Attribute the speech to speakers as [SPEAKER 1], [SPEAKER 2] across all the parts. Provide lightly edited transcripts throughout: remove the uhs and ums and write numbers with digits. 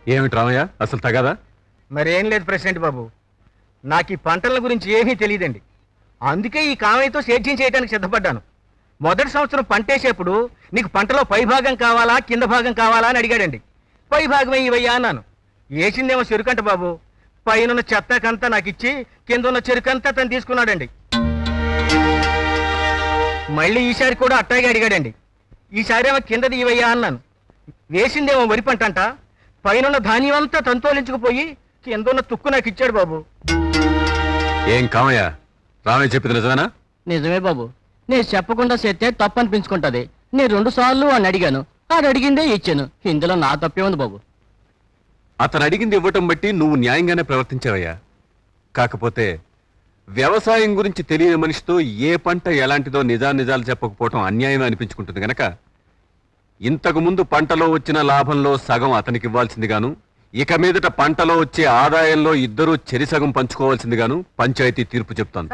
[SPEAKER 1] ఏమిటి రామయ్య, అసలు తగదా?
[SPEAKER 2] మరేం లేదు ప్రెసిడెంట్ బాబు, నాకు ఈ పంటల గురించి ఏమీ తెలియదండి. అందుకే ఈ కామయ్యతో సేద్యం చేయడానికి సిద్ధపడ్డాను. మొదటి సంవత్సరం పంటేసేప్పుడు నీకు పంటలో పై భాగం కావాలా కింద భాగం కావాలా అని అడిగాడండి. పై భాగమే ఇవయ్యా అన్నాను. వేసిందేమో చెరుకంట బాబు, పైన చెత్తకంతా నాకు ఇచ్చి కింద ఉన్న చెరుకంతా తను తీసుకున్నాడండి. మళ్ళీ ఈసారి కూడా అట్టాగే అడిగాడండి. ఈసారేమో కిందది ఇవయ్యా అన్నాను. వేసిందేమో వరి పంట అంట, పైన ధాన్యం అంతా తంతోలించుకుపోయి కింద ఉన్న తుక్కు నాకు ఇచ్చాడు బాబు.
[SPEAKER 1] ఏం కామయ్య, రామయ్య చెప్పింది నిజమేనా?
[SPEAKER 3] నిజమే బాబు, నేను చెప్పకుండా చేస్తే తప్పు అనిపించుకుంటది. నేను 2 సార్లు అని అడిగాను, అది అడిగిందే ఇచ్చాను. ఇందులో నా తప్పే ఉంది బాబు.
[SPEAKER 1] అతను అడిగింది ఇవ్వటం బట్టి నువ్వు న్యాయంగానే ప్రవర్తించావయ్యా. కాకపోతే వ్యవసాయం గురించి తెలియని మనిషితో ఏ పంట ఎలాంటిదో నిజాలు చెప్పకపోవటం అన్యాయం అనిపించుకుంటుంది గనక ఇంతకు ముందు పంటలో వచ్చిన లాభంలో సగం అతనికి ఇవ్వాల్సింది గాను, ఇక మీదట పంటలో వచ్చే ఆదాయంలో ఇద్దరూ చెరిసగం పంచుకోవాల్సింది గాను పంచాయతీ తీర్పు చెప్తాను.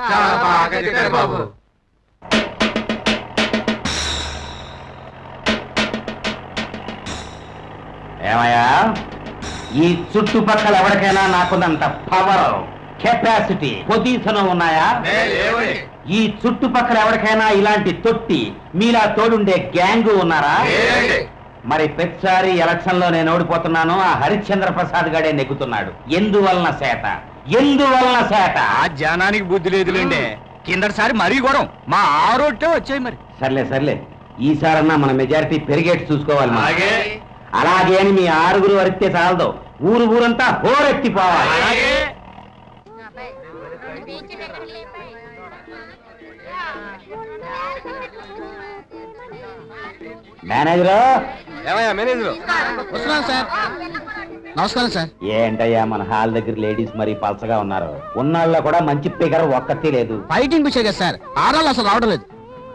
[SPEAKER 4] ఏమయ్యా, ఈ చుట్టుపక్కల ఎవరికైనా నాకున్నంత పవర్, కెపాసిటీ, పొజిషన్ ఉన్నాయా? ఈ చుట్టుపక్కల ఎవరికైనా ఇలాంటి తొట్టి మీలా తోడుండే గ్యాంగ్ ఉన్నారా? మరి ప్రతిసారి ఎలక్షన్ లో నేను ఓడిపోతున్నాను, ఆ హరిశ్చంద్ర ప్రసాద్ గాడే నెగ్గుతున్నాడు. ఎందువలన సేట?
[SPEAKER 2] ఆ జనానికి బుద్ధి లేదులేండి. కిందటిసారి మరీ గొడవ మా 6 ఓట్లే వచ్చాయి. మరి
[SPEAKER 4] సర్లే, ఈసారన్నా మన మెజారిటీ పెరిగేట్టు చూసుకోవాలి. అలాగే అని మీ 6 వరిస్తే చాలదు, ఊరంతా హోరెత్తిపోవాలి. మేనేజరు,
[SPEAKER 3] వస్తున్నాను సార్. నమస్కారం సార్.
[SPEAKER 4] ఏంటయ్యా మన హాల్ దగ్గర లేడీస్ మరి పలసగా ఉన్నారు. ఉన్నాళ్ళ కూడా మంచి పిగర్ ఒక్కటి లేదు.
[SPEAKER 3] ఫైటింగ్ పిక్చర్ కదా సార్, ఆడవాళ్ళు అసలు రావడం లేదు.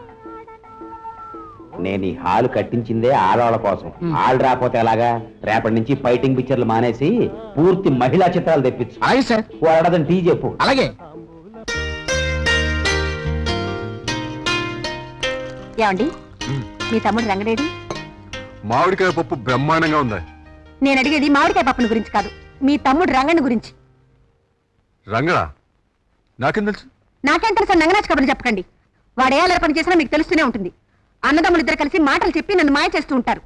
[SPEAKER 4] నేను ఈ హాల్ కట్టించిందే ఆడవాళ్ళ కోసం. ఆళ్ళు రాకపోతే ఎలాగా? రేపటి నుంచి ఫైటింగ్ పిక్చర్లు మానేసి పూర్తి మహిళా చిత్రాలు తెప్పించు.
[SPEAKER 3] అలాగే సార్.
[SPEAKER 4] వాడదని టీ చెప్పు.
[SPEAKER 3] అలాగే.
[SPEAKER 5] ఏమండి, మీ తమ్ముడు రంగడేడి?
[SPEAKER 1] మామిడికాయ పప్పు బ్రహ్మాండంగా ఉందా?
[SPEAKER 5] నేను అడిగేది మామిడికాయ పప్పుల గురించి కాదు, మీ తమ్ముడు రంగడి గురించి.
[SPEAKER 1] రంగడా? నాకేం తెలుసు?
[SPEAKER 5] నాకేం తెలుసు నంగనాచి కబుర్లు చెప్పకండి. వాడు ఏ అల్లరి పని చేసినా మీకు తెలుస్తూనే ఉంటుంది. అన్నదమ్ములిద్దరు కలిసి మాటలు చెప్పి నన్ను మాయ చేస్తూ ఉంటారు.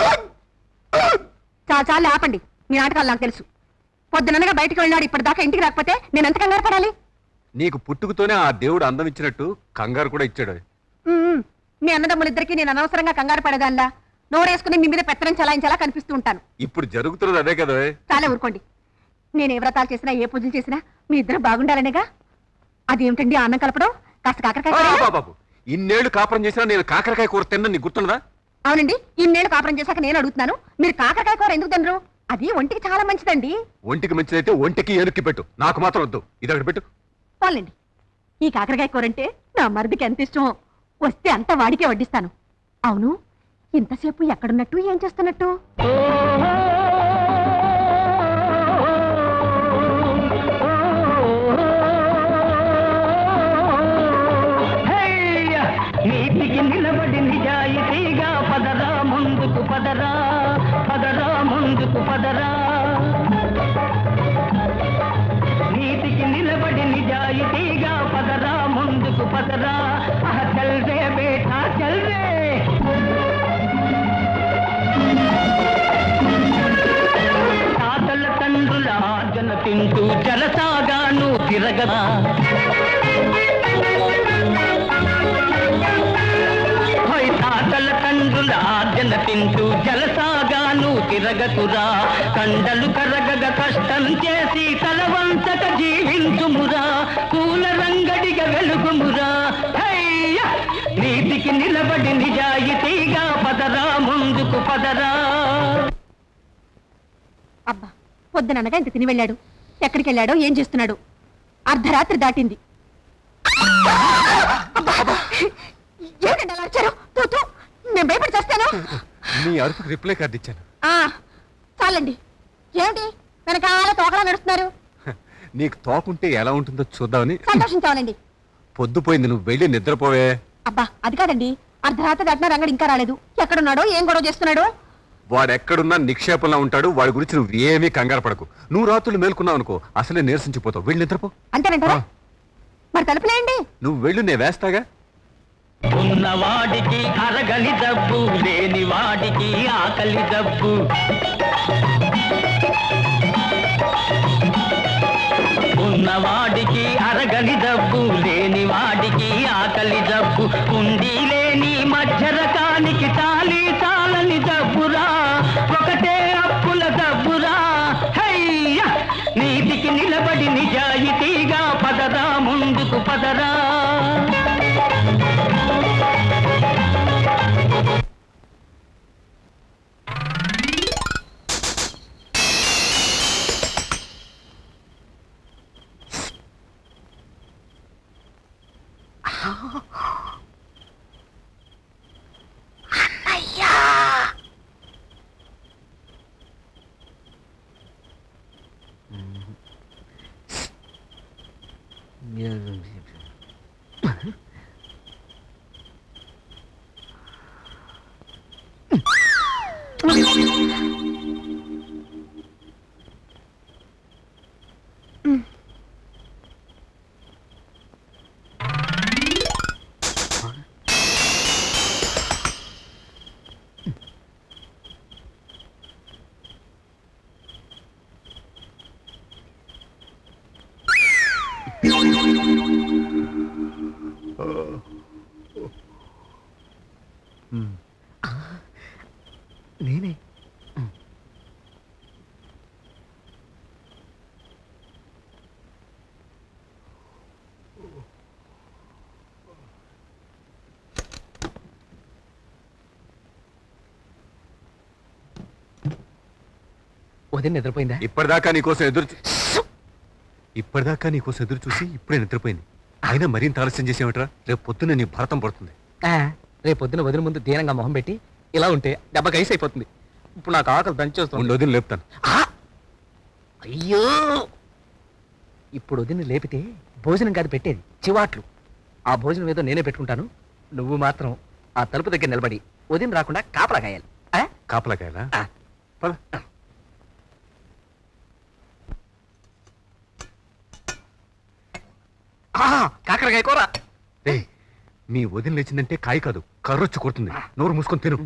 [SPEAKER 5] చాలా ఆపండి మీ నాటకాలు. నాకు తెలుసు, పొద్దుననగా బయటకు వెళ్ళాడు, ఇప్పటిదాకా ఇంటికి రాకపోతే నేను ఎంత కంగారు పడాలి?
[SPEAKER 1] నీకు పుట్టుకతోనే ఆ దేవుడు అందం ఇచ్చినట్టు కంగారు కూడా ఇచ్చాడు.
[SPEAKER 5] మీ అన్నదమ్ములిద్దరికి నేను అనవసరంగా కంగారు పడేదాన్లా నోరేసుకుని మీ మీద పెత్తనం చలాయించేలా కనిపిస్తూ ఉంటాను.
[SPEAKER 1] ఇప్పుడు జరుగుతున్నది అదే కదా.
[SPEAKER 5] చాలా ఊరుకోండి. నేను ఏ వ్రతాలు చేసినా ఏ పూజలు చేసినా మీ ఇద్దరు బాగుండాలనేగా. అదేమిటండి అన్నం కలపడం? కాస్త కాకరకాయ.
[SPEAKER 1] ఇన్నేళ్లు కాపురం చేసినా నేను కాకరకాయ కూర తిన్నా నీకు గుర్తున్నదా?
[SPEAKER 5] అవునండి, ఇన్నేళ్లు కాపురం చేశాక నేను అడుగుతున్నాను, మీరు కాకరకాయ కూర ఎందుకు తినరు? అది ఒంటికి చాలా మంచిదండి.
[SPEAKER 1] ఒంటికి మంచిదైతే ఒంటికి ఎరుక్కి పెట్టు, నాకు మాత్రం వద్దు. ఇది అక్కడ పెట్టు.
[SPEAKER 5] పోలండి, ఈ కాకరకాయ కూర అంటే నా మరిదికి ఎంత ఇష్టమో. వస్తే అంతా వాడికే వడ్డిస్తాను. అవును, ఇంతసేపు ఎక్కడున్నట్టు, ఏం చేస్తున్నట్టు?
[SPEAKER 6] నీతికి నిలబడి నిజాయితీగా పదరా ముందుకు, పదరా ముందుకు, పదరా. నీతికి నిలబడి నిజాయితీగా పదరా ముందుకు, పదరా. చల్ రే బేటా చల్ రే. తాతల తండ్రుల ఆర్జన తింటూ జలసాగాను తిరగదా. తాతల తండ్రుల ఆర్జన తింటూ జలసాగాను తిరగతురా. కండలు కరగగ కష్టం చేసి తలవంచక జీవించుమురా. పూల రంగడిగా వెలుగుమురా. నీతికి నిలబడి నిజాయితీగా పదరా ముందుకు, పదరా.
[SPEAKER 5] అబ్బా, పొద్దుననగా ఇంత తిని వెళ్ళాడు. ఎక్కడికి వెళ్ళాడో, ఏం చేస్తున్నాడు? అర్ధరాత్రి దాటింది. ఏమిటండి అలా వచ్చారు? నేను భయపడి చేస్తాను.
[SPEAKER 1] నీ అరుపుకి రిప్లై కార్డు ఇచ్చాను.
[SPEAKER 5] చాలండి. ఏమిటి వెనకాల తోకలా నడుస్తున్నారు?
[SPEAKER 1] నీకు తోకుంటే ఎలా ఉంటుందో చూద్దామని.
[SPEAKER 5] సంతోషించాలండి.
[SPEAKER 1] పొద్దుపోయింది, నువ్వు వెళ్ళి నిద్రపోవే.
[SPEAKER 5] అబ్బా, అది కాదండి, అర్ధరాత్రి దాటినా రంగడు ఇంకా రాలేదు. ఎక్కడున్నాడో, ఏం గొడవ చేస్తున్నాడో?
[SPEAKER 1] వాడెక్కడున్నా నిక్షేపంలో ఉంటాడు. వాడి గురించి నువ్వు ఏమీ కంగారు పడకు. నువ్వు రాత్రులు మేల్కున్నావు అనుకో అసలే నీరసించిపోతావు. వెళ్ళి నిద్రపో.
[SPEAKER 5] అంతేనంటారా? మరి తలుపులేయండి.
[SPEAKER 1] నువ్వు వెళ్ళు, నేను వేస్తాగా.
[SPEAKER 6] ఉన్నవాడికి అరగలి డబ్బు, లేని వాడికి ఆకలి డబ్బు. ఉన్నవాడికి అరగలి డబ్బు, లేని వాడికి ఆకలి డబ్బు. ఉండి లేని మధ్య రకానికి తాళి తాళని డబ్బురా, ఒకటే అప్పుల డబ్బురా. హయ్యా నీతికి నిలబడి నిజాయితీగా పదరా, ముందుకు పదరా.
[SPEAKER 2] నేనే.
[SPEAKER 3] వదిన నిద్రపోయిందా?
[SPEAKER 1] ఇప్పటిదాకా నీకోసం ఎదురు చూసి ఇప్పుడే నిద్రపోయింది. అయినా మరింత ఆలస్యం చేసేమిట్రా? రేపు పొద్దున్న నీ భరతం పడుతుంది.
[SPEAKER 3] రేపు పొద్దున వదిన ముందు దీనంగా మొహం పెట్టి ఇలా ఉంటే దెబ్బ గైస్ అయిపోతుంది. ఇప్పుడు నాకు ఆకలి దంచేస్తుంది.
[SPEAKER 1] వదిన లేపుతాను.
[SPEAKER 3] అయ్యో, ఇప్పుడు వదిన లేపితే భోజనం కాదు పెట్టేది, చివాట్లు. ఆ భోజనం ఏదో నేనే పెట్టుకుంటాను. నువ్వు మాత్రం ఆ తలుపు దగ్గర నిలబడి వదిన రాకుండా కాపలా కాయాలి.
[SPEAKER 1] కాపలాకాయలా? పద.
[SPEAKER 3] కాకరకాయ కూర.
[SPEAKER 1] మీ వదిన లేచిందంటే కాయ కాదు, కర్రొచ్చి కొడుతుంది. నోరు మూసుకొని తిను.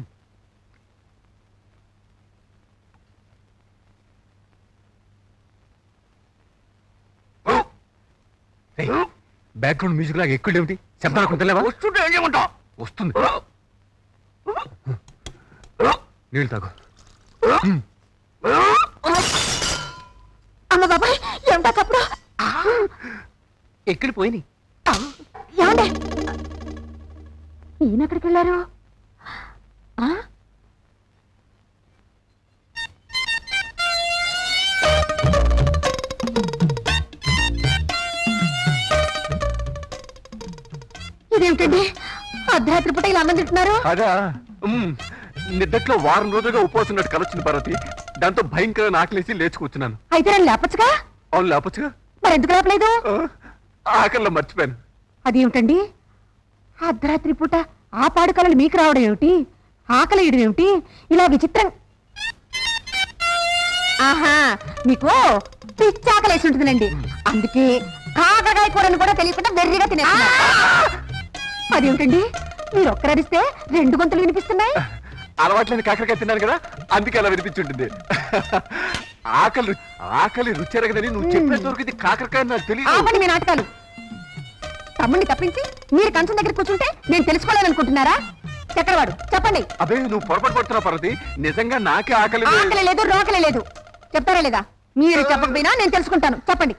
[SPEAKER 1] బ్యాక్గ్రౌండ్ మ్యూజిక్ లాగా ఎక్కువ ఏమిటి? శబ్దాలు కొంతలేవా?
[SPEAKER 3] వస్తుంటే ఏం చేయమంటావు?
[SPEAKER 1] వస్తుంది. నీళ్ళు తాగు.
[SPEAKER 5] అమ్మ బాబాయ్, ఏమిటా కప్పుడు?
[SPEAKER 3] ఎక్కడి పోయినాయి?
[SPEAKER 5] ఏమండి, ఈయన ఎక్కడికి వెళ్ళారు? ఇదేమిటండి, అర్ధరాత్రి పూట ఇలా అన్నం తింటున్నారు?
[SPEAKER 1] అదా, నిద్దట్లో వారం రోజులుగా ఉపవాసం ఉన్నట్టు కలొచ్చింది పార్వతి. దాంతో భయంకరమైన ఆకలేసి లేచి కూర్చున్నాను.
[SPEAKER 5] అయితే నన్ను లేపచ్చుగా.
[SPEAKER 1] అవును లేపచ్చుగా.
[SPEAKER 5] మరి ఎందుకు లేపలేదు?
[SPEAKER 1] ఆకలిలో మర్చిపోయాను.
[SPEAKER 5] అదేమిటండి, అర్ధరాత్రి పూట ఆ పాడు కళలు మీకు రావడం ఏమిటి? ఆకలి వేయడం ఏమిటి? ఇలా విచిత్రం. ఆహా, మీకు పిచ్చాకలేసి ఉంటుందండి. అందుకే కాకరకాయ కూరని కూడా తెలియకుండా వెర్రిగా తినేస్తున్నారు. అదేమిటండి, మీరు ఒక్కరడిస్తే 2 గొంతులు వినిపిస్తున్నాయి.
[SPEAKER 1] అలవాట్లేని కాకరకాయ తిన్నాను కదా, అందుకే అలా వినిపించుంటుంది. ఆకలి రుచి ఎరగదని నువ్వు చెప్పేంత వరకు ఇది కాకరకాయ నాకు తెలియదు.
[SPEAKER 5] ఆపండి మీ నాటకాలు. తమ్ముడిని తప్పించి మీరు కంచం దగ్గర కూర్చుంటే నేను తెలుసుకోవాలనుకుంటున్నారా? ఎక్కడవాడు చెప్పండి.
[SPEAKER 1] అదే నువ్వు పొరపాటు పడుతున్నావు పార్వతి. నిజంగా నాకే ఆకలి
[SPEAKER 5] ఆకలి లేదు, రోకలి లేదు. చెప్తారా లేదా? మీరు చెప్పకపోయినా నేను తెలుసుకుంటాను. చెప్పండి.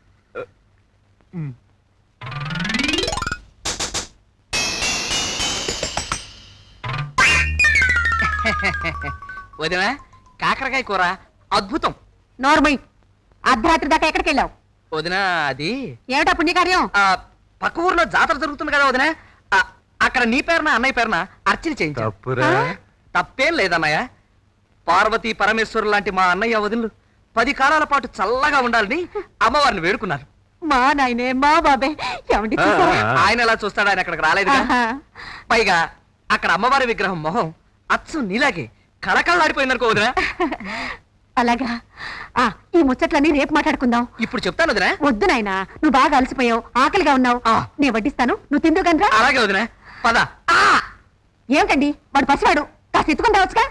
[SPEAKER 3] వదినా, కాకరకాయ కూర అద్భుతం.
[SPEAKER 5] నార్మల్. అర్ధరాత్రి దాకా ఎక్కడికి వెళ్ళావు?
[SPEAKER 3] వదినా, అది
[SPEAKER 5] ఏమిటా పుణ్యకార్యం?
[SPEAKER 3] పక్క ఊర్లో జాతర జరుగుతుంది కదా వదినా, అక్కడ నీ పేరున అన్నయ్య పేరున అర్చన చేయించు. తప్పేం లేదన్నయ్య. పార్వతీ పరమేశ్వరు లాంటి మా అన్నయ్య వదినలు 10 కాలాల పాటు చల్లగా ఉండాలని అమ్మవారిని వేడుకున్నారు.
[SPEAKER 5] మా నాయనే, మా బాబే. ఏమండి,
[SPEAKER 3] ఆయన ఎలా చూస్తాడు? ఆయన అక్కడికి రాలేదు. పైగా అక్కడ అమ్మవారి విగ్రహం మొహం అచ్చు నీలాగే కళకళలాడిపోయిందనుకో వదినా.
[SPEAKER 5] అలాగా ఈ ముచ్చట్లన్నీ రేపు మాట్లాడుకుందాం.
[SPEAKER 3] ఇప్పుడు చెప్తాను వదినా.
[SPEAKER 5] వద్దు నాయనా, నువ్వు బాగా అలసిపోయావు, ఆకలిగా ఉన్నావు. నేను వడ్డిస్తాను, నువ్వు తిందు గండ్రా.
[SPEAKER 3] అలాగే వదినా, పద.
[SPEAKER 5] ఏమిటండి వాడు పసివాడు, కాస్త ఎత్తుకుని రావచ్చుగా.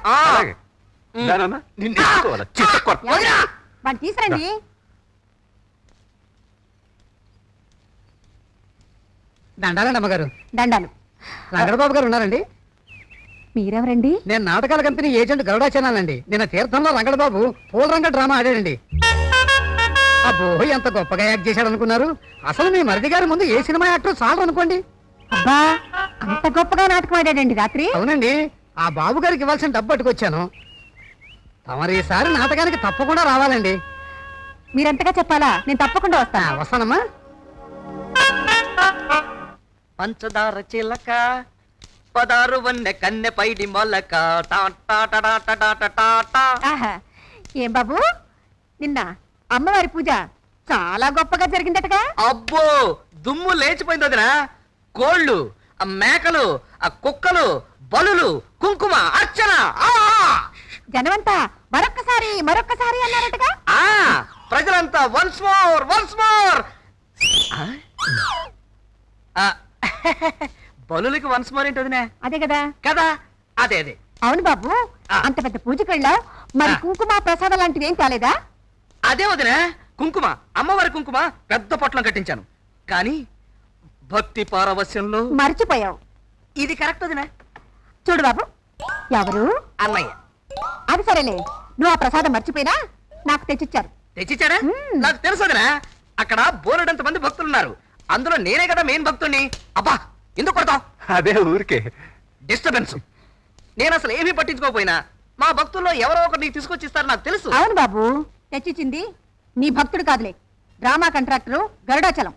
[SPEAKER 5] వాడు తీసురండి.
[SPEAKER 2] దండాలండి అమ్మగారు.
[SPEAKER 5] దండాలు.
[SPEAKER 2] రంగడబాబు గారు ఉన్నారండి?
[SPEAKER 5] మీరెవరండి?
[SPEAKER 2] నేను నాటకాల కంపెనీ ఏజెంట్ గరుడాచనాలండి. నిన్న తీర్థంలో రంగడబాబు పూలరంగ డ్రామా ఆడాడండి. అబ్బో ఎంత గొప్పగా యాక్ట్ చేశాడు అనుకున్నారు. అసలు మీ మరిది గారి ముందు ఏ సినిమా యాక్టర్ చాలు అనుకోండి.
[SPEAKER 5] అబ్బా, అంత గొప్పగా నాటకం ఆడాడండి రాత్రి?
[SPEAKER 2] అవునండి, ఆ బాబు గారికి ఇవ్వాల్సిన డబ్బు పట్టుకొచ్చాను. తమరు ఈసారి నాటకానికి తప్పకుండా రావాలండి.
[SPEAKER 5] మీరంతగా చెప్పాలా? నేను తప్పకుండా వస్తాను.
[SPEAKER 2] వస్తానమ్మా.
[SPEAKER 3] పంచదార చిలక పదారు వన్నె కన్నె పైడి మొలక.
[SPEAKER 5] ఆహా, ఏం బాబు, నిన్న అమ్మవారి పూజ చాలా గొప్పగా జరిగిందటగా?
[SPEAKER 3] అబ్బో, దుమ్ము లేచిపోయింది వదినా. కోళ్ళు, ఆ మేకలు, ఆ కుక్కలు, బలులు, కుంకుమ, అర్చన.
[SPEAKER 5] జనమంతా మరొక్కసారి మరొక్కసారి అన్నారటగా?
[SPEAKER 3] ప్రజలంతా వన్స్ మోర్ వన్స్ మోర్. బలులకి వన్స్ మోర్ ఏంటి వదినా?
[SPEAKER 5] అదే కదా
[SPEAKER 3] కదా, అదే అదే.
[SPEAKER 5] అవును బాబు, అంత పెద్ద పూజకి వెళ్ళావు, మరి కుంకుమ ప్రసాదం లాంటివి ఏం కాలేదా?
[SPEAKER 3] అదే వదినా, కుంకుమ, అమ్మవారి కుంకుమ పెద్ద పొట్లం కట్టించాను. కానీ భక్తి పారవస్యంలో
[SPEAKER 5] మర్చిపోయావు.
[SPEAKER 3] ఇది కరెక్ట్ వదినా.
[SPEAKER 5] చూడు బాబు, ఎవరు?
[SPEAKER 3] అన్నయ్య.
[SPEAKER 5] అది సరేలే, నువ్వు ఆ ప్రసాదం మర్చిపోయినా నాకు తెచ్చిచ్చారు.
[SPEAKER 3] తెచ్చిచ్చారా? నాకు తెలుసు వదినా. అక్కడ బోలెడంత మంది భక్తులున్నారు, అందులో నేనే కదా మెయిన్ భక్తుడిని. అబ్బా, ఎందుకు కొడతావు?
[SPEAKER 1] అదే ఊరికే
[SPEAKER 3] డిస్టర్బెన్స్. నేను అసలు ఏమీ పట్టించుకోకపోయినా మా భక్తుల్లో ఎవరో ఒకరు నీకు తీసుకొచ్చిస్తారు, నాకు తెలుసు.
[SPEAKER 5] అవును బాబు, తెచ్చిచ్చింది నీ భక్తుడు కాదులే, డ్రామా కాంట్రాక్టరు గరుడాచలం.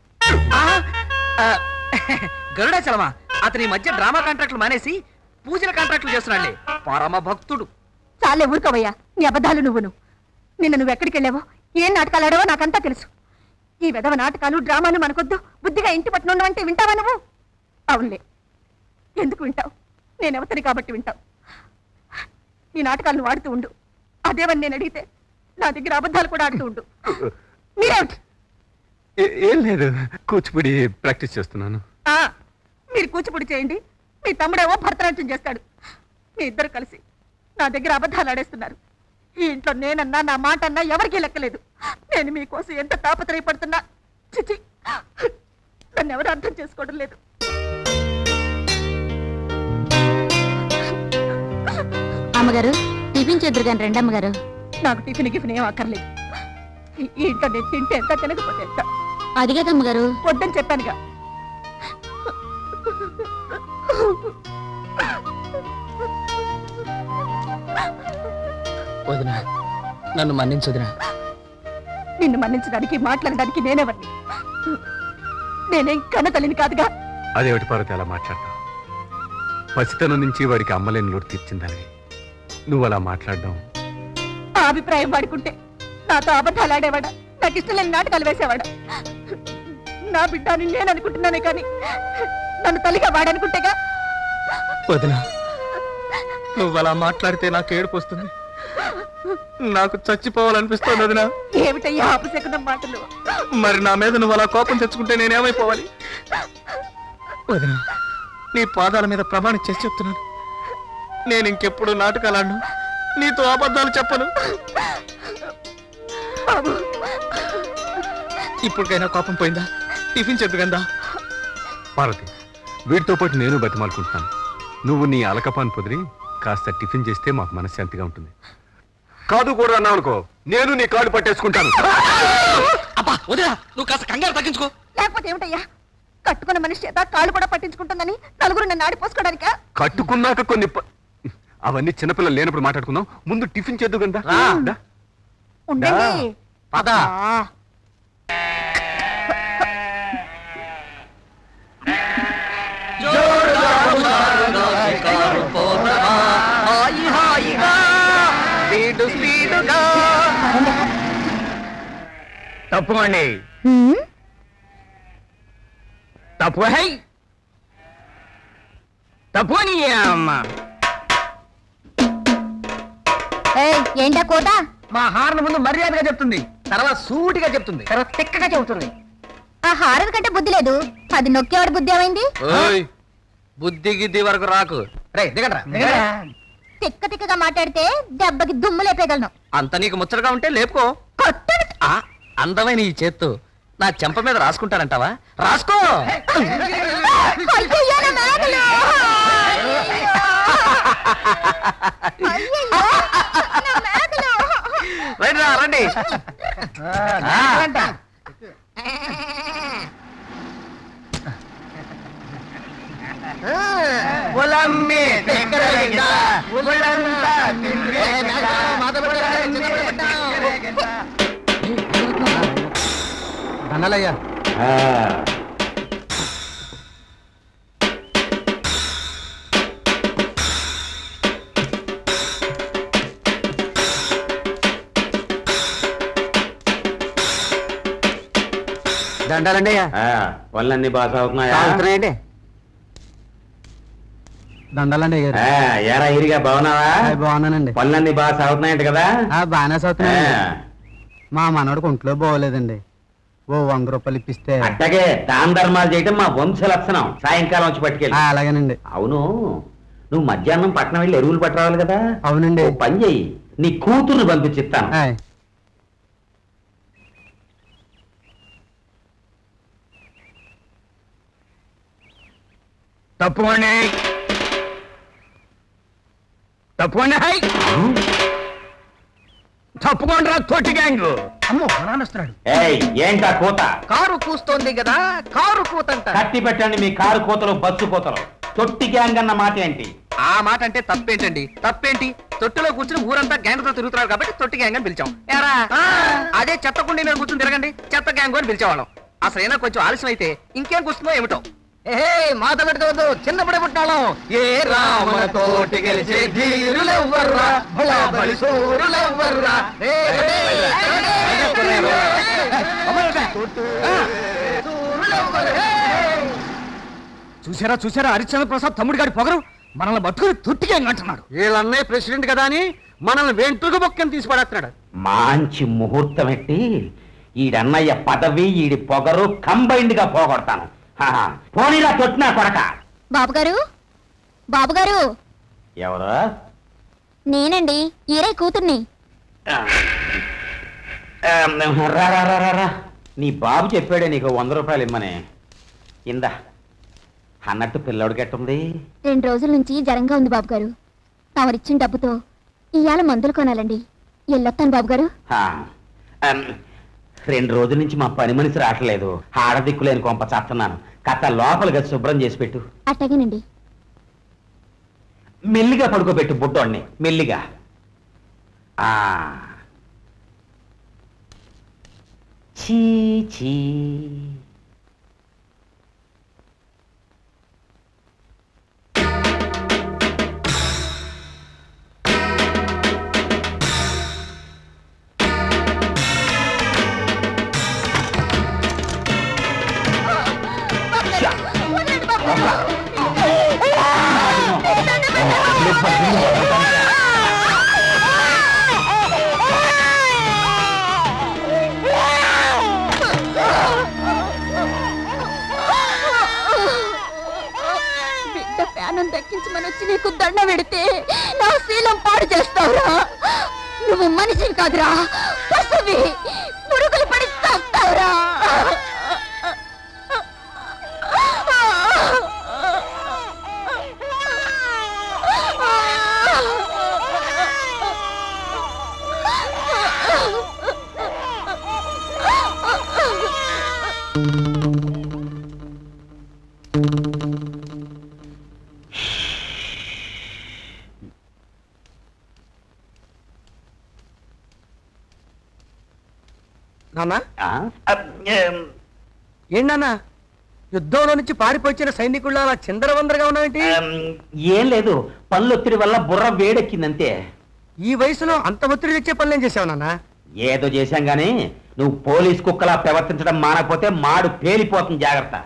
[SPEAKER 3] గరుడాచలమా? అతని మధ్య డ్రామా కాంట్రాక్టులు మానేసి పూజల కాంట్రాక్టులు చేస్తున్నాడులే, పరమ భక్తుడు.
[SPEAKER 5] చాలే ఊరుకోవయ్యా, నీ అబద్ధాలు నువ్వును. నిన్న నువ్వు ఎక్కడికి వెళ్ళావో, ఏం నాటకాలు ఆడావో నాకంతా తెలుసు. ఈ విధవ నాటకాలు డ్రామాలు మనకొద్దు, బుద్ధిగా ఇంటి పట్టున అంటే వింటావా నువ్వు? అవునులే, ఎందుకు వింటావు? నేనెవతని కాబట్టి వింటావు. నీ నాటకాలను వాడుతూ ఉండు, అదేవని నేను అడిగితే నా దగ్గర అబద్ధాలు కూడా ఆడుతూ ఉండు. మీరేమిటి?
[SPEAKER 1] ఏం లేదు, కూచిపూడి ప్రాక్టీస్ చేస్తున్నాను.
[SPEAKER 5] మీరు కూచిపూడి చేయండి, మీ తమ్ముడేవో భరతనాట్యం చేస్తాడు. మీ ఇద్దరు కలిసి నా దగ్గర అబద్ధాలు ఆడేస్తున్నారు. ఈ ఇంట్లో నేనన్నా నా మాట అన్నా ఎవరికీ లెక్కలేదు. నేను మీకోసం ఎంత తాపత్రయపడుతున్నా, చిచి, నన్ను ఎవరు అర్థం చేసుకోవడం లేదు.
[SPEAKER 7] అమ్మగారు, టిఫిన్ చేద్దరు కానీ రండి అమ్మగారు.
[SPEAKER 5] నాకు టిఫిన్ గిఫిన్ ఏం అక్కర్లేదు. ఈ ఇంట్లో నేను తింటే ఎంత, తినకపోతే ఎంత.
[SPEAKER 7] అది కదా అమ్మగారు.
[SPEAKER 5] వద్దని చెప్పానుగా.
[SPEAKER 3] వదినా, నన్ను మన్నించు వదినా.
[SPEAKER 5] నిన్ను మన్నించడానికి మాట్లాడడానికి నేనేవన్నీ. నేనేం కన్న తల్లిని కాదుగా.
[SPEAKER 1] అదేమిటి పార్వతి అలా మాట్లాడతావు? పసితనం నుంచి వాడికి అమ్మలేని లోటు తీర్చిందని నువ్వు అలా మాట్లాడడం.
[SPEAKER 5] ఆ అభిప్రాయం వాడుకుంటే నాతో అబద్ధాలు ఆడేవాడా, నాకు ఇష్టం లేని నాటకాలు వేసేవాడా? నా బిడ్డ అని నేను అనుకుంటున్నానే కానీ నన్ను తల్లిగా వాడనుకుంటేగా.
[SPEAKER 3] వదినా, నువ్వు అలా మాట్లాడితే నాకు ఏడుపు వస్తుంది. నాకు చచ్చిపోవాలనిపిస్తుంది వదినా.
[SPEAKER 5] ఏమిటయ్యా అపశకునం మాటలు?
[SPEAKER 3] మరి నా మీద నువ్వు అలా కోపం తెచ్చుకుంటే నేనేమైపోవాలి? వదినా, నీ పాదాల మీద ప్రమాణం చేసి చెప్తున్నాను, నేను ఇంకెప్పుడు నాటకాలు ఆడను, నీతో అబద్ధాలు చెప్పను. ఇప్పటికైనా కోపం పోయిందా? టిఫిన్ చెద్దుగందా?
[SPEAKER 1] పార్వతి, వీటితో పాటు నేను బతిమాలుకుంటున్నాను. నువ్వు నీ అలకపాన్ పొదిరి కాస్త టిఫిన్ చేస్తే మాకు మనశ్శాంతిగా ఉంటుంది. కాదు కూడా అన్నావు అనుకో, నేను నీ కాళ్ళు పట్టేసుకుంటాను.
[SPEAKER 3] అబ్బా వదినా, నువ్వు కాస్త కంగారు తగ్గించుకో.
[SPEAKER 5] లేకపోతే ఏమిటయ్యా, కట్టుకున్న మనిషి చేత కాళ్ళు కూడా పట్టించుకుంటుందని నలుగురు నన్ను ఆడిపోసుకోవడానికా?
[SPEAKER 1] కట్టుకున్నాక కొన్ని అవన్నీ చిన్నపిల్లలు లేనప్పుడు మాట్లాడుకుందాం. ముందు టిఫిన్ చేద్దు కదా.
[SPEAKER 5] ఉండండి.
[SPEAKER 3] పద.
[SPEAKER 2] తప్పుకోండి, తప్పు. హై, తప్పు అని అమ్మ.
[SPEAKER 5] ఏంటా కోత?
[SPEAKER 2] మా హారన ముందు మర్యాదగా చెప్తుంది, తర్వాత సూటిగా చెప్తుంది, తర్వాత తిక్కగా చెబుతుంది.
[SPEAKER 5] ఆ హారది కంటే బుద్ధి లేదు, అది నొక్కేవాడు బుద్ధి ఏమైంది?
[SPEAKER 3] బుద్ధి గిద్ది వరకు రాకు.
[SPEAKER 2] రే దిగండ్రా.
[SPEAKER 5] తిక్క తిక్కగా మాట్లాడితే దెబ్బకి దుమ్ము లేపేయగలను.
[SPEAKER 3] అంత నీకు ముచ్చటగా ఉంటే లేపుకో.
[SPEAKER 5] కొట్టను.
[SPEAKER 3] ఆ, అందమైన ఈ చేత్తో నా చెంప మీద రాసుకుంటానంటావా? రాసుకో.
[SPEAKER 5] అయ్యయ్యో, నా మేకలు! అయ్యయ్యో, నా మేకలు!
[SPEAKER 3] రండి రా, రండి.
[SPEAKER 2] దండాలయ్యా.
[SPEAKER 3] దండాలండి అయ్యా.
[SPEAKER 4] పనులన్నీ బాగా సాగుతున్నాయా?
[SPEAKER 3] అవుతున్నాయండి.
[SPEAKER 2] దండాలండి అయ్యారు.
[SPEAKER 4] ఏరా ఇరిగా బాగున్నావా?
[SPEAKER 2] బాగున్నానండి.
[SPEAKER 4] పనులన్నీ బాగా సాగుతున్నాయంట కదా?
[SPEAKER 2] బాగానే చదువుతున్నానండి. మా మనవడికి ఒంట్లో బాగోలేదండి, ఓ 100 రూపాయలు ఇప్పిస్తే.
[SPEAKER 4] అట్టగే దాన ధర్మాలు చేయటం మా వంశ లక్షణం. సాయంకాలం వచ్చి పట్టుకెళ్ళి.
[SPEAKER 2] అలాగేనండి.
[SPEAKER 4] అవును, నువ్వు మధ్యాహ్నం పట్టణం వెళ్ళి ఎరువులు పట్టరావాలి కదా?
[SPEAKER 2] అవునండి.
[SPEAKER 4] ఓ పని చెయ్యి, నీ కూతుర్ని పంపించిస్తాను.
[SPEAKER 2] తప్పుకోండి, తప్పుకోండి, తప్పుకోండి రా తోటి గ్యాంగ్. అమ్మో నాన్నొస్తున్నాడు.
[SPEAKER 4] ఏయ్, ఏంటా కూత?
[SPEAKER 3] కారు కూస్తోంది కదా, కారు కూతంట.
[SPEAKER 4] కత్తి పెట్టండి మీ కారు కోతలు, బస్సు కోతలు. తొట్టి గ్యాంగ్ అన్న మాట ఏంటి?
[SPEAKER 3] ఆ మాట అంటే తప్పేంటండి? తప్పేంటి? తొట్టిలో కూర్చుని ఊరంతా గ్యాంగ్ తో తిరుగుతున్నారు కాబట్టి తొట్టి గ్యాంగ్ అని పిలిచాం. ఏరా, అదే చెత్త కుండీ మీద కూర్చుని తిరగండి, చెత్త గ్యాంగ్ అని పిలిచేవాళ్ళం. అసలైనా కొంచెం ఆలస్యం అయితే ఇంకేం కూర్చుందో ఏమిటో.
[SPEAKER 2] మాత పెట్టుకోవద్దు, చిన్నప్పుడే పుట్టాలం. ఏ రాముల తోటి గెలిచే ధీరులెవ్వర్రా, బలి సూరులెవ్వర్రా. చూసారా హరిశ్చంద్ర ప్రసాద్ తమ్ముడు గారి పొగరు, మనల్ని పట్టుకుని తొట్టిగా అంటున్నాడు. వీళ్ళన్నయ్య ప్రెసిడెంట్ కదా అని మనల్ని వెంట్రుక బొక్కని తీసి పడేస్తున్నాడు.
[SPEAKER 4] మంచి ముహూర్తం ఎట్టి ఈడన్నయ్య పదవి, ఈడి పొగరు కంబైన్డ్ గా పోగొడతాను. పోనీలా తొట్టినా కొడక.
[SPEAKER 5] బాబుగారు, బాబుగారు.
[SPEAKER 4] ఎవరు?
[SPEAKER 5] నేనండి, ఈరే కూతుర్ని.
[SPEAKER 4] రా. నీ బాబు చెప్పాడే నీకు 100 రూపాయలు ఇమ్మని. ఇందా అన్నట్టు పిల్లోడికి ఎట్టుంది?
[SPEAKER 5] 2 రోజుల నుంచి జ్వరంగా ఉంది బాబుగారు. తమరిచ్చిన డబ్బుతో ఇవాళ మందులు కొనాలండి. ఎల్లొత్తాను బాబుగారు.
[SPEAKER 4] 2 రోజుల నుంచి మా పని మనిషి రావట్లేదు. ఆడదిక్కులేని కొంప చస్తున్నాను. కథ లోపలిగా శుభ్రం చేసి పెట్టు.
[SPEAKER 5] అట్టగేనండి.
[SPEAKER 4] మెల్లిగా పడుకోబెట్టు బుడ్డోడిని, మెల్లిగా. చీ చీ.
[SPEAKER 5] బిడ్డ ప్రాణం దక్కించమని వచ్చి నీకు దండ పెడితే నా శీలం పాడు చేస్తావురా. నువ్వు మనిషిని కాదురా, పశువి. పురుగులు పడి చేస్తావురా.
[SPEAKER 2] నాన్నా, ఏంటన్నా యుద్ధంలో నుంచి పారిపోయిన సైనికుల్లో అలా చిందరవందరగా ఉన్నావేంటి?
[SPEAKER 4] ఏం లేదు, పళ్ళు ఒత్తిడి వల్ల బుర్ర వేడెక్కిందంతే.
[SPEAKER 2] ఈ వయసులో అంత ఒత్తిడి తెచ్చే పనులు ఏం చేసావు నాన్న?
[SPEAKER 4] ఏదో చేశాం గానీ నువ్వు పోలీస్ కుక్కలా ప్రవర్తించడం మానకపోతే మాడు పేలిపోతుంది, జాగ్రత్త.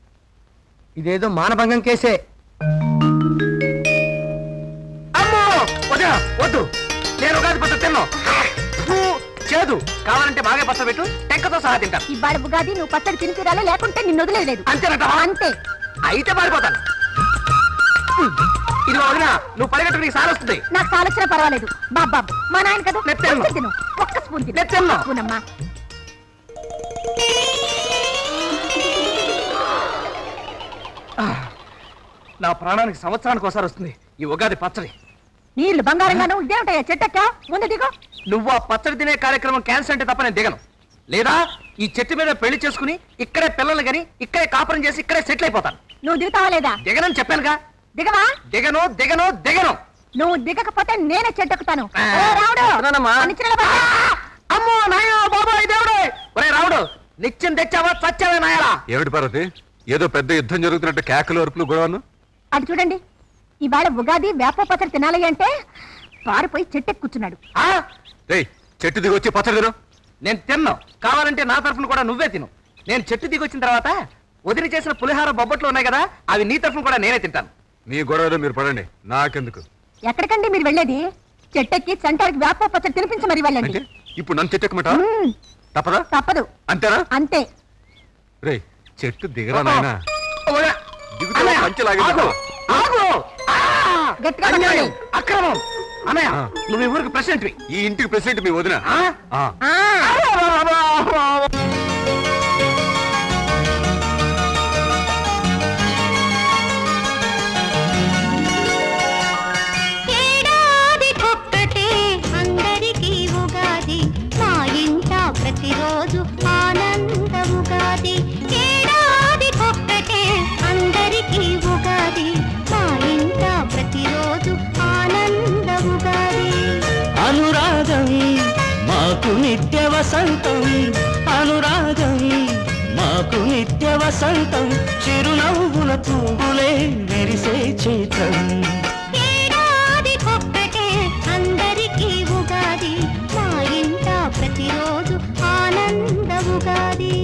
[SPEAKER 2] ఇదేదో మానభంగం కేసే. అమ్మో
[SPEAKER 3] వద్దు, నేను ఉగాది పచ్చడి తిన్నాను. చేదు, కావాలంటే బాగా పచ్చడి పెట్టు, టెక్కతో సహా తింటాను.
[SPEAKER 5] ఇవాళ ఉగాది నువ్వు పచ్చడి తిని తీరాలి, లేకుంటే నిన్ను వదిలేదు.
[SPEAKER 3] అంతేనట?
[SPEAKER 5] అంతే.
[SPEAKER 3] అయితే పారిపోతాను. ఇది వదినా, నువ్వు పరిగెట్టు, నీకు సార్ వస్తుంది.
[SPEAKER 5] నాకు సాలొచ్చినా పర్వాలేదు. బాబు మా నాయన కదా,
[SPEAKER 3] నెత్తెమ్మ.
[SPEAKER 5] కొంచెం తిను. ఒక్క స్పూన్ తిను.
[SPEAKER 3] నెత్తెమ్మ.
[SPEAKER 5] ఒక్క స్పూన్ అమ్మా.
[SPEAKER 3] నా ప్రాణానికి సంవత్సరానికి ఒకసారి వస్తుంది ఈ ఉగాది పచ్చడి.
[SPEAKER 5] నీళ్లు బంగారంగాను ఇదేమిటయ్యా చెట్టెక్కా? ముందు దిగో.
[SPEAKER 3] నువ్వు ఆ పచ్చడి తినే కార్యక్రమం క్యాన్సిల్ అంటే తప్ప నేను దిగను. లేదా ఈ చెట్టు మీద పెళ్లి చేసుకుని ఇక్కడే పిల్లలు గని ఇక్కడే కాపురం చేసి ఇక్కడే సెటిల్ అయిపోతాను.
[SPEAKER 5] నువ్వు దిగుతావా లేదా?
[SPEAKER 3] దిగనని చెప్పానుగా.
[SPEAKER 5] దిగవా?
[SPEAKER 3] దిగను దిగను దిగను.
[SPEAKER 5] నువ్వు దిగకపోతే నేనే చెట్టెక్కుతాను.
[SPEAKER 3] ఆ,
[SPEAKER 5] ఓ రావుడు,
[SPEAKER 3] వస్తున్నానమ్మా.
[SPEAKER 5] ఆ నిచ్చెనలో పట్టు.
[SPEAKER 3] అమ్మో నాయో బాబాయ్ దేవుడు. ఒరే రావుడు, నిత్యం తెచ్చావా చచ్చావే నాయలా?
[SPEAKER 1] ఏమిటి పార్వతి, ఏదో పెద్ద యుద్ధం జరుగుతున్నట్టు కేకలు అరుపులు గొడవను?
[SPEAKER 5] అటు చూడండి, ఇవాళ ఉగాది వేప పచ్చడి తినాలి అంటే పారిపోయి చెట్టెక్కి కూర్చున్నాడు.
[SPEAKER 1] రేయ్, చెట్టు దిగి వచ్చి పచ్చడి తిను.
[SPEAKER 3] నేను తిన్నాను, కావాలంటే నా తరఫున కూడా నువ్వే తిను. నేను చెట్టు దిగి వచ్చిన తర్వాత వదిలి చేసిన పులిహార బొబ్బట్లు ఉన్నాయి కదా, అవి నీ తరఫున కూడా నేనే తింటాను.
[SPEAKER 1] మీ గొడవలో మీరు పడండి, నాకెందుకు?
[SPEAKER 5] ఎక్కడికండి మీరు వెళ్ళేది? చెట్టెక్కి చంటానికి వేప పచ్చడి తినిపించి మరి వెళ్ళండి.
[SPEAKER 1] అంటే ఇప్పుడు నన్ను చెట్టు ఎక్కమంటా? తప్పదా?
[SPEAKER 5] తప్పదు.
[SPEAKER 1] అంతేనా?
[SPEAKER 5] అంతే.
[SPEAKER 1] రేయ్, చెట్టు దిగరా నాయనా. దిగుతా
[SPEAKER 3] అన్నయ్య,
[SPEAKER 1] పంచె లాగి
[SPEAKER 3] ఆగు, ఆగు. ఆ!
[SPEAKER 5] గట్టిగా
[SPEAKER 3] అన్యాయం,
[SPEAKER 5] పట్టుకోండి.
[SPEAKER 3] అక్రమం. అన్నయ్య,
[SPEAKER 1] ఆ.
[SPEAKER 3] నువ్వు ఈ ఊరికి ప్రెసిడెంట్వి.
[SPEAKER 1] ఈ ఇంటికి ప్రెసిడెంట్ మీ వదిన.
[SPEAKER 3] ఆ?
[SPEAKER 1] ఆ.
[SPEAKER 5] ఆ,
[SPEAKER 7] ఏడాదికొక్కటే అందరికీ ఉగాది, మా ఇంట ప్రతిరోజు ఆనంద ఉగాది. ఏడాదికొక్కటే అందరికీ ఉగాది, మా ఇంట ప్రతిరోజు ఆనంద ఉగాది.
[SPEAKER 6] అనురాగం మాకు నిత్య వసంతం, అనురాగం మాకు నిత్య వసంతం, చిరునవ్వుల పువ్వులే మెరిసే చైత్రం.
[SPEAKER 7] ఏడాదికొక్కటే అందరికీ ఉగాది, మా ఇంట ప్రతిరోజు ఆనంద ఉగాది.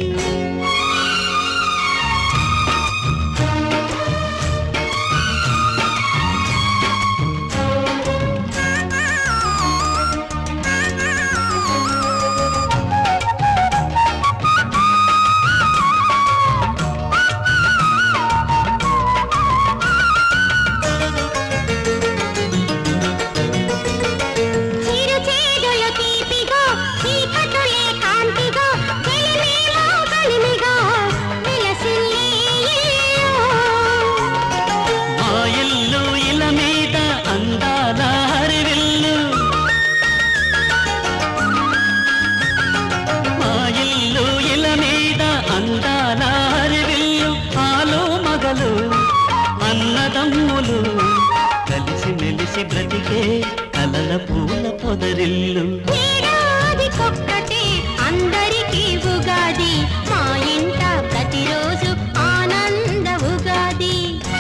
[SPEAKER 7] చిరుచేదులు తీపిగా, చీకటులే కాంతిగా, వెలిమేమో కలిమిగా విలసిల్లే ఇల్లు.
[SPEAKER 6] మా ఇల్లు ఇల మీద అందాల హరివిల్లు, మా ఇల్లు ఇల మీద అందాల హరివిల్లు, ఆలు మగలు అన్నదమ్ములు కలిసి మెలిసి బ్రతికే కలల పూల పొదరిల్లు.
[SPEAKER 7] ఏడాదికొక్కటే అందరికీ ఉగాది, మా ఇంట ప్రతిరోజు ఆనంద ఉగాది.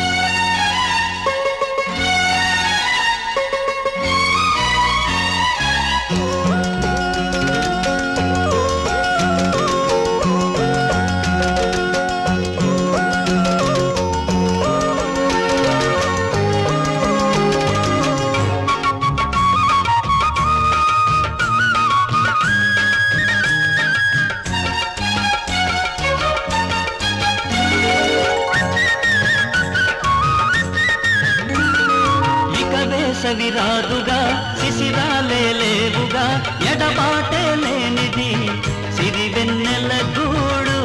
[SPEAKER 6] ఇక వేసవి రాదుగా, శిశిరాలే లేవుగా, ఎడబాటే లేనిది సిరివెన్నెల గూడు.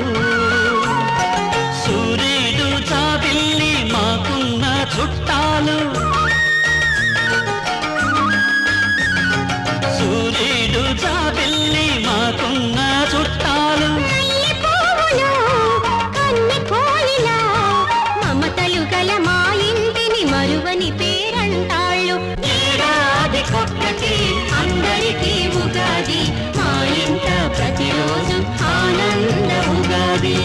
[SPEAKER 6] సూర్యుడు చావిల్లి మాకున్న చుట్టాలు, సూర్యుడు చావిల్లి మాకున్న చుట్టాలు.
[SPEAKER 7] నల్లి పువ్వులు, కన్నె కోయిలా, మమతలు గల మా ఇంటిని మరువని పేరంటాళ్ళు. ఏడాదికొక్కటే అందరికీ ఉగాది, మా ఇంట ప్రతిరోజు ఆనంద ఉగాది.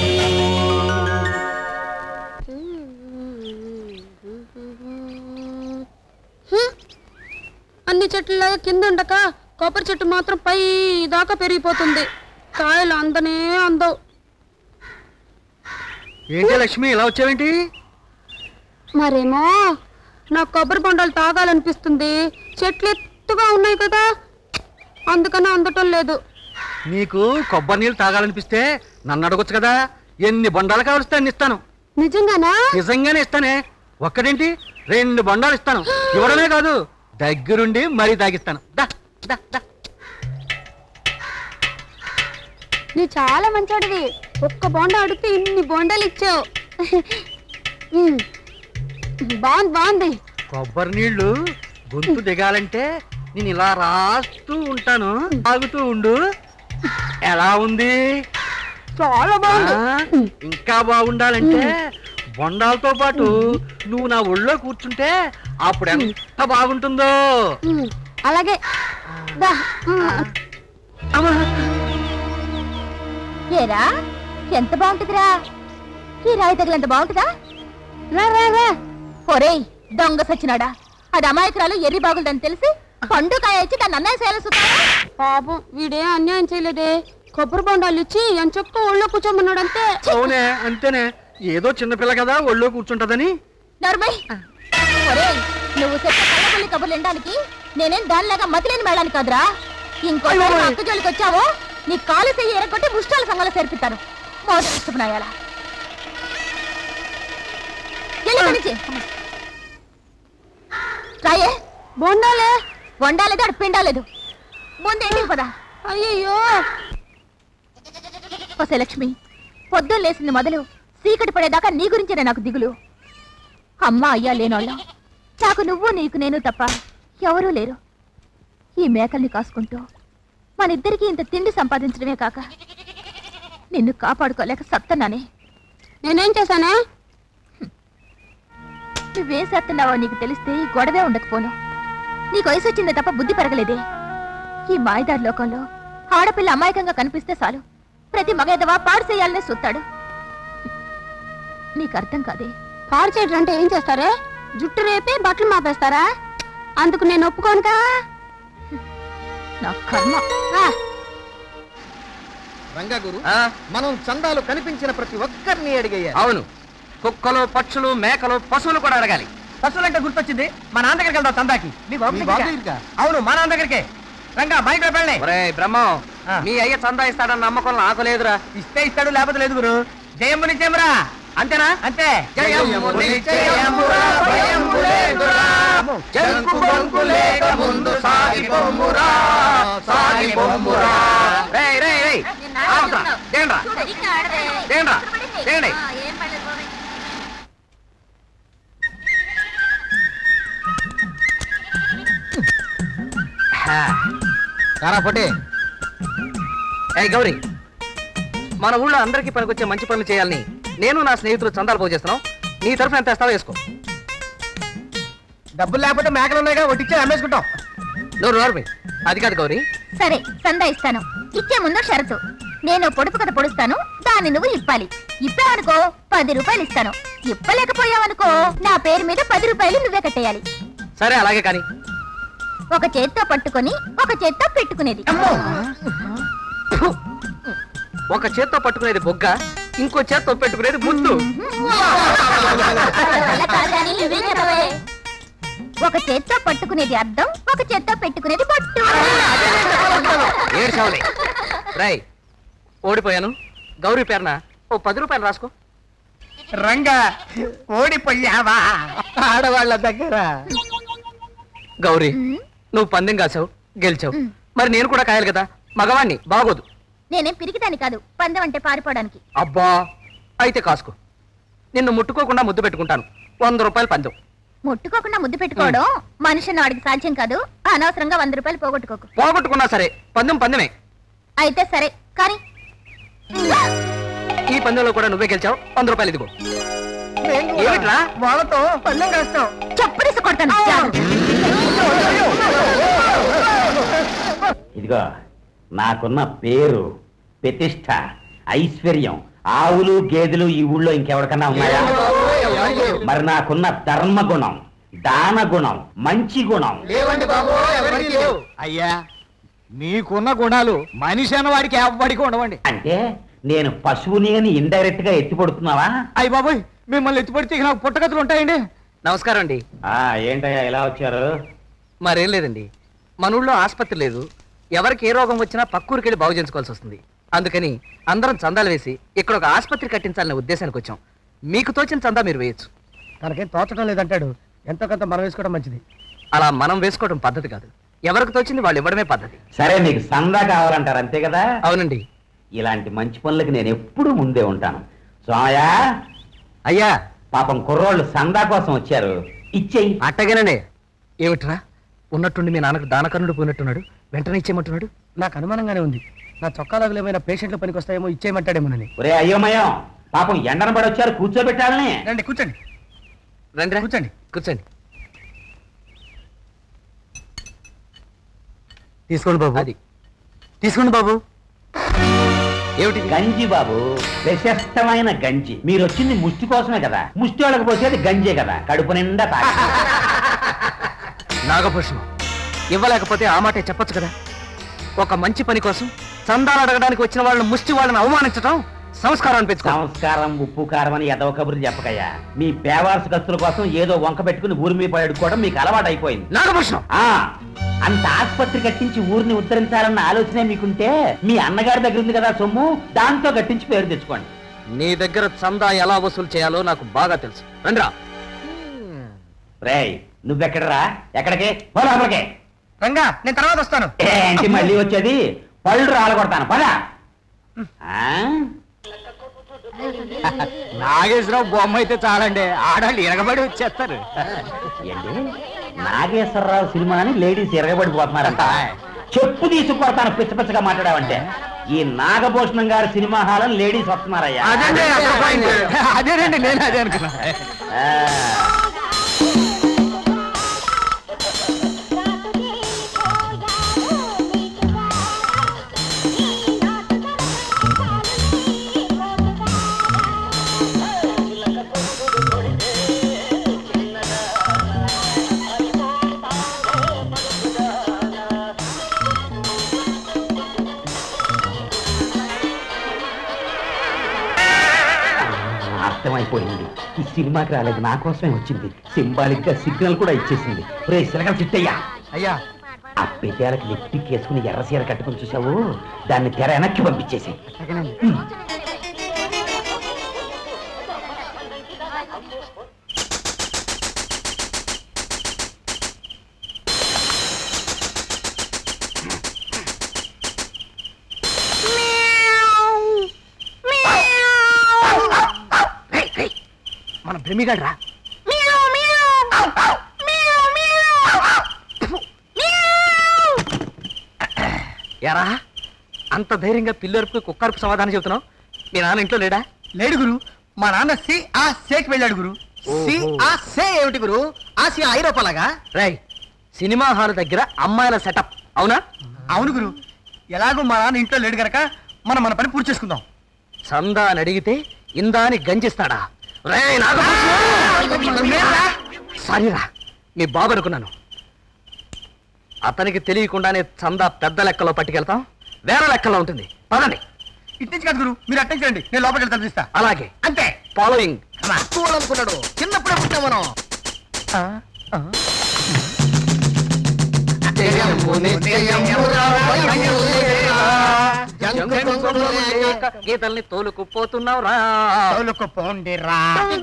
[SPEAKER 8] అన్ని చెట్లలాగా కింద ఉండక కొబ్బరి చెట్టు మాత్రం పై దాకా పెరిగిపోతుంది. కాయలు అందనే అందవు.
[SPEAKER 2] ఏంటి లక్ష్మి ఇలా వచ్చావేంటి?
[SPEAKER 8] మరేమో నాకు కొబ్బరి బొండాలు తాగాలనిపిస్తుంది. చెట్లు ఎత్తుగా ఉన్నాయి కదా, అందుకని అందటం లేదు.
[SPEAKER 2] నీకు కొబ్బరి నీళ్ళు తాగాలనిపిస్తే నన్ను అడగొచ్చు కదా. ఎన్ని బొండాలు కావలిస్తే అన్ని ఇస్తాను.
[SPEAKER 8] నిజంగానా?
[SPEAKER 2] నిజంగానే ఇస్తానే. ఒక్కడేంటి 2 బొండాలు ఇస్తాను. ఇవ్వడమే కాదు, దగ్గరుండి మరీ తాగిస్తాను. దా దా దా.
[SPEAKER 8] నీ చాలా మంచోడివి. ఒక్క బోండా అడిగితే ఇన్ని బోండాలు ఇచ్చావు. బాగుంది.
[SPEAKER 2] కొబ్బరి నీళ్లు గొంతు దిగాలంటే నేను ఇలా రాస్తూ ఉంటాను, తాగుతూ ఉండు. ఎలా ఉంది?
[SPEAKER 8] చాలా బాగుంది.
[SPEAKER 2] ఇంకా బాగుండాలంటే బొండాలతో పాటు నువ్వు నా ఒళ్ళో కూర్చుంటే అప్పుడు ఎంత బాగుంటుందో.
[SPEAKER 8] అలాగే.
[SPEAKER 5] ఏరా ఎంత బాగుంటుందిరా? ఈ రాయి తగిలంత బాగుంటుందా? ఒరేయ్ దొంగ సచ్చినాడా, అది అమాయకురాలు ఎర్రి బాగుందని తెలిసి పండుకాయ ఇచ్చి దాన్ని అన్నయ్య చేయాల్సి.
[SPEAKER 8] పాపం వీడే అన్యాయం చేయలేదే. కొబ్బరి బొండాలు ఇచ్చి ఎంచక్క ఒళ్ళో కూర్చోమన్నాడు అంతే.
[SPEAKER 2] అవునే, అంతేనే. ఏదో చిన్నపిల్ల కదా ఒళ్ళో కూర్చుంటదని.
[SPEAKER 5] ఒరేయ్ నువ్వు చెప్పే కళ్ళబుల్లి కబుర్లు వినడానికి నేనేం దానిలాగా మతిలేని మేళాన్ని కాదురా. ఇంకో అక్క జోలికి వచ్చావో నీ కాలు చెయ్యి ఎరగొట్టి ముష్టాల సంఘాలు చేర్పిస్తాను. మోసం ఇష్టపడాయాలా రాయే.
[SPEAKER 8] బొండాలే
[SPEAKER 5] వండాలేదు అడు పిండాలేదు. ముందేంటి పదా.
[SPEAKER 8] అయ్యయ్యో.
[SPEAKER 5] ఒసే లక్ష్మి, పొద్దున్న లేసింది మొదలు చీకటి పడేదాకా నీ గురించేనే నాకు దిగులు. అమ్మ అయ్యా లేనోళ్ళం. నాకు నువ్వు నీకు నేను తప్ప ఎవరూ లేరు. ఈ మేకల్ని కాసుకుంటూ మనిద్దరికీ ఇంత తిండి సంపాదించడమే కాక నిన్ను కాపాడుకోలేక సత్తన్నానే.
[SPEAKER 8] నేనేం చేశానా?
[SPEAKER 5] నువ్వేం సత్తున్నావో నీకు తెలిస్తే ఈ గొడవే ఉండకపోను. నీకు వయసు వచ్చిందే తప్ప బుద్ధి పెరగలేదే. ఈ మాయదారి లోకంలో ఆడపిల్ల అమాయకంగా కనిపిస్తే చాలు ప్రతి మగేదవా పాడు చేయాలనే చూస్తాడు. నీకు అర్థం కాదే.
[SPEAKER 8] పాడు చేయడం అంటే ఏం చేస్తారే? జుట్టు రేపి బట్టలు మాపేస్తారా? అందుకు నేను ఒప్పుకోనుకా.
[SPEAKER 5] నా కర్మ.
[SPEAKER 2] రంగా గురు, మనం చందాలు కనిపించిన ప్రతి ఒక్కరిని అడిగేయాలి.
[SPEAKER 3] అవును, కుక్కలు, పక్షులు, మేకలు, పశువులు కూడా అడగాలి.
[SPEAKER 2] పశువులంటే గుర్తొచ్చింది, మా నాన్న దగ్గరికి వెళ్దాం చందాకి. అవును, మా నాన్న దగ్గరికే. రంగా బయట వెళ్ళి.
[SPEAKER 3] ఒరేయ్ బ్రహ్మం, మీ అయ్య చందా ఇస్తాడన్న నమ్మకం నాకు లేదురా.
[SPEAKER 2] ఇస్తే ఇస్తాడు, లేకపోతే లేదు గురు. జయముని జయమురా. అంతేనా? అంతే.
[SPEAKER 3] గౌరీ, మన ఊళ్ళో అందరికీ పనికొచ్చే మంచి పనులు చేయాలని నేను నా స్నేహితులు చందాలు పోగు చేస్తున్నాం. నీ తరఫున ఎంత ఇస్తావో వేసుకో.
[SPEAKER 2] డబ్బులు లేకపోతే మేకలు ఉన్నాయిగా, ఒట్టిచ్చే అమ్మేసుకుంటాం.
[SPEAKER 3] నువ్వు నోర్మి. అది కాదు గౌరీ.
[SPEAKER 5] సరే చందా ఇస్తాను. ఇచ్చే ముందు షరతు, నేను పొడుపు కథ పొడుస్తాను, దాన్ని నువ్వు ఇప్పాలి. ఇప్పావనుకో 10 రూపాయలు ఇస్తాను. ఇప్పలేకపోయావనుకో నా పేరు మీద 10 రూపాయలు నువ్వే కట్టేయాలి.
[SPEAKER 3] సరే అలాగే. కానీ
[SPEAKER 5] ఒక చేత్తో పట్టుకొని ఒక చేత్తో పెట్టుకునేది.
[SPEAKER 3] ఒక చేత్తో పట్టుకునేది బొగ్గ, ఇంకో చేత్తో పెట్టుకునేది ముద్దు.
[SPEAKER 5] ఒక చేత్తో పట్టుకునేది అద్దం, ఒక చేత్తో పెట్టుకునేది బొట్టు.
[SPEAKER 3] ఏడ్చావులే. రై, ఓడిపోయాను. గౌరీ పేరున ఓ 10 రూపాయలు రాసుకో.
[SPEAKER 2] రంగా ఓడిపోయావా ఆడవాళ్ళ దగ్గర?
[SPEAKER 3] గౌరీ, నువ్వు పందెం కాసావు, గెలిచావు. మరి నేను కూడా కాయాలి కదా. మగవాణ్ణి, బాగోదు.
[SPEAKER 5] నేనేం పిరికిదాన్ని కాదు పందెం అంటే పారిపోవడానికి.
[SPEAKER 3] అబ్బా, అయితే కాసుకో. నిన్ను ముట్టుకోకుండా ముద్దు పెట్టుకుంటాను. 100 రూపాయలు పందెం.
[SPEAKER 5] ముట్టుకోకుండా ముద్దు పెట్టుకోవడం మనిషి నాడికి సాధ్యం కాదు. అనవసరంగా 100 రూపాయలు పోగొట్టుకోకు.
[SPEAKER 3] పోగొట్టుకున్నా సరే, పందెం పందెమే.
[SPEAKER 5] అయితే సరే కానీ
[SPEAKER 3] ఈ పందెంలో కూడా నువ్వే గెలిచావు. 100 రూపాయలు ఇదిగో. ఏమిట్రా?
[SPEAKER 2] వాళ్ళతో పందెం కాస్తాం.
[SPEAKER 5] చెప్పలేసి కొడతాను.
[SPEAKER 4] ఇదిగో, నాకున్న పేరు, ప్రతిష్ట, ఐశ్వర్యం, ఆవులు గేదెలు ఈ ఊళ్ళో ఇంకెవరికన్నా ఉన్నాయా? మరి నాకున్న ధర్మగుణం, దాన గుణం, మంచి గుణం
[SPEAKER 2] అయ్యా, మీకున్న గుణాలు మనిషి అన్న వాడికి ఎవ్వడికి ఉండవండి.
[SPEAKER 4] అంటే నేను పశువుని అని ఇండైరెక్ట్ గా ఎత్తిపడుతున్నావా?
[SPEAKER 2] అయ్య బాబోయ్, మిమ్మల్ని ఎత్తిపడితే నాకు పుట్టగతులు ఉంటాయండి.
[SPEAKER 3] నమస్కారం అండి.
[SPEAKER 4] ఏంటయ్యా ఇలా వచ్చారు?
[SPEAKER 3] మరేం లేదండి, మన ఊళ్ళో ఆసుపత్రి లేదు, ఎవరికి ఏ రోగం వచ్చినా పక్కూరికి వెళ్ళి బాగు చేయించుకోవాల్సి వస్తుంది. అందుకని అందరం చందాలు వేసి ఇక్కడ ఒక ఆసుపత్రి కట్టించాలనే ఉద్దేశానికి వచ్చాం. మీకు తోచిన చందా మీరు వేయచ్చు.
[SPEAKER 2] తనకేం తోచడం లేదంటాడు, ఎంతో కొంత మనం వేసుకోవడం మంచిది.
[SPEAKER 3] అలా మనం వేసుకోవడం పద్ధతి కాదు, ఎవరికి తోచింది వాళ్ళు ఇవ్వడమే పద్ధతి.
[SPEAKER 4] సరే, మీకు సందా కావాలంటారు అంతే కదా?
[SPEAKER 3] అవునండి.
[SPEAKER 4] ఇలాంటి మంచి పనులకి నేను ఎప్పుడూ ముందే ఉంటాను. సోమయ్య,
[SPEAKER 3] అయ్యా,
[SPEAKER 4] పాపం కుర్రోళ్ళు సందా కోసం వచ్చారు, ఇచ్చేయి.
[SPEAKER 3] అట్టగానే. ఏమిట్రా, ఉన్నట్టుండి మీ నాన్నకు దానకర్ణుడు పోయినట్టున్నాడు, వెంటనే ఇచ్చేయమంటున్నాడు.
[SPEAKER 2] నాకు అనుమానంగానే ఉంది. నా చొక్కాలకు ఏమైనా పేషెంట్లు పనికి వస్తాయేమో, ఇచ్చేయమంటాడేమోనని.
[SPEAKER 4] ఒరే అయ్యోమయం, పాపం ఎండన పడి వచ్చారు, కూర్చోబెట్టాలని.
[SPEAKER 2] రండి, కూర్చోండి.
[SPEAKER 3] రండి,
[SPEAKER 2] కూర్చోండి.
[SPEAKER 3] కూర్చోండి. తీసుకోండి బాబు. అది తీసుకోండి బాబు.
[SPEAKER 4] ఏమిటి? గంజి బాబు, ప్రశస్తమైన గంజి. మీరు వచ్చింది ముష్టి కోసమే కదా, ముష్టి వాళ్ళకి పోసేది గంజే కదా, కడుపు నిండా తాగి.
[SPEAKER 3] నాగభూషణం, ఇవ్వలేకపోతే ఆ మాటే చెప్పొచ్చు కదా. ఒక మంచి పని కోసం చందాలు అడగడానికి వచ్చిన వాళ్ళని ముష్టి వాళ్ళని అవమానించడం సంస్కారం అనిపించుకో.
[SPEAKER 4] సంస్కారం ఉప్పు కారం అని ఎదవ కబుర్లు చెప్పకయ్యా. మీ పేవార్సు కత్తుల కోసం ఏదో వంక పెట్టుకుని ఊరి మీద పడుకోవడం మీకు అలవాటు అయిపోయింది.
[SPEAKER 3] నాగభూషణం,
[SPEAKER 4] అంత ఆసుపత్రి కట్టించి ఊరిని ఉద్ధరించాలన్న ఆలోచనే మీకుంటే మీ అన్నగారి దగ్గర ఉంది కదా సొమ్ము, దాంతో కట్టించి పేరు తెచ్చుకోండి.
[SPEAKER 3] నీ దగ్గర చందా ఎలా వసూలు చేయాలో నాకు బాగా తెలుసు. రండిరా.
[SPEAKER 4] రేయ్, నువ్వెక్కడరా? ఎక్కడికి? లోపలికి
[SPEAKER 2] రంగా, నేను తర్వాత వస్తాను.
[SPEAKER 4] ఏంటి మళ్ళీ వచ్చేది? పళ్ళు రాలగొడతాను, పదా.
[SPEAKER 2] నాగేశ్వరరావు బొమ్మ అయితే చాలండి, ఆడాళ్ళు ఎరగబడి వచ్చేస్తారు.
[SPEAKER 4] ఏంటి, నాగేశ్వరరావు సినిమా అని లేడీస్ ఎరగబడిపోతున్నారంట. చెప్పు తీసుకుపోతాను పిచ్చ పిచ్చగా మాట్లాడావంటే. ఈ నాగభూషణం గారి సినిమా హాల్ లేడీస్ వస్తున్నారయ్యా.
[SPEAKER 2] అదేనండి, నేను అదే అనుకున్నా.
[SPEAKER 4] అర్థమైపోయింది, ఈ సినిమాకి రాలేదు, నా కోసమే వచ్చింది. సింబాలిక్ గా సిగ్నల్ కూడా ఇచ్చేసింది. రే సిలగల చిట్టయ్యా,
[SPEAKER 2] అయ్యా,
[SPEAKER 4] ఆ పెద్దాలకి లిప్టిక్ వేసుకుని ఎర్ర సీర కట్టుకుని చూసావు, దాన్ని తెర వెనక్కి పంపించేసి.
[SPEAKER 3] మన భ్రమిగాడు రా. ఎరా, అంత ధైర్యంగా పిల్లరుపు కుక్కరుపు సమాధానం చెబుతున్నావు? మీ నాన్న ఇంట్లో లేడా?
[SPEAKER 2] లేడు గురు, మా నాన్న సేకి వెళ్ళాడు గురు. సే ఏమిటి గురు? ఐరోపాలాగా.
[SPEAKER 3] రై, సినిమా హాల్ దగ్గర అమ్మాయిల సెటప్ అవునా?
[SPEAKER 2] అవును గురు, ఎలాగో మా నాన్న ఇంట్లో లేడు గనక మనం మన పని పూర్తి చేసుకుందాం.
[SPEAKER 3] చందా అని అడిగితే ఇందా అని గంజిస్తాడా? సారీరా, మీ బాబు అనుకున్నాను. అతనికి తెలియకుండానే చందా పెద్ద లెక్కలో పట్టుకెళ్తాం, వేరే లెక్కలో ఉంటుంది. పదండి.
[SPEAKER 2] ఇట్టించి కాదు గురు, మీరు అట్టించండి, నేను లోపలికి వెళ్ళి తప్పిస్తా.
[SPEAKER 3] అలాగే,
[SPEAKER 2] అంతే.
[SPEAKER 3] ఫాలోయింగ్.
[SPEAKER 2] అనుకున్నాడు, చిన్నప్పుడే పుట్టాం మనం.
[SPEAKER 3] గీతల్ని తోలుకుపోతున్నావు రా,
[SPEAKER 2] తోలుకుపోండి రా.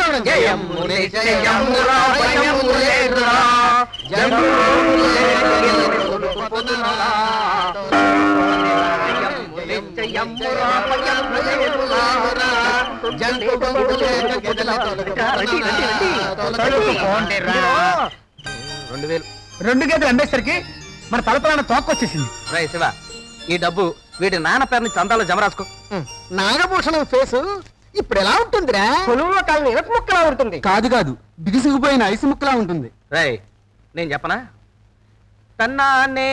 [SPEAKER 2] రెండు గేదెలు అమ్మేసరికి మన తలపలాన తోకొచ్చేసింది.
[SPEAKER 3] రై శివ, ఈ డబ్బు వీడి నాన్న పేరుని చందాలో జమ రాసుకో.
[SPEAKER 2] నాగభూషణం ఫేసు ఇప్పుడు ఎలా ఉంటుందిరా? పొలంలో కాలని ఇనప ముక్కలా ఉంటుంది. కాదు కాదు, బిగుసుకుపోయిన ఐసు ముక్కలా ఉంటుంది.
[SPEAKER 3] రై, నేను చెప్పనా? తన్నానే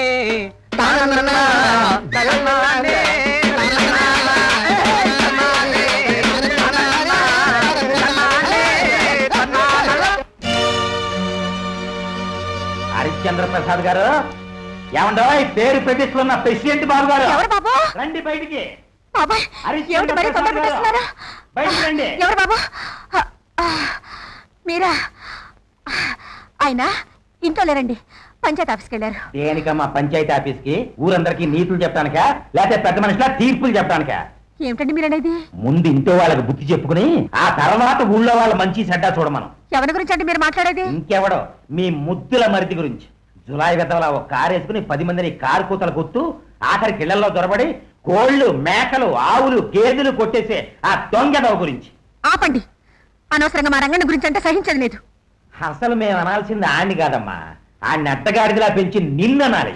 [SPEAKER 4] హరిశ్చంద్ర ప్రసాద్ గారు, ఏమండో ఈ పేరు ప్రతిష్ఠున్న ప్రెసిడెంట్ బాబు గారు,
[SPEAKER 5] ఎవరు బాబు?
[SPEAKER 4] రండి బయటికి.
[SPEAKER 5] బాబాయ్, ఏమిటి మరి తొందర పెట్టేస్తున్నారా?
[SPEAKER 4] బయటికి రండి.
[SPEAKER 5] ఎవరు బాబు? మీరా? ఆయన ఇంట్లో లేరండి, పంచాయతీ ఆఫీస్కి వెళ్ళారు.
[SPEAKER 4] దేనికమ్మా పంచాయతీ ఆఫీస్కి? ఊరందరికీ నీతులు చెప్పడానికా లేకపోతే పెద్ద మనుషుల తీర్పులు చెప్పడానికా?
[SPEAKER 5] ఏమిటండి మీరు అనేది?
[SPEAKER 4] ముందు ఇంట్లో వాళ్ళకి బుద్ధి చెప్పుకుని ఆ తర్వాత ఊళ్ళో వాళ్ళ మంచి చెడ్డా చూడమను.
[SPEAKER 5] ఎవరి గురించి అంటే మీరు మాట్లాడేది?
[SPEAKER 4] ఇంకెవడో మీ ముద్దుల మరిది గురించి. జులాయి వెతవలా ఒక కారు వేసుకుని 10 మందిని కారు కూతలు కొత్తూ ఆఖరికి ఇళ్లలో దొరబడి కోళ్లు మేకలు ఆవులు గేదెలు కొట్టేసే ఆ దొంగదవ గురించి.
[SPEAKER 5] ఆపండి. అనవసరంగా మా రంగన్న గురించి అంటే సహించదు లేదు.
[SPEAKER 4] అసలు మేము అనాల్సింది ఆడిని కాదమ్మా, ఆడిని అడ్డగాడిదిలా పెంచి నిన్ననాలి.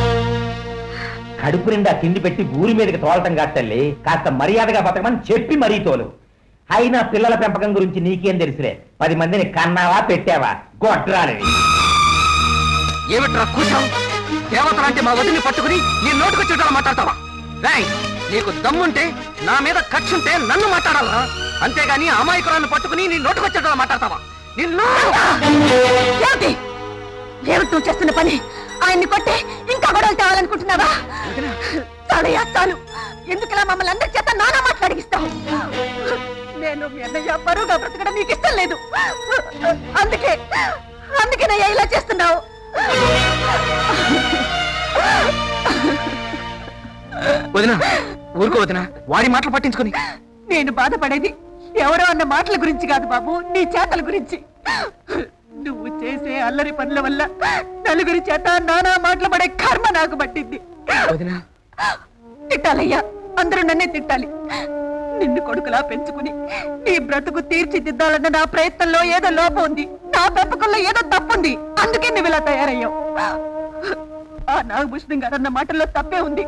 [SPEAKER 4] కడుపు నిండా తిండి పెట్టి ఊరి మీదకి తోలటం కాదు తల్లి, కాస్త మర్యాదగా బతకమని చెప్పి మరీ తోలు. అయినా పిల్లల పెంపకం గురించి నీకేం తెలుసులే. 10 మందిని కన్నావా పెట్టావా గొడ్రాలివి.
[SPEAKER 3] ఏమిట్రా కూర్చోం? దేవతలాంటి మా వదిని పట్టుకుని నీ నోటుకొచ్చేటలా మాట్లాడతావా? రాయ్, నీకు దమ్ముంటే నా మీద ఖర్చుంటే నన్ను మాట్లాడాలా, అంతేగాని అమాయకురాన్ని పట్టుకుని నీ నోటుకొచ్చేటలా మాట్లాడతావా? నిన్ను
[SPEAKER 5] ఏమిటి నువ్వు చేస్తున్న పని? ఆయన్ని కొట్టి ఇంకా గొడవలు తేవాలనుకుంటున్నావా? చాలయ్యా చాలు. ఎందుకులా మమ్మల్ని అందరి చేత నానా మాట్లాడిస్తావు? నేను మీ అన్నయ్య బరువుగా బ్రతకడం నీకు ఇష్టం లేదు. అందుకేనయ్యా ఇలా చేస్తున్నావు.
[SPEAKER 3] వదినా ఊరుకో వదినా, వాడి మాటలు పట్టించుకుని.
[SPEAKER 5] నేను బాధపడేది ఎవరో అన్న మాటల గురించి కాదు బాబు, నీ చేతల గురించి. నువ్వు చేసే అల్లరి పనుల వల్ల నలుగురి చేత నానా మాటలు పడే కర్మ నాకు పట్టింది. తిట్టాలయ్యా, అందరూ నన్నే తిట్టాలి. నిన్ను కొడుకులా పెంచుకుని నీ బ్రతుకు తీర్చిదిద్దాలన్న నా ప్రయత్నంలో ఏదో లోపం ఉంది, నా పెంపకంలో ఏదో తప్పుంది. అందుకే నువ్వు ఇలా తయారయ్యావు. ఆ నాగభూషణం గారు అన్న మాటల్లో తప్పే ఉంది.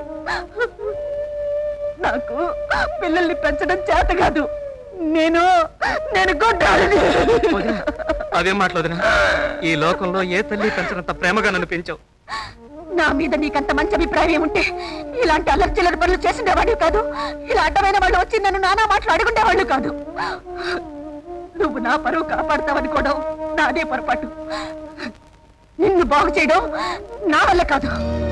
[SPEAKER 5] నాకు పిల్లల్ని పెంచడం చేత కాదు. నేను గొడ్రాలిని.
[SPEAKER 3] అదేం మాట్లాడినా ఈ లోకంలో ఏ తల్లి పెంచినంత ప్రేమగా నన్ను పెంచావు.
[SPEAKER 5] నా మీద నీకంత మంచి అభిప్రాయం ఉంటే ఇలాంటి అలర్చిల్లర పనులు చేసిండేవాడు కాదు. ఇలా అడ్డమైన వాళ్ళు వచ్చి నన్ను నానా మాటలు అడుగుండేవాళ్ళు కాదు. నువ్వు నా పరువు కాపాడుతావనుకోవడం నాదే పొరపాటు. నిన్ను బాగు చేయడం నా వల్ల కాదు.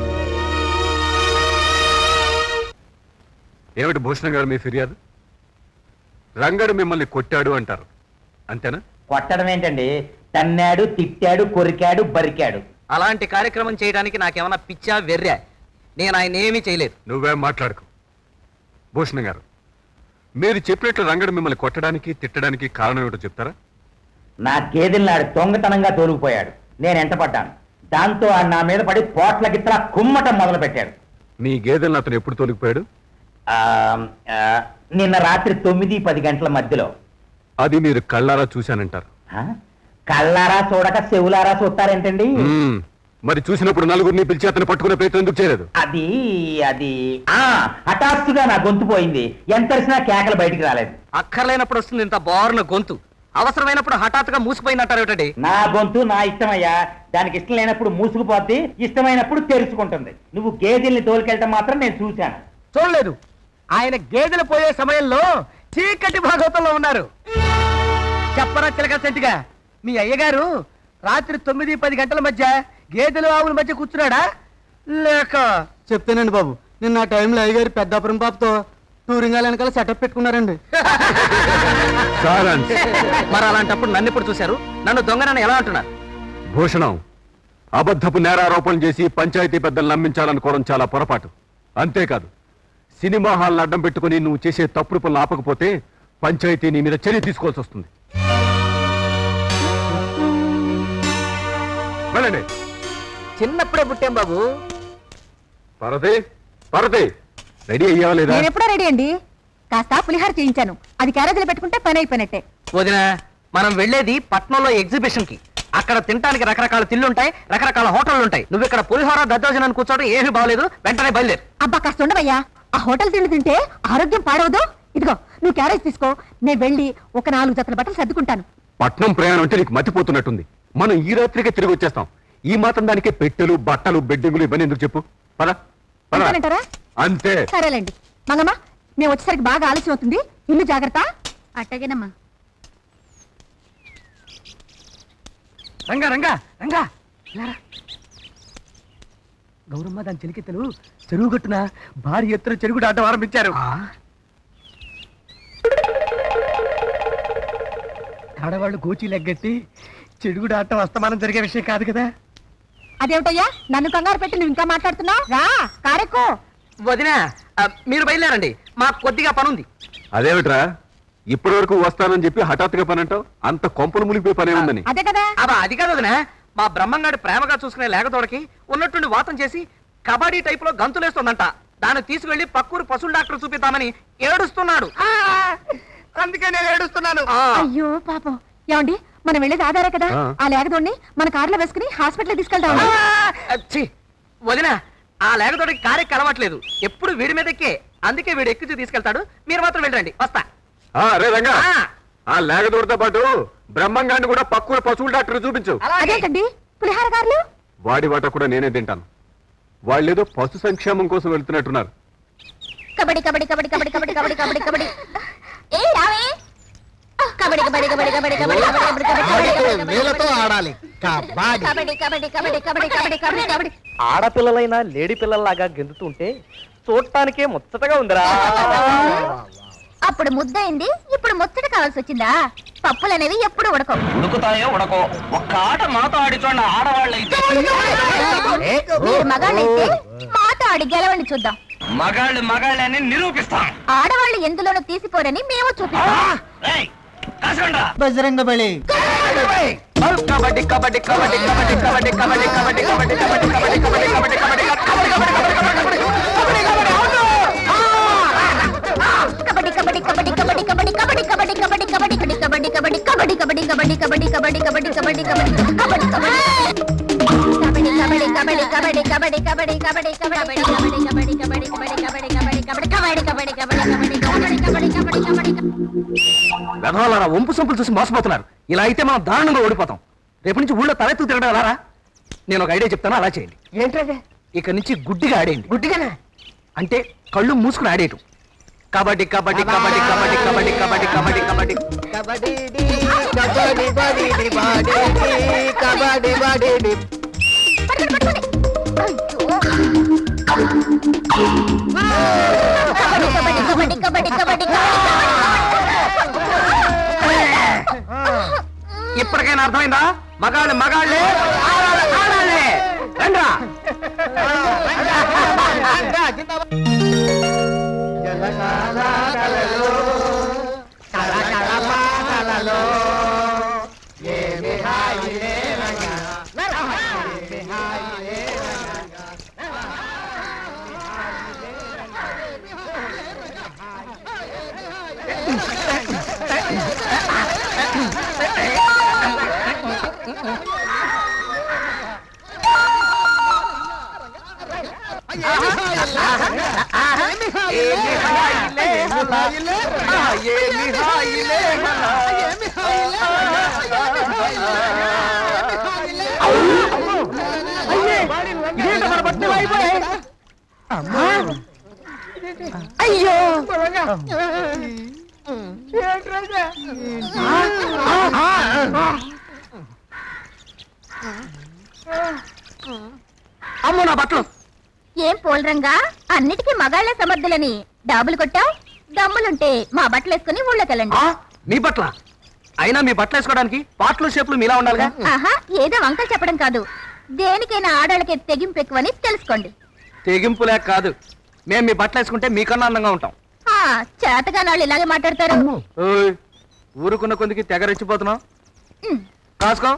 [SPEAKER 1] ఏమిటి భూషణం గారు మీ ఫిర్యాదు? రంగడు మిమ్మల్ని కొట్టాడు అంటారు, అంతేనా?
[SPEAKER 4] కొట్టడం ఏంటండి, తన్నాడు, తిట్టాడు, కొరికాడు, బరికాడు.
[SPEAKER 3] అలాంటి కార్యక్రమం చేయడానికి నాకేమన్నా పిచ్చా వెర్రా? నేను ఆయన ఏమీ చేయలేదు.
[SPEAKER 1] నువ్వేం మాట్లాడుకో. భూషణం గారు, మీరు చెప్పినట్లు రంగడు మిమ్మల్ని కొట్టడానికి తిట్టడానికి కారణం ఏమిటో చెప్తారా?
[SPEAKER 4] నా గేదెల్ని దొంగతనంగా తోలుకుపోయాడు. నేను ఎంటపడ్డాను. దాంతో ఆయన నా మీద పడి పోట్ల గిట్లా కుమ్మటం మొదలు పెట్టాడు.
[SPEAKER 1] మీ గేదెలను అతను ఎప్పుడు తోలుకుపోయాడు?
[SPEAKER 4] నిన్న రాత్రి 9-10 గంటల మధ్యలో.
[SPEAKER 1] అది మీరు కళ్ళారా చూశానంటారు.
[SPEAKER 4] కళ్ళారా చూడక చెవులారా చూస్తారేంటండి?
[SPEAKER 1] మరి చూసినప్పుడు నలుగురిని పిలిచి అతను పట్టుకునే ప్రయత్నం ఎందుకు చేయలేదు?
[SPEAKER 4] అది హఠాత్తుగా నా గొంతు పోయింది. ఎంతరిసినా కేకలు బయటికి రాలేదు.
[SPEAKER 3] అక్కర్లేనప్పుడు వస్తుంది ఇంత బారున గొంతు, అవసరమైనప్పుడు హఠాత్తుగా మూసుకుపోయినట్టారు ఏమిటండి?
[SPEAKER 4] నా గొంతు నా ఇష్టమయ్యా. దానికి ఇష్టం లేనప్పుడు మూసుకుపోద్ది, ఇష్టమైనప్పుడు తెరుచుకుంటుంది. నువ్వు గేదెల్ని తోలుకెళ్ళటం మాత్రం నేను చూశాను.
[SPEAKER 2] చూడలేదు. ఆయన గేదెలు పోయే సమయంలో చీకటి భాగవతంలో ఉన్నారు. చెప్పరా చిలక సెంటిగా, మీ అయ్యగారు రాత్రి 9-10 గంటల మధ్య గేదెలు ఆవుల మధ్య కూర్చున్నాడా లేక?
[SPEAKER 9] చెప్తానండి బాబు, నిన్న ఆ టైంలో అయ్యగారు పెద్దాపురం పాపతో టూరింగ్ వెనకాల సెటప్ పెట్టుకున్నారండి.
[SPEAKER 3] మరి అలాంటప్పుడు నన్ను ఇప్పుడు చూశారు, నన్ను దొంగనని ఎలా అంటున్నారు?
[SPEAKER 1] భూషణం, అబద్ధపు నేరారోపణలు చేసి పంచాయతీ పెద్దలు నమ్మించాలనుకోవడం చాలా పొరపాటు. అంతేకాదు, సినిమా హాల్ని అడ్డం పెట్టుకుని నువ్వు చేసే తప్పుడు పనులు ఆపకపోతే పంచాయతీ నీ మీద చర్య తీసుకోవాల్సి వస్తుంది. వెళ్ళండి.
[SPEAKER 2] చిన్నప్పుడే పుట్టాం బాబు.
[SPEAKER 1] పరదే రెడీ అయ్యావా లేదా?
[SPEAKER 5] నేను ఎప్పుడో రెడీ అండి. కాస్త పులిహార చేయించాను, అది క్యారేజీలో పెట్టుకుంటే పని అయిపోయినట్టే.
[SPEAKER 3] వదిన, మనం వెళ్ళేది పట్నంలో ఎగ్జిబిషన్ కి. అక్కడ తినడానికి రకరకాల తిల్లుంటాయి, రకరకాల హోటళ్లు ఉంటాయి. నువ్వు ఇక్కడ పులిహోర దద్దోజనాన్ని కూర్చోవడం ఏమీ బాగలేదు. వెంటనే బయలుదేరు.
[SPEAKER 5] అబ్బా కాస్త ఉండవయ్యా, ఆ హోటల్ తిండి తింటే ఆరోగ్యం పాడవదు. ఇదిగో నువ్వు క్యారేజ్ తీసుకో, నేను వెళ్ళి ఒక 4 జతల బట్టలు సర్దుకుంటాను.
[SPEAKER 1] పట్నం ప్రయాణం అంటే నీకు మతిపోతున్నట్టుంది. మనం ఈ రాత్రికే తిరిగి వచ్చేస్తాం. ఈ మాత్రం దానికే పెట్టెలు బట్టలు బెడ్డింగులు ఇవన్నీ ఎందుకు చెప్పు?
[SPEAKER 5] అంతేనంటారా?
[SPEAKER 1] అంతే.
[SPEAKER 5] సరేలేండి. మంగమ్మ, మేము వచ్చేసరికి బాగా ఆలస్యం అవుతుంది, ఇల్లు జాగ్రత్త.
[SPEAKER 7] అట్టగేనమ్మా.
[SPEAKER 2] రంగా రంగా రంగా గౌరమ్మ దాని చెలికెత్తలు చెరువు గట్టున భారీ ఎత్తున చెరుగుడు ఆట ఆరంభించారు. ఆడవాళ్ళు గోచీలు ఎగ్గట్టి చెడుగుడు ఆటం అస్తమానం జరిగే విషయం కాదు కదా.
[SPEAKER 5] అదేమిటయ్యా నన్ను కంగారు పెట్టి నువ్వు ఇంకా మాట్లాడుతున్నావు? రా కారెక్కు.
[SPEAKER 3] వదినా మీరు బయలుదేరండి, మాకు కొద్దిగా పనుంది.
[SPEAKER 1] అదేమిట్రా ఇప్పటి వరకు వస్తానని చెప్పి హఠాత్తుగా పని అంటావు? అంత కొంపలు మునిగిపోయి పనే ఉందని.
[SPEAKER 5] అదే కదా.
[SPEAKER 3] అబ్బా అది కాదు వదినా, మా బ్రహ్మంగాడి ప్రేమగా చూసుకునే లేకతోడకి ఉన్నట్టుండి వాతం చేసి కబడ్డీ టైప్ లో గంతులేస్తుందంట. దాన్ని తీసుకెళ్లి పక్కూరు పశువుల డాక్టర్ చూపిద్దామని ఏడుస్తున్నాడు.
[SPEAKER 2] అందుకే నేను ఏడుస్తున్నాను.
[SPEAKER 5] అయ్యో పాపం. ఏమండి మనం వెళ్ళేది ఆధారే కదా, ఆ లేకదోడిని మన కారులో వేసుకుని హాస్పిటల్ తీసుకెళ్తాం.
[SPEAKER 3] వదినా ఆ లేకతోడికి కారెక్కి అలవాట్లేదు, ఎప్పుడు వీడి మీద ఎక్కే. అందుకే వీడు ఎక్కించి తీసుకెళ్తాడు, మీరు మాత్రం వెళ్ళండి. వస్తా.
[SPEAKER 1] రే రంగా, ఆ లేకదోడితో పాటు బ్రహ్మంగాన్ని కూడా పక్కూరు పశువుల డాక్టర్ చూపించు.
[SPEAKER 5] అదేంటండి పులిహార గారులు?
[SPEAKER 1] వాడి వాట కూడా నేనే తింటాను. వాళ్ళేదో పశు సంక్షేమం కోసం వెళ్తున్నట్టున్నారు.
[SPEAKER 7] కబడ్డీ కబడ్డీ కబడ్డీ కబడ్డీ కబడ్డీ కబడ్డీ కబడ్డీ కబడ్డీ. ఏ రావే కబడ్డీ కబడ్డీ కబడ్డీ కబడ్డీ కబడ్డీ కబడ్డీ కబడ్డీ
[SPEAKER 2] నీళ్ళతో ఆడాలి. కబడ్డీ
[SPEAKER 7] కబడ్డీ కబడ్డీ కబడ్డీ కబడ్డీ కబడ్డీ కబడ్డీ కబడ్డీ.
[SPEAKER 3] ఆడపిల్లలైనా లేడీ పిల్లల్లాగా గెంతుతుంటే చూడటానికే ముచ్చటగా ఉందిరా.
[SPEAKER 7] అప్పుడు ముద్దయింది, ఇప్పుడు ముచ్చట కావాల్సి వచ్చిందా? పప్పులనేవి ఎప్పుడు ఉడకవు.
[SPEAKER 4] ఉడుకుతాయో ఉడకో, ఒక్క ఆట మాతో ఆడిచోండి. ఆడవాళ్ళైతే
[SPEAKER 7] మీరు మగాళ్ళైతే మాతో ఆడి గెలవండి చూద్దాం.
[SPEAKER 4] మగాళ్ళని నిరూపిస్తాం.
[SPEAKER 7] ఆడవాళ్ళు ఎందులోనూ తీసిపోరని మేము చూపిస్తాం.
[SPEAKER 9] బజరంగ బలి.
[SPEAKER 3] కబడ్డీ కబడ్డీ కబడ్డీ కబడ్డీ కబడ్డీ కబడ్డీ కబడ్డీ కబడ్డీ కబడ్డీ కబడ్డీ కబడ్డీ కబడ్డీ కబడ్డీ వెధవాళ్ళ వంపు సొంపులు చూసి మోసపోతున్నారు. ఇలా అయితే మనం దారుణంగా ఓడిపోతాం. రేపు నుంచి ఊళ్ళో తలెత్తు తిరగడం ఎలా? నేను ఒక ఐడియా చెప్తాను, అలా చేయండి.
[SPEAKER 2] ఏంటది?
[SPEAKER 3] ఇక నుంచి గుడ్డిగా ఆడేయండి.
[SPEAKER 2] గుడ్డిగానే
[SPEAKER 3] అంటే కళ్ళు మూసుకుని ఆడేయటం. కబడ్డీ కబడ్డీ కబడ్డీ కబడ్డీ కబడ్డీ కబడ్డీ కబడ్డీ కబడ్డీ
[SPEAKER 2] కబడ్డీ కబడ్డీ కబడ్డీ కబడ్డీ.
[SPEAKER 3] ఇప్పటికైనా అర్థమైందా? మగాళ్ళు మగాళ్ళే, ఆడాలి ఆడాలి. రండ్రా.
[SPEAKER 5] అయ్యో
[SPEAKER 3] అమ్మో నా బట్టలు.
[SPEAKER 7] ఏం పోలరంగా అన్నిటికీ మగాళ్లే సమర్థులని డాబులు కొట్టావు. దమ్ములుంటే మా బట్టలు వేసుకుని ఊళ్ళోకెళ్ళండి.
[SPEAKER 3] మీ బట్టల అయినా మీ బట్టలు వేసుకోవడానికి పాటలు షేపులు మీలా ఉండాలిగా.
[SPEAKER 7] ఆహా ఏదో వంకలు చెప్పడం కాదు, దేనికైనా ఆడాళ్ళకి తెగింపు ఎక్కువని తెలుసుకోండి.
[SPEAKER 3] తెగింపు లేక కాదు, మేము మీ బట్టలు వేసుకుంటే మీకన్నా అందంగా ఉంటాం.
[SPEAKER 7] చేతగా నాళ్ళు ఇలాగే మాట్లాడతారు.
[SPEAKER 3] ఊరుకున్న కొందికి తెగ రెచ్చిపోతున్నాం. కాసుకో.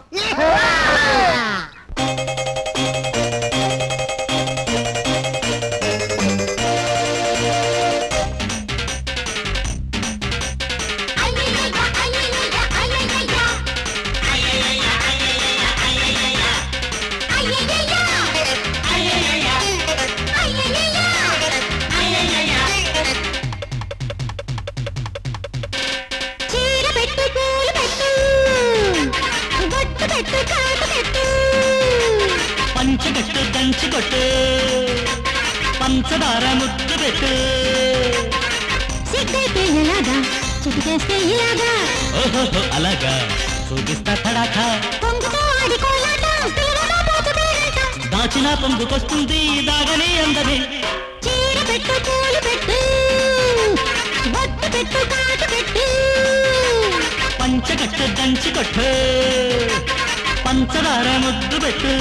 [SPEAKER 6] పంచగట్టు దంచిగొట్టు పంచదార ముద్దు పెట్టు.
[SPEAKER 7] సిగ్గైతే ఎలాగా చిటికేస్తే ఇలాగా.
[SPEAKER 6] ఓహో అలాగా చూపిస్తా తడాఖా. దాచిన పొంగుకొస్తుంది దాగని అందమే.
[SPEAKER 7] చీర పెట్టు పూలు పెట్టు బొట్టు పెట్టు కాటు పెట్టు.
[SPEAKER 6] పంచగట్టు దంచిగొట్టు పంచదార ముద్దు పెట్టు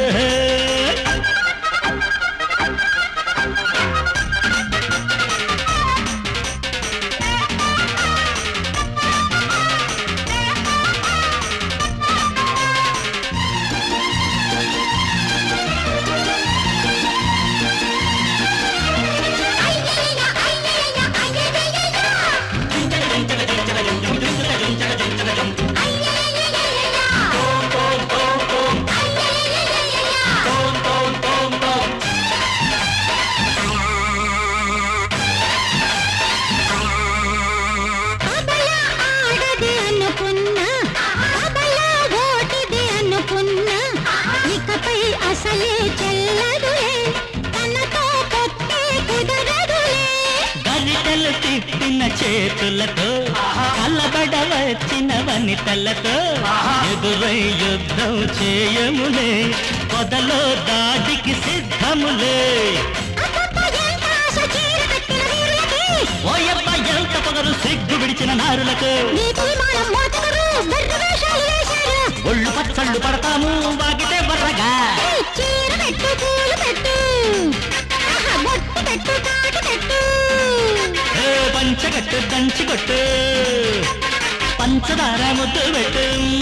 [SPEAKER 6] చేతులతో కలబడవచ్చిన వనితలతో ఎదురై యుద్ధం చేయములే పొదలో దాడికి సిద్ధములే ఓయబ్బ ఎంత పొగరు సిగ్గు విడిచిన నారులకు ఒళ్ళు పచ్చళ్ళు పడతాము వాగితే బర్రగా పంచగట్టు దంచిగొట్టు పంచదార ముద్దు పెట్టు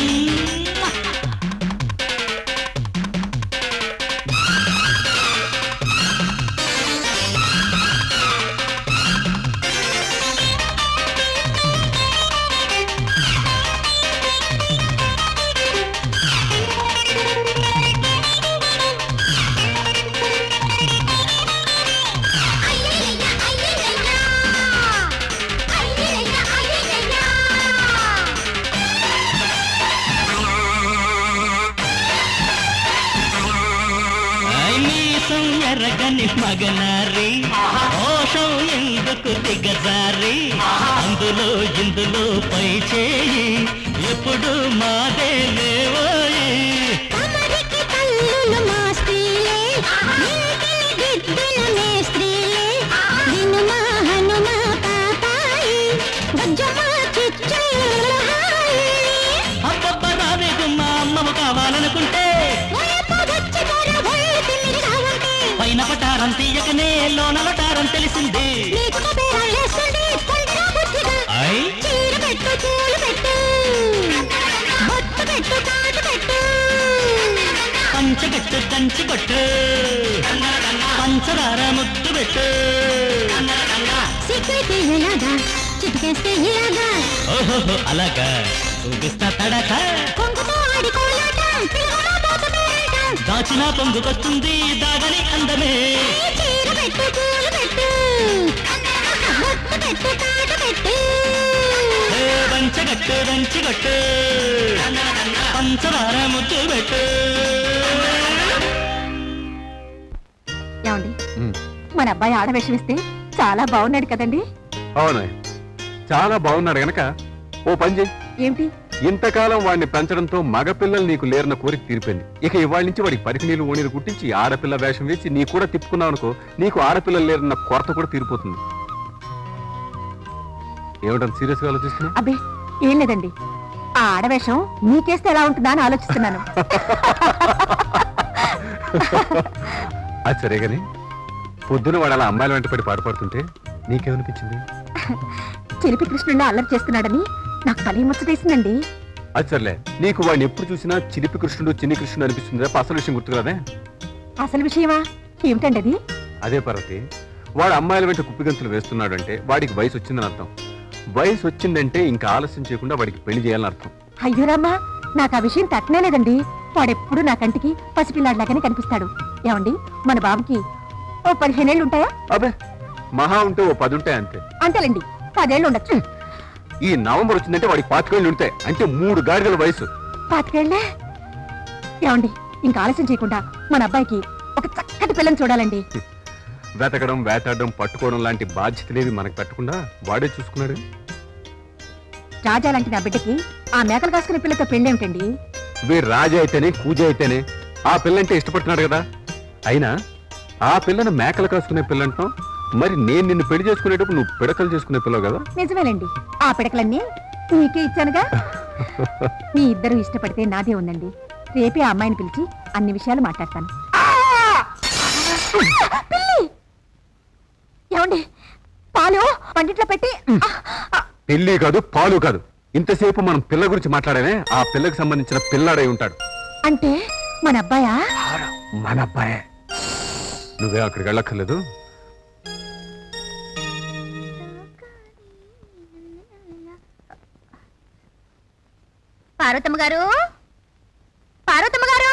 [SPEAKER 6] ఎర్రగని మగనారి దోషం ఎందుకు దిగజారి అందులో ఇందులో పై చేయి ఎప్పుడు మాదే లేవోయి అబ్బబ్బ రావే గుమ్మా అమ్మము కావాలనుకుంటే పైన పటారం తీయకనే లోన లటారం తెలిసింది పంచగట్టు దంచిగొట్టు పంచదార ముద్దు పెట్టు ఓహో అలాగా చూపిస్తా తడక దాచిన పొంగుకొస్తుంది దాగని అందమే పంచగట్టు దంచిగొట్టు పంచదార ముద్దు పెట్టు
[SPEAKER 5] ఏమండి మన అబ్బాయి ఆడవేషం ఇస్తే చాలా బాగున్నాడు కదండి
[SPEAKER 1] అవునా చాలా బాగున్నాడు గనక ఓ పని చేయి
[SPEAKER 5] ఏమిటి
[SPEAKER 1] ఇంతకాలం వాడిని పెంచడంతో మగపిల్లలు నీకు లేరన్న కోరిక తీరిపోయింది ఇక ఇవాళ నుంచి వాడికి పరికి నీళ్ళు ఓణీలు కుట్టించి ఆడపిల్ల వేషం వేసి నీ కూడా తిప్పుకున్నావు అనుకో నీకు ఆడపిల్లలు లేరన్న కొరత కూడా తీరిపోతుంది ఏమిటంత సీరియస్ గా ఆలోచిస్తున్నా
[SPEAKER 5] అబ్బే ఏం లేదండి ఆ ఆడవేషం నీకేస్తే ఎలా ఉంటుందా అని ఆలోచిస్తున్నాను
[SPEAKER 1] అది సరే గాని పొద్దున వాడు అలా అమ్మాయిల వెంట పడి పాడుపడుతుంటే నీకేమనిపించింది
[SPEAKER 5] చిలిపి కృష్ణుడిని అల్లరి చేస్తున్నాడని నాకు పని ముచ్చటేసిందండి
[SPEAKER 1] అది సర్లే నీకు వాడిని ఎప్పుడు చూసినా చిలిపి కృష్ణుడు చిన్ని కృష్ణుడు అనిపిస్తుంది తప్ప అసలు విషయం గుర్తురాదే
[SPEAKER 5] అసలు విషయమా ఏమిటండి అది
[SPEAKER 1] అదే పర్వతి వాడు అమ్మాయిల వెంట కుప్పిగంతులు వేస్తున్నాడు అంటే వాడికి వయసు వచ్చిందని అర్థం వయసు వచ్చిందంటే ఇంకా ఆలస్యం చేయకుండా వాడికి పెళ్లి చేయాలని అర్థం
[SPEAKER 5] అయ్యోరమ్మా నాకు ఆ విషయం తట్టనే లేదండి వాడెప్పుడు నా కంటికి పసిపిల్లాడిలాగానే కనిపిస్తాడు ఏమండి మన బాబుకి ఓ 15 ఏళ్ళు ఉంటాయా
[SPEAKER 1] అబే మహా ఉంటే ఓ 10 ఉంటాయి అంతే
[SPEAKER 5] అంతేలేండి 10 ఏళ్ళు ఉండొచ్చు
[SPEAKER 1] ఈ నవంబర్ వచ్చిందంటే వాడికి 25 ఏళ్ళు ఉంటాయి అంటే 3 గాడిదల వయసు
[SPEAKER 5] 25 ఏళ్ళే ఏమండి ఇంకా ఆలస్యం చేయకుండా మన అబ్బాయికి ఒక చక్కటి పిల్లని చూడాలండి
[SPEAKER 1] వెతకడం వేటాడడం పట్టుకోవడం లాంటి బాధ్యతలేవి మనకు పెట్టకుండా వాడే చూసుకున్నాడు
[SPEAKER 5] రాజా లాంటి నా బిడ్డకి ఆ మేకలు కాసుకునే పిల్లతో పెళ్ళేమిటండి
[SPEAKER 1] వీరు రాజా అయితేనే కూజ అయితేనే ఆ పిల్లంటే ఇష్టపడుతున్నాడు కదా అయినా ఆ పిల్లను మేకలు కాసుకునే పిల్లంటాం మరి నేను నిన్ను పెళ్లి చేసుకునేటప్పుడు నువ్వు పిడకలు చేసుకునే పిల్లవు కదా
[SPEAKER 5] నిజమేనండి ఆ పిడకలన్నీ నీకే ఇచ్చానుగా మీ ఇద్దరు ఇష్టపడితే నాదే ఉందండి రేపే ఆ అమ్మాయిని పిలిచి అన్ని విషయాలు మాట్లాడతాను. ఏమండి, పాలు పండిట్లో పెట్టి.
[SPEAKER 1] పిల్లి కాదు, పాలు కాదు. ఇంతసేపు మనం పిల్ల గురించి మాట్లాడానే, ఆ పిల్లకి సంబంధించిన పిల్లాడై ఉంటాడు.
[SPEAKER 5] అంటే మన అబ్బాయా?
[SPEAKER 1] మన అబ్బాయే. నువ్వే అక్కడికి వెళ్ళక్కర్లేదు.
[SPEAKER 7] పార్వతమ్మ గారు, పార్వతమ్మ గారు.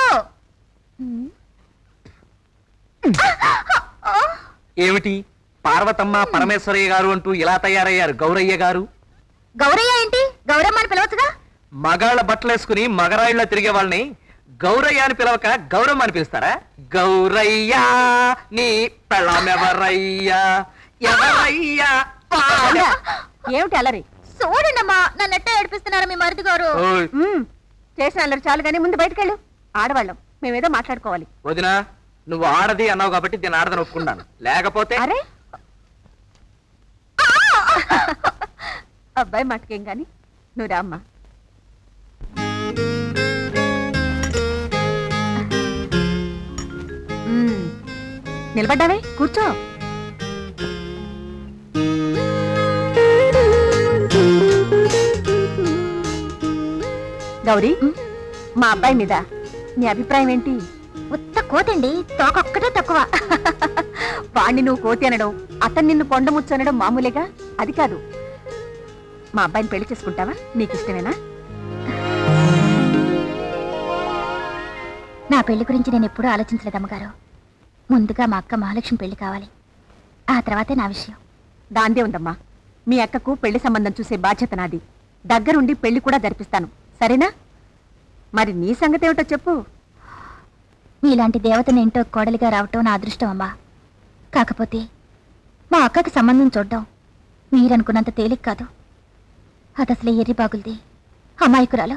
[SPEAKER 3] ఏమిటి పార్వతమ్మ పరమేశ్వరయ్య గారు అంటూ ఇలా తయారయ్యారు గౌరయ్య గారు?
[SPEAKER 7] గౌరయ్య ఏంటి? గౌరమ్మ అని పిలవచ్చుగా.
[SPEAKER 3] మగాళ్ళ బట్టలేసుకుని మగరాయిళ్ళ తిరిగే వాళ్ళని గౌరయ్య అని పిలవక గౌరమ్మ అని పిలుస్తారా? గౌరయ్య నీ పెళ్ళమెవరయ్యా, ఎవరయ్యా?
[SPEAKER 5] ఏమిటి అలరి?
[SPEAKER 7] చూడండమ్మా, నన్ను ఎట్ట ఏడిపిస్తున్నారా మీ మరిది గారు.
[SPEAKER 5] చేసిన అల్లరి చాలు కానీ ముందు బయటకెళ్ళు. ఆడవాళ్ళం, మేమేదో మాట్లాడుకోవాలి.
[SPEAKER 3] వదినా, నువ్వు ఆడది అన్నావు కాబట్టి దీన్ని ఆడదని ఒప్పుకున్నాను, లేకపోతే.
[SPEAKER 5] అరే అబ్బాయి మాటకేం గాని నువ్వు రామ్మా. నిలబడ్డావే, కూర్చో. గౌరీ, మా అబ్బాయి మీద నీ అభిప్రాయం ఏంటి?
[SPEAKER 7] ఉత్త కోతండి, తోకొక్కటే తక్కువ.
[SPEAKER 5] వాణ్ణి నువ్వు కోతి అనడం, అతను నిన్ను కొండముచ్చు అనడం మామూలేగా. అది కాదు, మా అబ్బాయిని పెళ్లి చేసుకుంటావా? నీకు ఇష్టమేనా?
[SPEAKER 7] నా పెళ్లి గురించి నేను ఎప్పుడూ ఆలోచించలేదు అమ్మగారు. ముందుగా మా అక్క మహాలక్ష్మి పెళ్లి కావాలి, ఆ తర్వాతే నా విషయం.
[SPEAKER 5] దాందే ఉందమ్మా. మీ అక్కకు పెళ్లి సంబంధం చూసే బాధ్యత నాది. దగ్గరుండి పెళ్లి కూడా జరిపిస్తాను, సరేనా? మరి నీ సంగతి ఏమిటో చెప్పు.
[SPEAKER 7] మీలాంటి దేవతను ఇంటో కోడలిగా రావటం నా అదృష్టం అమ్మా. కాకపోతే మా అక్కకి సంబంధం చూడ్డం మీరనుకున్నంత తేలిక కాదు. అది అసలే ఎర్రి బాగులది, అమాయకురాలు.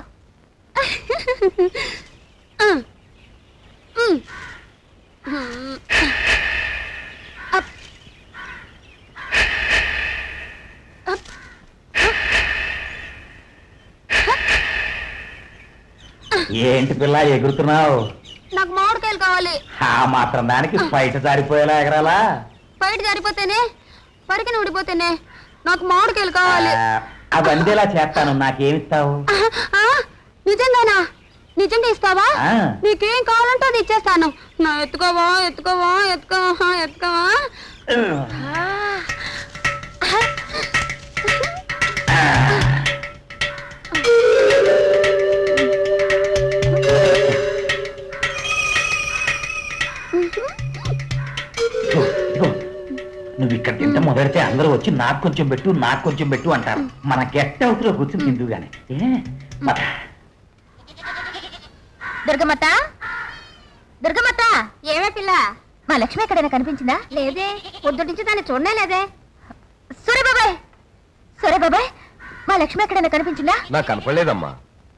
[SPEAKER 4] ఏంటి పిల్ల ఎగురుతున్నావు?
[SPEAKER 8] నాకు మామిడికాయలు కావాలి.
[SPEAKER 4] ఆ మాత్రం దానికి బయట జారిపోయేలా ఎగరాలా?
[SPEAKER 8] బయట జారిపోతేనే, పరికిన ఊడిపోతేనే నాకు మామిడికాయలు కావాలి.
[SPEAKER 4] అది అందేలా చేస్తాను. నాకేమిస్తావు?
[SPEAKER 8] నిజంగానా? నిజంగా ఇస్తావా? నీకేం కావాలంటే అది ఇచ్చేస్తాను. నా ఎత్తుకోవా ఎత్తుకోవా ఎత్తుకోవా ఎత్తుకోవా.
[SPEAKER 4] నువ్వు ఇక్కడ తింటే మొదలెడితే అందరూ వచ్చి నాకు కొంచెం పెట్టు నాకు కొంచెం పెట్టు అంటారు. మన గెస్ట్ హౌస్ లో కూర్చుని తిందు గాని.
[SPEAKER 7] దుర్గమత, దుర్గమత. ఏమే పిల్ల, మా లక్ష్మి ఎక్కడైనా కనిపించిందా? లేదే, పొద్దు నుంచి దాన్ని చూడనే లేదే. సూర్యబాబాయ్, సూర్యబాబాయ్, మా లక్ష్మి ఎక్కడైనా కనిపించిందా?
[SPEAKER 1] నాకు కనపడలేదమ్మా.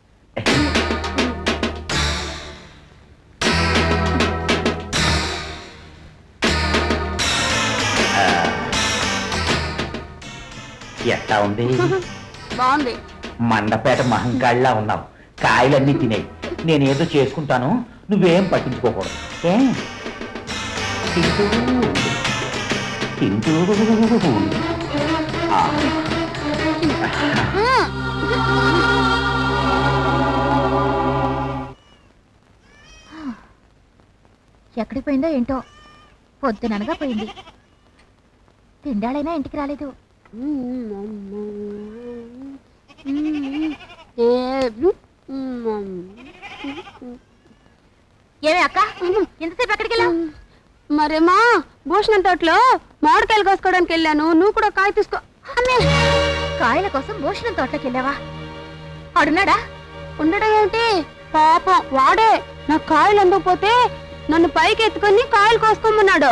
[SPEAKER 4] ఎట్లా ఉంది?
[SPEAKER 8] బాగుంది.
[SPEAKER 4] మండపేట మహంకాళ్ళ ఉన్నావు. కాయలన్నీ తినేయి, నేనేదో చేసుకుంటాను, నువ్వేం పట్టించుకోకూడదు. తింటూ
[SPEAKER 7] ఎక్కడికి పోయిందో ఏంటో, పొద్దుననగా పోయింది. తిండాలైనా ఇంటికి రాలేదు. ఏమే అక్క, ఎంతసేపు ఎక్కడికి వెళ్ళావు?
[SPEAKER 8] మరేమా భూషణం తోటలో మామిడికాయలు కోసుకోవడానికి వెళ్ళాను. నువ్వు కూడా కాయ తీసుకో.
[SPEAKER 7] కాయల కోసం భూషణం తోటలోకి వెళ్ళావా? ఆడున్నాడా?
[SPEAKER 8] ఉండడం ఏంటి, పాపం వాడే నా కాయలు అందకపోతే నన్ను పైకి ఎత్తుకొని కాయలు కోసుకోమన్నాడు.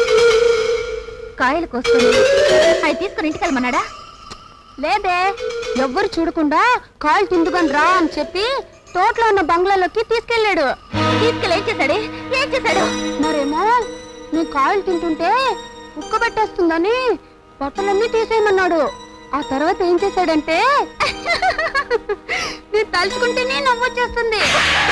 [SPEAKER 7] కాయలు కోసుకొని అవి తీసుకుని ఇంటికి వెళ్ళమన్నాడా?
[SPEAKER 8] లేదే, ఎవ్వరు చూడకుండా కాయలు తిందుకొని రా అని చెప్పి తోటలో ఉన్న బంగ్లాలోకి తీసుకెళ్ళాడు.
[SPEAKER 7] తీసుకెళ్ళి ఏం చేశాడు? ఏం చేశాడు?
[SPEAKER 8] మరేమో నేను కాయలు తింటుంటే ఉక్క పెట్టేస్తుందని బట్టలన్నీ తీసేయమన్నాడు. ఆ తర్వాత ఏం చేశాడంటే నేను తలుచుకుంటేనే నవ్వు వచ్చేస్తుంది.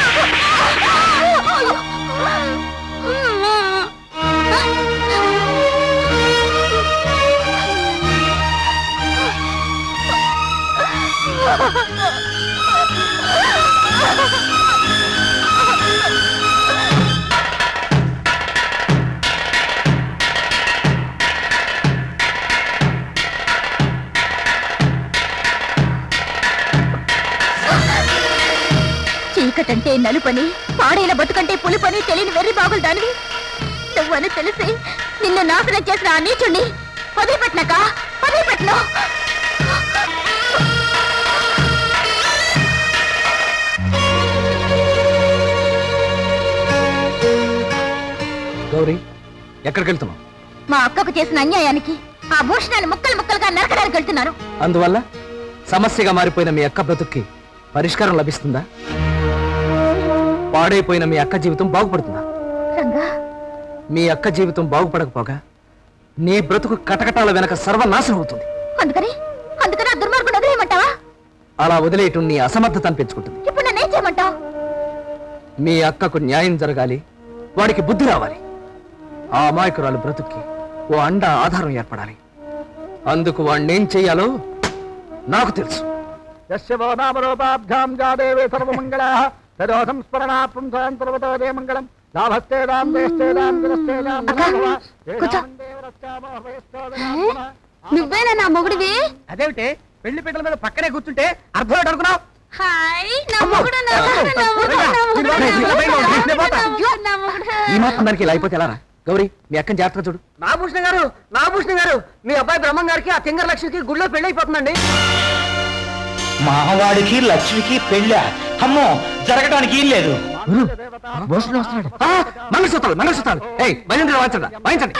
[SPEAKER 7] చీకటంటే నలుపని, పాడేల బతుకంటే పులుపని తెలియని వెర్రి బాగులు దానివి. నువ్వని తెలిసి నిన్ను నాశనం చేసిన ఆ నీచుణ్ణి వదిలిపెట్టినాక వదిలిపెట్టను.
[SPEAKER 3] గౌరీ, ఎక్కడికి వెళ్తున్నావు?
[SPEAKER 7] మా అక్కకు చేసిన అన్యాయానికి ఆ భూషణాన్ని ముక్కలు ముక్కలుగా నరకడానికి వెళ్తున్నాను.
[SPEAKER 3] అందువల్ల సమస్యగా మారిపోయిన మీ అక్క బ్రతుక్కి పరిష్కారం లభిస్తుందా? పాడైపోయిన మీ అక్క జీవితం బాగుపడుతుందా?
[SPEAKER 7] రంగా,
[SPEAKER 3] మీ అక్క జీవితం బాగుపడకపోగా నీ బ్రతుకు కటకటాల వెనక సర్వనాశనం అవుతుంది.
[SPEAKER 7] అందుకని ఆ దుర్మార్గుడు వదిలేయమంటావా?
[SPEAKER 3] అలా వదిలేయటం నీ అసమర్థత అనిపించుకుంటుంది.
[SPEAKER 7] ఇప్పుడు నన్నేం చేయమంటావు?
[SPEAKER 3] మీ అక్కకు న్యాయం జరగాలి, వాడికి బుద్ధి రావాలి. ఆ అమాయకురాలు బ్రతుక్కి ఓ అండ ఆధారం ఏర్పడాలి. అందుకు వాణ్ణేం చెయ్యాలో నాకు తెలుసు.
[SPEAKER 8] నువ్వేనా నా మొగుడివి?
[SPEAKER 2] అదేమిటి పెళ్లి పీటల మీద పక్కనే కూర్చుంటే అర్థం అనుకున్నావు?
[SPEAKER 8] హాయ్, నా మొగుడు, నా మొగుడు, నా మొగుడు, నా మొగుడు, నా మొగుడు.
[SPEAKER 3] ఈ మాత్రం దానికి ఇలా అయిపోతే ఎలా రా? గౌరీ, మీ అక్కని జాగ్రత్తగా చూడు.
[SPEAKER 2] నాగభూషణ గారు, మీ అబ్బాయి బ్రహ్మం గారికి ఆ తింగర లక్ష్మికి గుళ్ళో పెళ్లి అయిపోతుందండి.
[SPEAKER 4] మావాడికి లక్ష్మికి పెళ్ళ అమ్మో జరగడానికి ఏం లేదు.
[SPEAKER 3] మంగళసూత్రాలు మంగళసూత్రాలు భజంత్రి వాయించండి వాయించండి.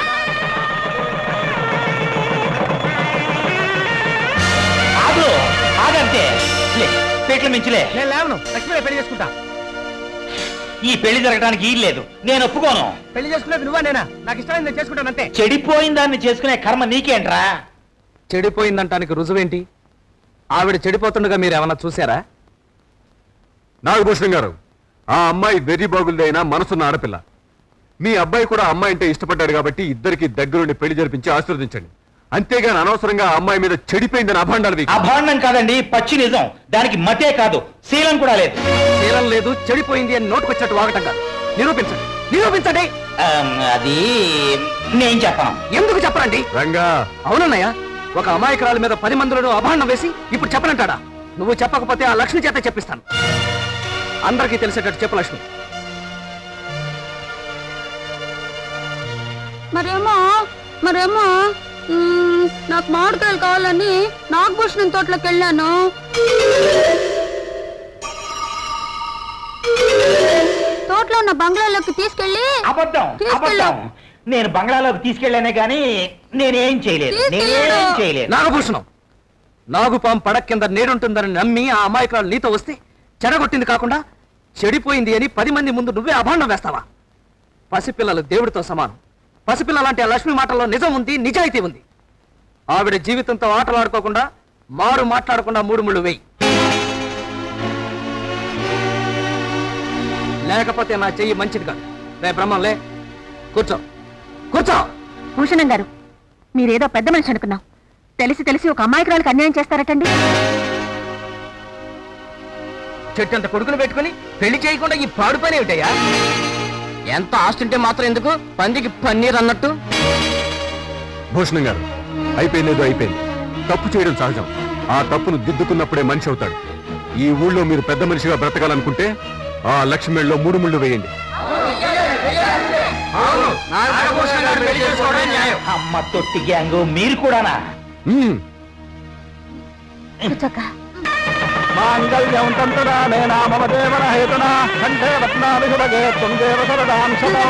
[SPEAKER 4] ఆగంతే పెట్ల మించులే.
[SPEAKER 2] నేను లేవను, లక్ష్మిని పెళ్లి చేసుకుంటా.
[SPEAKER 4] ఈ పెళ్లి జరగడానికి ఏం లేదు, నేను ఒప్పుకోను.
[SPEAKER 2] పెళ్లి చేసుకునేది నువ్వా నేనా? నాకు ఇష్టమైంది నేను చేసుకుంటాను అంతే.
[SPEAKER 4] చెడిపోయిన దాన్ని చేసుకునే కర్మ నీకేంట్రా?
[SPEAKER 3] చెడిపోయిందంటానికి రుజువేంటి? ఆవిడ చెడిపోతుండగా మీరు ఏమన్నా చూసారా?
[SPEAKER 1] నాగభూషణం గారు, ఆ అమ్మాయి వెర్రి బాగులదైనా మనసున్న ఆడపిల్ల. మీ అబ్బాయి కూడా అమ్మాయి అంటే ఇష్టపడ్డాడు కాబట్టి ఇద్దరికి దగ్గరుండి పెళ్లి జరిపించి ఆశీర్వదించండి. అంతేగాని అనవసరంగా ఆ అమ్మాయి మీద చెడిపోయిందని అభాండాలు.
[SPEAKER 4] అభాండం కాదండి, పచ్చి నిజం. దానికి మతే కాదు, శీలం కూడా లేదు.
[SPEAKER 3] శీలం లేదు, చెడిపోయింది అని నోటుకొచ్చినట్టు వాగటం కాదు. నిరూపించండి, నిరూపించండి.
[SPEAKER 4] అది నేను చెప్పను.
[SPEAKER 3] ఎందుకు చెప్పరండి?
[SPEAKER 1] రంగా,
[SPEAKER 3] అవునన్నయ్య, ఒక అమాయకురాల మీద 10 మందిలో అభాండం వేసి ఇప్పుడు చెప్పనంటాడా? నువ్వు చెప్పకపోతే ఆ లక్ష్మి చేత చెప్పిస్తాను. అందరికీ తెలిసేటట్టు చెప్పు లక్ష్మి.
[SPEAKER 8] మరేమో నాకు మామిడికాయలు కావాలని నాగభూషణం తోటలోకి వెళ్ళాను. తోటలో ఉన్న బంగ్లాలోకి తీసుకెళ్ళి
[SPEAKER 4] అబద్ధం. నేను బంగ్లాలోకి తీసుకెళ్ళానే గాని నేనేం చేయలేదు.
[SPEAKER 3] నాగభూషణం, నాగుపాం పడక కింద నేడుంటుందని నమ్మి ఆ అమాయకురాలు నీతో వస్తే చెడగొట్టింది కాకుండా చెడిపోయింది అని 10 మంది ముందు నువ్వే అభాండం వేస్తావా? పసిపిల్లలు దేవుడితో సమానం. పసిపిల్లలంటే ఆ లక్ష్మి మాటల్లో నిజం ఉంది, నిజాయితీ ఉంది. ఆవిడ జీవితంతో ఆటలాడుకోకుండా మారు మాట్లాడకుండా 3 ముళ్ళు వేయి. లేకపోతే నా చెయ్యి మంచిది కాదు. రే బ్రహ్మం, లే, కూర్చో కూర్చో.
[SPEAKER 7] భూషణం గారు, మీరేదో పెద్ద మనిషి అనుకున్నాం. తెలిసి ఒక అమాయకురాలకు అన్యాయం చేస్తారటండి.
[SPEAKER 2] చెట్టంత కొడుకును పెట్టుకుని పెళ్లి చేయకుండా ఈ పాడు పని ఏమిటయ్యా? ఎంత ఆస్తుంటే మాత్రం ఎందుకు, పందికి పన్నీర్ అన్నట్టు.
[SPEAKER 1] భూషణం గారు, అయిపోయిందేదో అయిపోయింది. తప్పు చేయడం సహజం. ఆ తప్పును దిద్దుకున్నప్పుడే మనిషి అవుతాడు. ఈ ఊళ్ళో మీరు పెద్ద మనిషిగా బ్రతకాలనుకుంటే ఆ లక్ష్మిలో 3 ముళ్ళు వేయండి.
[SPEAKER 4] అమ్మ తొట్టి గ్యాంగ్ మీరు కూడానా?
[SPEAKER 2] మాంగళ్యం తంతురామే నామ దేవన హేతున కంఠే రత్నాభిషుభగే తుందేవ సరదాం సదా.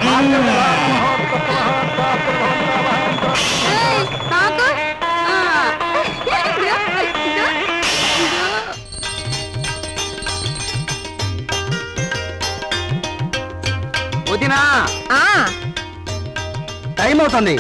[SPEAKER 3] వదినా, టైం అవుతుంది.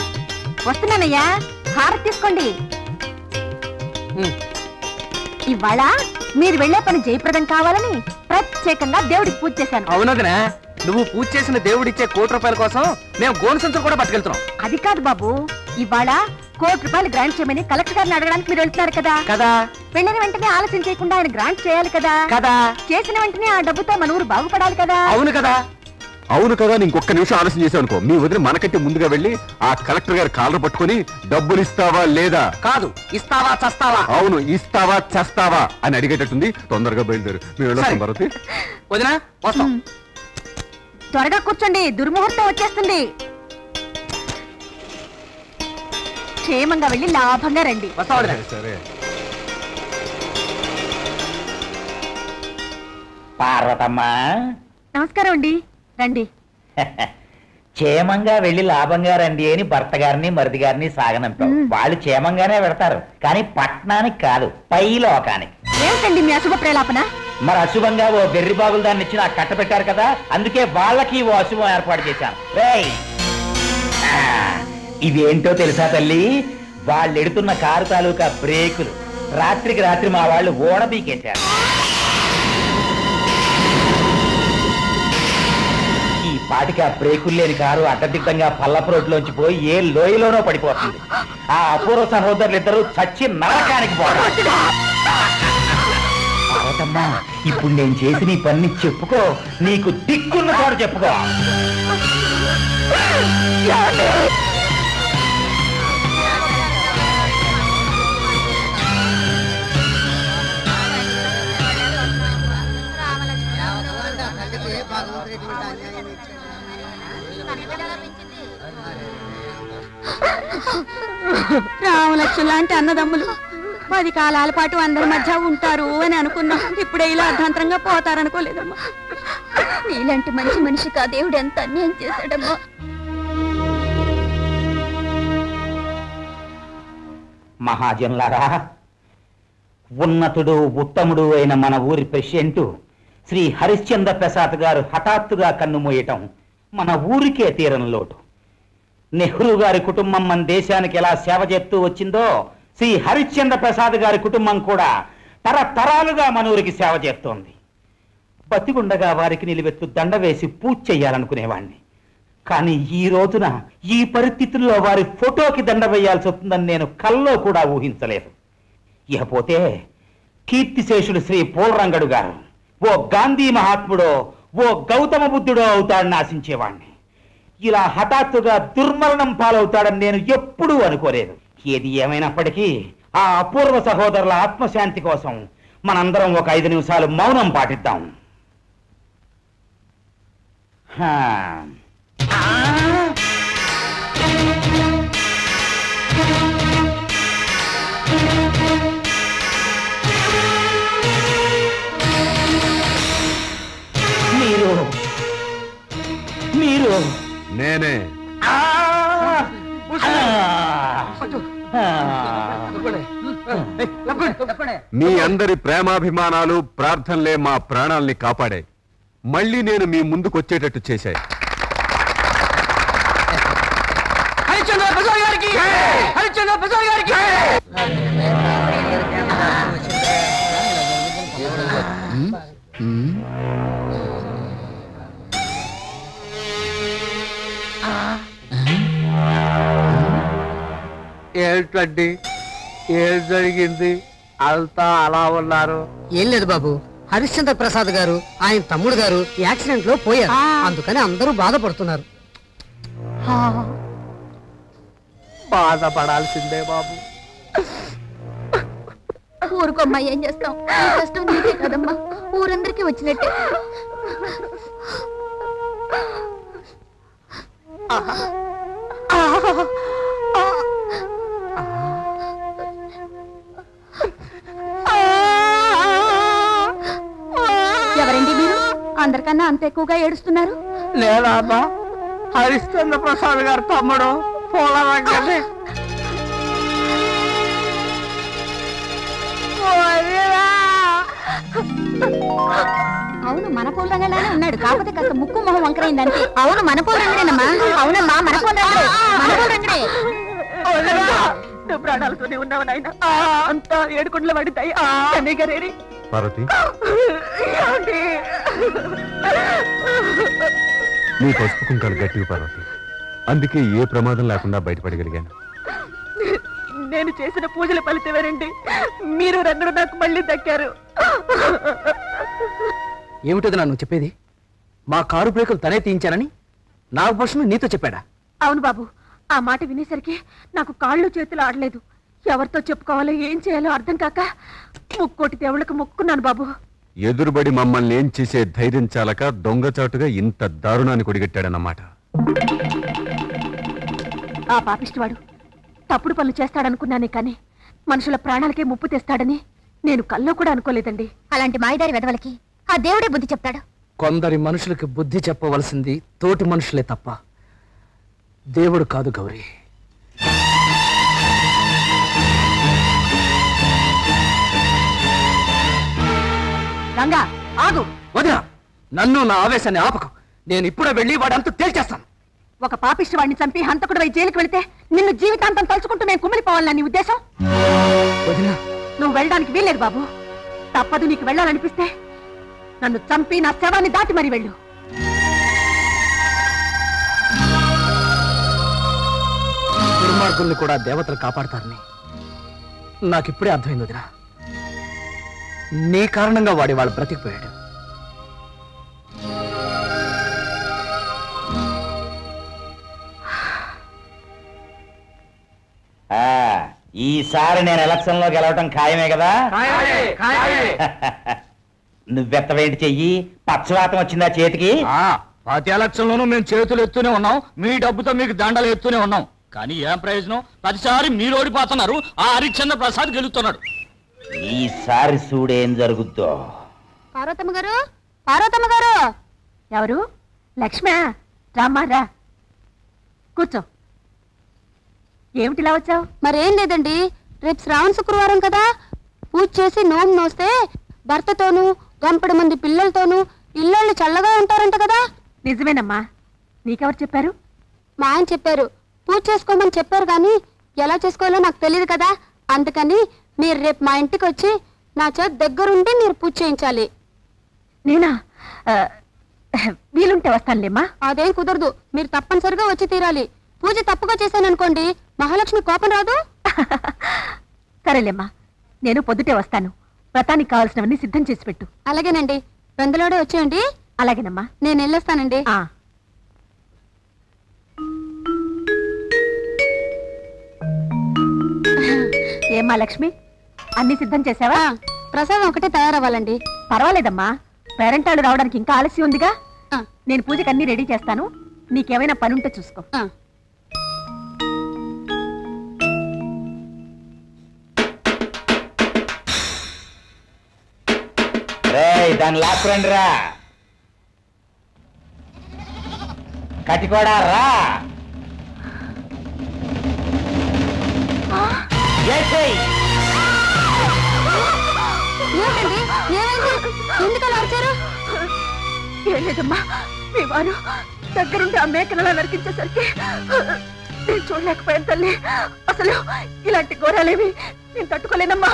[SPEAKER 5] వస్తున్నానయ్యా, హారతి తీసుకోండి. ఇవాళ మీరు వెళ్లే పని జయప్రదం కావాలని ప్రత్యేకంగా దేవుడికి పూజ చేశాను.
[SPEAKER 3] అవునదనా, నువ్వు పూజ చేసిన దేవుడిచ్చే ₹1,00,00,000 కోసం మేము గోను సంచులు కూడా పట్టుకెళ్తున్నాం.
[SPEAKER 5] అది కాదు బాబు, ఇవాళ ₹1,00,00,000 గ్రాంట్ చేయమని కలెక్టర్ గారిని అడగడానికి మీరు వెళ్తున్నారు కదా.
[SPEAKER 3] కదా
[SPEAKER 5] వెళ్ళిన వెంటనే ఆలస్యం చేయకుండా ఆయన గ్రాంట్ చేయాలి కదా.
[SPEAKER 3] కదా
[SPEAKER 5] చేసిన వెంటనే ఆ డబ్బుతో మన ఊరు బాగుపడాలి కదా.
[SPEAKER 3] అవును కదా.
[SPEAKER 1] అవును కదా, ఇంకొక నిమిషం ఆలస్యం చేసావు అనుకో, మీ వదిన మనకంటే ముందుగా వెళ్ళి ఆ కలెక్టర్ గారి కాలర్ పట్టుకుని డబ్బులు ఇస్తావా లేదా,
[SPEAKER 3] కాదు ఇస్తావా చస్తావా,
[SPEAKER 1] అవును ఇస్తావా చేస్తావా అని అడిగేటట్టుంది. తొందరగా బయలుదేరు, మేము వెళ్ళొస్తాం భారతి.
[SPEAKER 3] వదినా వస్తాం.
[SPEAKER 5] త్వరగా కూర్చోండి, దుర్ముహూర్తం వచ్చేస్తుంది. క్షేమంగా వెళ్ళి లాభంగా రండి.
[SPEAKER 3] వస్తాం.
[SPEAKER 1] సరే
[SPEAKER 4] పార్వతమ్మ,
[SPEAKER 5] నమస్కారం అండి, రండి.
[SPEAKER 4] క్షేమంగా వెళ్లి లాభంగా రండి అని భర్త గారిని మరిది గారిని సాగనంపావు. వాళ్ళు క్షేమంగానే పెడతారు, కానీ పట్నానికి కాదు, పై లోకానికి.
[SPEAKER 5] ఏమిటండి మీ అశుభ ప్రేలాపన?
[SPEAKER 4] మరి అశుభంగా ఓ బెర్రి బాగులు దాన్ని ఇచ్చి నాకు కట్ట పెట్టారు కదా, అందుకే వాళ్ళకి ఓ అశుభం ఏర్పాటు చేశాను. ఇవేంటో తెలుసా తల్లి, వాళ్ళు ఎడుతున్న కారు తాలూకా బ్రేకులు. రాత్రికి రాత్రి మా వాళ్ళు ఓడబీకేశారు. ఈ పాటికి ఆ బ్రేకులు లేని కారు అడ్డదిడ్డంగా పల్లపు రోడ్లోంచి పోయి ఏ లోయలోనో పడిపోతుంది. ఆ అపూర్వ సహోదరులు ఇద్దరు చచ్చి నరకానికి పోతారు. పార్వతమ్మా, ఇప్పుడు నేను చేసి నీ పని చెప్పుకో, నీకు దిక్కున్న చోటు చెప్పుకో.
[SPEAKER 8] రామలక్ష్మి లాంటి అన్నదమ్ములు 10 కాలాల పాటు అందరి మధ్య ఉంటారు అని అనుకున్నాం. ఇప్పుడే ఇలా అర్ధాంతరంగా పోతారనుకోలేదమ్మా.
[SPEAKER 7] నీలాంటి మంచి మనిషికి ఆ దేవుడు ఎంత అన్యాయం చేశాడమ్మా.
[SPEAKER 4] మహాజనులారా, ఉన్నతుడు ఉత్తముడు అయిన మన ఊరి ప్రెసిడెంట్ శ్రీ హరిశ్చంద్ర ప్రసాద్ గారు హఠాత్తుగా కన్నుమూయటం మన ఊరికే తీరని లోటు. నెహ్రూ గారి కుటుంబం మన దేశానికి ఎలా సేవ చేస్తూ వచ్చిందో, శ్రీ హరిశ్చంద్ర ప్రసాద్ గారి కుటుంబం కూడా తరతరాలుగా మన ఊరికి సేవ చేస్తోంది. బతికుండగా వారికి నిలువెత్తు దండ వేసి పూజ చెయ్యాలనుకునేవాణ్ణి. కానీ ఈ రోజున ఈ పరిస్థితుల్లో వారి ఫోటోకి దండ వేయాల్సి వస్తుందని నేను కల్లో కూడా ఊహించలేదు. ఇకపోతే కీర్తిశేషుడు శ్రీ పోలరంగడు గారు ఓ గాంధీ మహాత్ముడో ఓ గౌతమ బుద్ధుడో అవుతాడని ఆశించేవాణ్ణి. ఇలా హఠాత్తుగా దుర్మరణం పాలవుతాడని నేను ఎప్పుడూ అనుకోలేదు. ఏది ఏమైనప్పటికీ ఆ అపూర్వ సహోదరుల ఆత్మశాంతి కోసం మనందరం ఒక 5 నిమిషాలు మౌనం పాటిద్దాం. మీరు
[SPEAKER 1] నేనే. మీ అందరి ప్రేమాభిమానాలు ప్రార్థనలే మా ప్రాణాల్ని కాపాడాయి. మళ్ళీ నేను మీ ముందుకు వచ్చేటట్టు చేశాయి.
[SPEAKER 2] ఏంటండి, ఏం జరిగింది? అంతా అలా ఉన్నారు.
[SPEAKER 10] ఏం లేదు బాబు, హరిశ్చంద్ర ప్రసాద్ గారు ఆయన తమ్ముడు గారు యాక్సిడెంట్ లో పోయారు. అందుకని అందరూ బాధపడుతున్నారు.
[SPEAKER 2] బాధపడాల్సిందే బాబు.
[SPEAKER 7] ఊరుకోమ్మా, ఏం చేస్తాం? ఈ కష్టం నీకే కదమ్మా, ఊరందరికీ వచ్చినట్టే.
[SPEAKER 5] ఎవరండి మీరు? అందరికన్నా అంత ఎక్కువగా ఏడుస్తున్నారు.
[SPEAKER 2] లేదమ్మా, హరిశ్చంద్ర ప్రసాద్ గారు తమ్ముడు పోలరంగడి.
[SPEAKER 5] అవును, మన పూలంగానే ఉన్నాడు, కాకపోతే కాస్త ముక్కు మొహం వంకరైందంటే. అవును, మన పూలంగడేనమ్మా. అవునమ్మా, మన పూలంగడే, మన పూలంగడే.
[SPEAKER 8] నువ్వు ప్రాణాలతోనే ఉన్నావు నాయన. అంతా ఏడుకుండల పడితాయి.
[SPEAKER 1] పార్వతి, నీ పసుపు కుంకాలు గట్టివి పార్వతి. అందుకే ఏ ప్రమాదం లేకుండా బయటపడగలిగాను.
[SPEAKER 8] నేను చేసిన పూజల ఫలితమేనండి మీరు రంగుడు నాకు మళ్ళీ దక్కారు.
[SPEAKER 3] ఏమిటది నన్ను చెప్పేది? మా కారు బ్రేకులు తనే తీయించానని నాగభూషణుడు నీతో చెప్పాడా?
[SPEAKER 8] అవును బాబు, ఆ మాట వినేసరికి నాకు కాళ్ళు చేతులు ఆడలేదు. ఎవరితో చెప్పుకోవాలో ఏం చేయాలో అర్థం కాక ముక్కోటి దేవుళ్ళకు మొక్కున్నాను బాబు.
[SPEAKER 1] ఎదురుబడి మమ్మల్ని ఏం చేసే ధైర్యం చాలక దొంగచాటుగా ఇంత దారుణాన్ని కొడిగట్టాడన్నమాట.
[SPEAKER 8] ఆ పాపిష్టివాడు తప్పుడు పనులు చేస్తాడనుకున్నానే కానీ మనుషుల ప్రాణాలకే ముప్పు తెస్తాడని నేను కల్లో కూడా అనుకోలేదండి.
[SPEAKER 7] అలాంటి మాయదారి వెధవలకి ఆ దేవుడే బుద్ధి చెప్తాడు.
[SPEAKER 3] కొందరి మనుషులకి బుద్ధి చెప్పవలసింది తోటి మనుషులే తప్ప దేవుడు కాదు గౌరీ.
[SPEAKER 8] రంగా ఆగు.
[SPEAKER 3] వదినా, నన్ను నా ఆవేశాన్ని ఆపకు. నేను ఇప్పుడే వెళ్ళి వాడంతా తేల్చేస్తాను.
[SPEAKER 8] ఒక పాపిష్టి వాడిని చంపి హంతకుడు వై జైలుకి వెళితే నిన్ను జీవితాంతం తలుచుకుంటూ నేను కుమిలిపోవాలని నీ ఉద్దేశం?
[SPEAKER 3] వదినా,
[SPEAKER 8] నువ్వు వెళ్ళడానికి వీల్లేదు బాబు. తప్పదు, నీకు వెళ్ళాలనిపిస్తే నన్ను చంపి నా శవాన్ని దాటి మరీ వెళ్ళు.
[SPEAKER 3] దుర్మార్గుల్ని కూడా దేవతలు కాపాడతారని నాకిప్పుడే అర్థమైంది వదినా. నీ కారణంగా వాడి వాళ్ళు బ్రతికిపోయాడు.
[SPEAKER 4] ఈసారి నేను ఎలక్షన్ లో గెలవటం ఖాయమే కదా? నువ్వెత్తవేంటి చెయ్యి? పక్షవాతం వచ్చిందా చేతికి?
[SPEAKER 2] ప్రతి ఎలక్షన్ లోనూ మేము చేతులు ఎత్తునే ఉన్నాం, మీ డబ్బుతో మీకు దండలు ఎత్తునే ఉన్నాం. కానీ ఏం ప్రయోజనం? ప్రతిసారి మీరు ఓడిపోతున్నారు, ఆ హరిశ్చంద్ర ప్రసాద్ గెలుస్తున్నాడు.
[SPEAKER 4] ఈసారి చూడేం జరుగుద్దో.
[SPEAKER 5] పార్వతమ్మ గారు, పార్వతమ్మ గారు.
[SPEAKER 8] ఎవరు? లక్ష్మే, రామ్మా రా, కూర్చో. ఏమిటిలా వచ్చావు?
[SPEAKER 5] మరేం లేదండి, రేపు శ్రావణ శుక్రవారం కదా, పూజ చేసి నోము నోస్తే భర్తతోనూ గంపడి మంది పిల్లలతోనూ ఇళ్ళు చల్లగా ఉంటారంట కదా.
[SPEAKER 8] నిజమేనమ్మా. నీకెవరు చెప్పారు?
[SPEAKER 5] మా ఆయన చెప్పారు. పూజ చేసుకోమని చెప్పారు కానీ ఎలా చేసుకోవాలో నాకు తెలియదు కదా, అందుకని మీరు రేపు మా ఇంటికి వచ్చి నా చేత దగ్గరుండి మీరు పూజ చేయించాలి.
[SPEAKER 8] నేనా? వీలుంటే వస్తానులేమ్మా.
[SPEAKER 5] అదేం కుదరదు, మీరు తప్పనిసరిగా వచ్చి తీరాలి. పూజ తప్పుగా చేశాననుకోండి మహాలక్ష్మి కోపం రాదు.
[SPEAKER 8] సరేలేమ్మా, నేను పొద్దుటే వస్తాను. వ్రతానికి కావాల్సినవన్నీ సిద్ధం చేసి పెట్టు.
[SPEAKER 5] అలాగేనండి, పెందలోడే వచ్చేయండి.
[SPEAKER 8] అలాగేనమ్మా,
[SPEAKER 5] నేను వెళ్ళొస్తానండి.
[SPEAKER 8] ఏమ్మా లక్ష్మి, అన్ని సిద్ధం చేసావా?
[SPEAKER 5] ప్రసాదం ఒకటే తయారవ్వాలండి.
[SPEAKER 8] పర్వాలేదమ్మా, పేరెంటాళ్ళు రావడానికి ఇంకా ఆలస్యం ఉందిగా. నేను పూజకి అన్ని రెడీ చేస్తాను, నీకేమైనా పని ఉంటే చూసుకో.
[SPEAKER 4] దాన్ని లాక్కురండి రా, కటికోడా రా.
[SPEAKER 5] ఎందుకలా వచ్చారు?
[SPEAKER 8] ఏం లేదమ్మా, మీ వారు దగ్గరుండి ఆ మేకనలా నరికించేసరికి నేను చూడలేకపోయాను తల్లి. అసలు ఇలాంటి ఘోరాలేవి నేను తట్టుకోలేనమ్మా.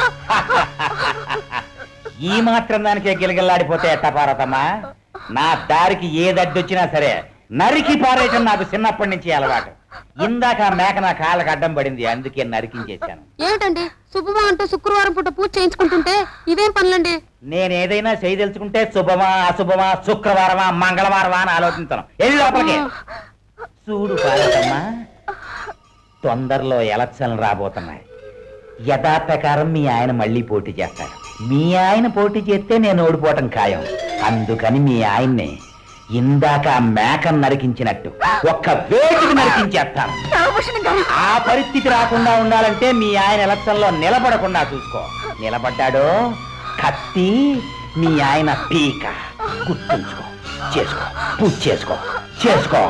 [SPEAKER 4] ఈ మాత్రం దానికే గిలగిల్లాడిపోతే ఎట్టా పార్వతమ్మా? నా దారికి ఏ దడ్డొచ్చినా సరే నరికి పారేయటం నాకు చిన్నప్పటి నుంచి అలవాటు. ఇందాక ఆ మేక నా కాళ్ళకు అడ్డం పడింది, అందుకే నరికించేశాను.
[SPEAKER 5] ఏమిటండి శుభమా అంటూ శుక్రవారం పూట పూజ చేయించుకుంటుంటే ఇవేం పనులండి?
[SPEAKER 4] నేనేదైనా చేయదలుచుకుంటే శుభమా అశుభమా శుక్రవారమా మంగళవారమా అని ఆలోచించను. ఏది లోపలికి చూడు పార్వతమ్మా, తొందరలో ఎలక్షన్లు రాబోతున్నాయి. యథాప్రకారం మీ ఆయన మళ్ళీ పోటీ చేస్తాడు. మీ ఆయన పోటీ చేస్తే నేను ఓడిపోవటం ఖాయం. అందుకని మీ ఆయన్ని ఇందాక మేకను నరికించినట్టు ఒక్క వేటికి నరికించేస్తాను. ఆ పరిస్థితి రాకుండా ఉండాలంటే మీ ఆయన ఎలక్షన్ లో నిలబడకుండా చూసుకో. నిలబడ్డాడో కత్తి మీ ఆయన పీక. గుర్తుంచుకో, చేసుకో, పూజ చేసుకో, చేసుకో.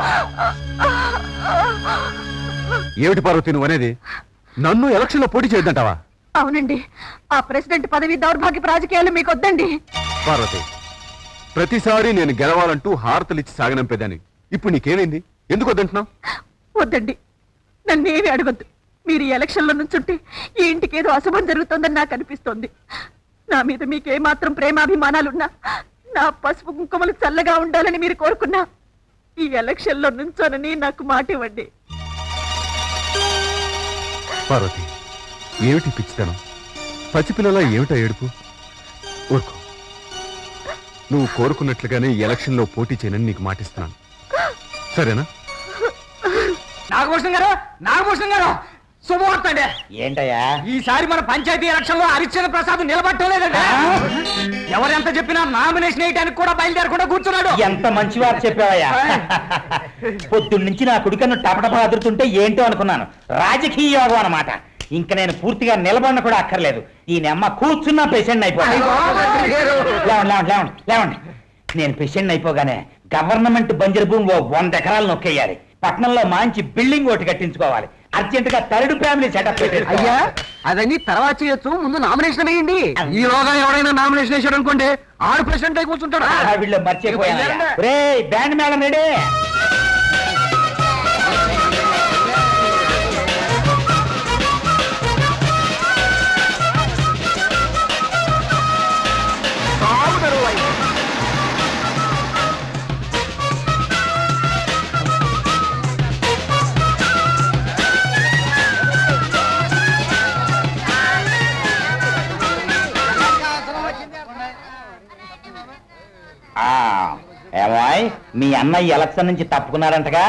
[SPEAKER 1] ఏమిటి పార్వతి నువ్వు అనేది? నన్ను ఎలక్షన్ లో పోటీ చేద్దంటావా?
[SPEAKER 8] అవునండి, ఆ ప్రెసిడెంట్ పదవి దౌర్భాగ్యపు రాజకీయాలు మీకు వద్దండి.
[SPEAKER 1] పార్వతి, ప్రతిసారి నేను గెలవాలంటూ హారతలిచ్చి సాగనంపేదాన్ని. ఇప్పుడు నీకేమైంది? ఎందుకు వద్దంటున్నావు?
[SPEAKER 8] వద్దండి, నన్నేమి అడగద్దు. మీరు ఈ ఎలక్షన్లో నుంచుంటే ఈ ఇంటికి ఏదో అశుభం జరుగుతుందని నాకు అనిపిస్తోంది. నా మీద మీకేమాత్రం ప్రేమాభిమానాలున్నా నా పసుపు కుంకుమలు చల్లగా ఉండాలని మీరు కోరుకున్నా ఈ ఎలక్షన్లో నుంచోనని నాకు మాట ఇవ్వండి.
[SPEAKER 1] పార్వతి, ఏమిటి పిచ్చితనం? పసిపిల్లలా ఏమిటా ఏడుపు? ఊరుకో. నువ్వు కోరుకున్నట్లుగానే ఈ ఎలక్షన్లో పోటీ చేయనని నీకు మాటిస్తున్నాను, సరేనా?
[SPEAKER 3] నాగభూషణం గారు శుభవార్త అండి.
[SPEAKER 4] ఏంటయ్యా?
[SPEAKER 3] ఈసారి మన పంచాయతీ ఎలక్షన్ లో హరిశ్చంద్ర ప్రసాద్ నిలబట్టలేదండి. ఎవరెంత చెప్పినా నామినేషన్ వేయడానికి కూడా బయలుదేరకుండా కూర్చున్నాడు.
[SPEAKER 4] ఎంత మంచి వారు చెప్పావయ్యా. పొద్దున్న నుంచి నా కుడికన్ను టపటపా అదురుతుంటే ఏంటో అనుకున్నాను. రాజకీయ యోగం అన్నమాట. ఇంకా నేను పూర్తిగా నిలబడిన కూడా అక్కర్లేదు. ఈయన అమ్మ కూర్చున్నా పేషెంట్ అయిపోతాను. లేవండి. నేను పేషెంట్ అయిపోగానే గవర్నమెంట్ బంజరు భూమి 100 ఎకరాలు నొక్కేయాలి. పట్నంలో మంచి బిల్డింగ్ ఒకటి కట్టించుకోవాలి. అర్జెంట్ గా 3rd ఫ్యామిలీ సెటప్
[SPEAKER 3] అయ్యా, అదన్నీ తర్వాత చేయొచ్చు, ముందు నామినేషన్ వేయండి. ఈ రోజు ఎవరైనా నామినేషన్ వేసాడు అనుకోండి, ఆడు ప్రెసిడెంట్ అయి కూర్చుంటాడు.
[SPEAKER 4] వీళ్ళు మర్చిపోయాను. బ్యాండ్ మేళం రెడీ. ఏమాయ్, మీ అన్నయ్య ఎలక్షన్ నుంచి తప్పుకున్నారంటగా?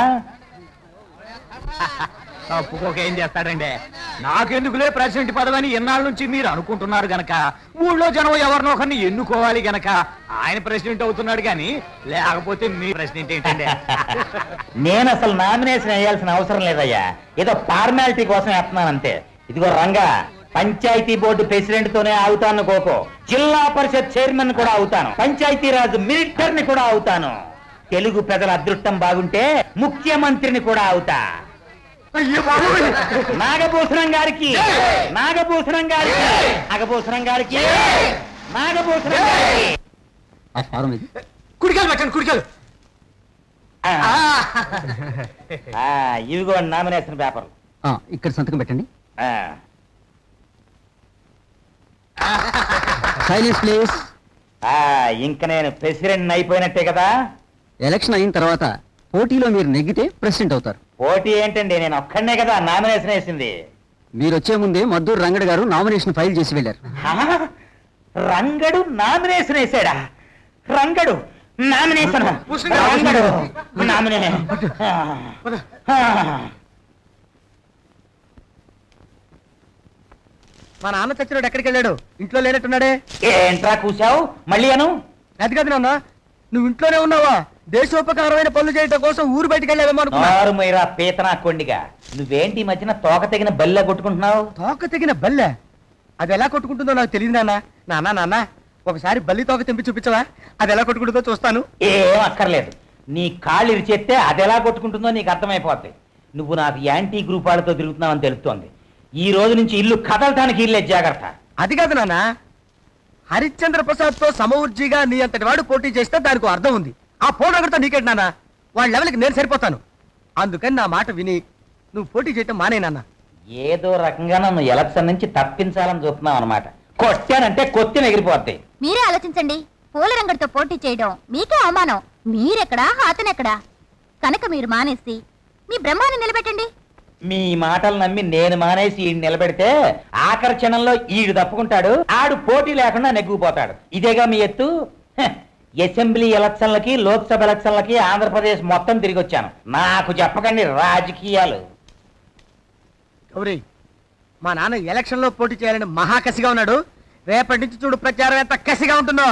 [SPEAKER 3] తప్పుకోక ఏం చేస్తాడండి? నాకెందుకులే ప్రెసిడెంట్ పదవి అని ఎన్నాళ్ళ నుంచి మీరు అనుకుంటున్నారు గనక, ఊళ్ళో జనం ఎవరినో ఒకరిని ఎన్నుకోవాలి గనక ఆయన ప్రెసిడెంట్ అవుతున్నాడు గాని, లేకపోతే మీ ప్రెసిడెంట్ ఏంటండి?
[SPEAKER 4] నేను అసలు నామినేషన్ వేయాల్సిన అవసరం లేదయ్యా. ఏదో ఫార్మాలిటీ కోసం వేస్తున్నాను అంతే. ఇదిగో రంగా, పంచాయతీ బోర్డు ప్రెసిడెంట్ తోనే అవుతాను కోకో, జిల్లా పరిషత్ చైర్మన్ కూడా అవుతాను, పంచాయతీరాజ్ మినిస్టర్ని కూడా అవుతాను. తెలుగు ప్రజల అదృష్టం బాగుంటే ముఖ్యమంత్రిని కూడా అవుతా. నాగభూషణం గారికి, నాగభూషణం గారికి, నాగభూషణం గారికి, నాగభూషణం గారికి.
[SPEAKER 10] ఆ ఫారం ఇది.
[SPEAKER 3] కుడికాలు పెట్టండి, కుడికాలు.
[SPEAKER 4] ఇవిగో నామినేషన్ పేపర్.
[SPEAKER 10] ఇక్కడ సంతకం పెట్టండి. Silence please.
[SPEAKER 4] ఇంకా నేను ప్రెసిడెంట్ అయిపోయినట్టే కదా?
[SPEAKER 10] ఎలక్షన్ అయిన తర్వాత పోటీలో మీరు నెగ్గితే ప్రెసిడెంట్ అవుతారు.
[SPEAKER 4] పోటీ ఏంటండి, నేను ఒక్కడనే కదా నామినేషన్ వేసింది.
[SPEAKER 10] మీరు వచ్చే ముందే మద్దూరు రంగడు గారు నామినేషన్ ఫైల్ చేసి వెళ్ళారు.
[SPEAKER 4] రంగడు నామినేషన్ వేసాడా? Rangadu nomination, Rangadu nomination.
[SPEAKER 2] మా నాన్న చచ్చినాడు, ఎక్కడికి వెళ్ళాడు? ఇంట్లో లేనట్టున్నాడే.
[SPEAKER 4] ఏంట్రా కూసావు మళ్ళీ? అను
[SPEAKER 2] అది కాదు నాన్న, నువ్వు ఇంట్లోనే ఉన్నావా? దేశోపకారమైన పనులు చేయడం కోసం ఊరు బయటకు వెళ్ళావేమో అనుకున్నా.
[SPEAKER 4] మీరా పీతనా కొండిగా, నువ్వేంటి ఈ మధ్యన తోక తెగిన బల్లె కొట్టుకుంటున్నావు?
[SPEAKER 2] తోక తెగిన బల్లె? అది ఎలా కొట్టుకుంటుందో నాకు తెలియదు నాన్న. నాన్న ఒకసారి బల్లి తోక తెంపి చూపించవా? అది ఎలా కొట్టుకుంటుందో చూస్తాను.
[SPEAKER 4] ఏం అక్కర్లేదు, నీ కాళ్ళు ఇరిచేస్తే అది ఎలా కొట్టుకుంటుందో నీకు అర్థమైపోద్ది. నువ్వు నాకు యాంటీ గ్రూప్ వాళ్ళతో తిరుగుతున్నావని తెలుస్తోంది. ఈ రోజు నుంచి ఇల్లు కదలటానికి ఇల్లే జాగ్రత్త.
[SPEAKER 2] అది కాదు నాన్న, హరిశ్చంద్ర ప్రసాద్ తో సమూర్జిగా నీ అంతటి వాడు పోటీ చేస్తే దానికి అర్థం ఉంది. ఆ పోటీ నీకేంటి నాన్న? వాళ్ళ లెవెల్కి నేను సరిపోతాను. అందుకని నా మాట విని నువ్వు పోటీ చేయటం మానే నాన్న.
[SPEAKER 4] ఏదో రకంగా నన్ను ఎలక్షన్ నుంచి తప్పించాలని చూస్తున్నావు అనమాట. కొట్టానంటే కొత్తిన ఎగిరిపోద్ది.
[SPEAKER 7] మీరే ఆలోచించండి. పూలరంగడితో పోటీ చేయడం మీకే అవమానం. మీరెక్కడా, అతనెక్కడా? కనుక మీరు మానేసి మీ బ్రహ్మాన్ని నిలబెట్టండి.
[SPEAKER 4] మీ మాటలు నమ్మి నేను మానేసి ఈడు నిలబెడితే ఆఖరి క్షణంలో ఈడు తప్పుకుంటాడు, ఆడు పోటీ లేకుండా నెగ్గుపోతాడు. ఇదేగా మీ ఎత్తు. అసెంబ్లీ ఎలక్షన్లకి, లోక్సభ ఎలక్షన్లకి ఆంధ్రప్రదేశ్ మొత్తం తిరిగి వచ్చాను. నాకు చెప్పకండి రాజకీయాలు.
[SPEAKER 2] గౌరీ, మా నాన్న ఎలక్షన్ లో పోటీ చేయాలని మహాకసిగా ఉన్నాడు. రేపటి నుంచి చూడు ప్రచారం ఎంత కసిగా ఉంటుందో.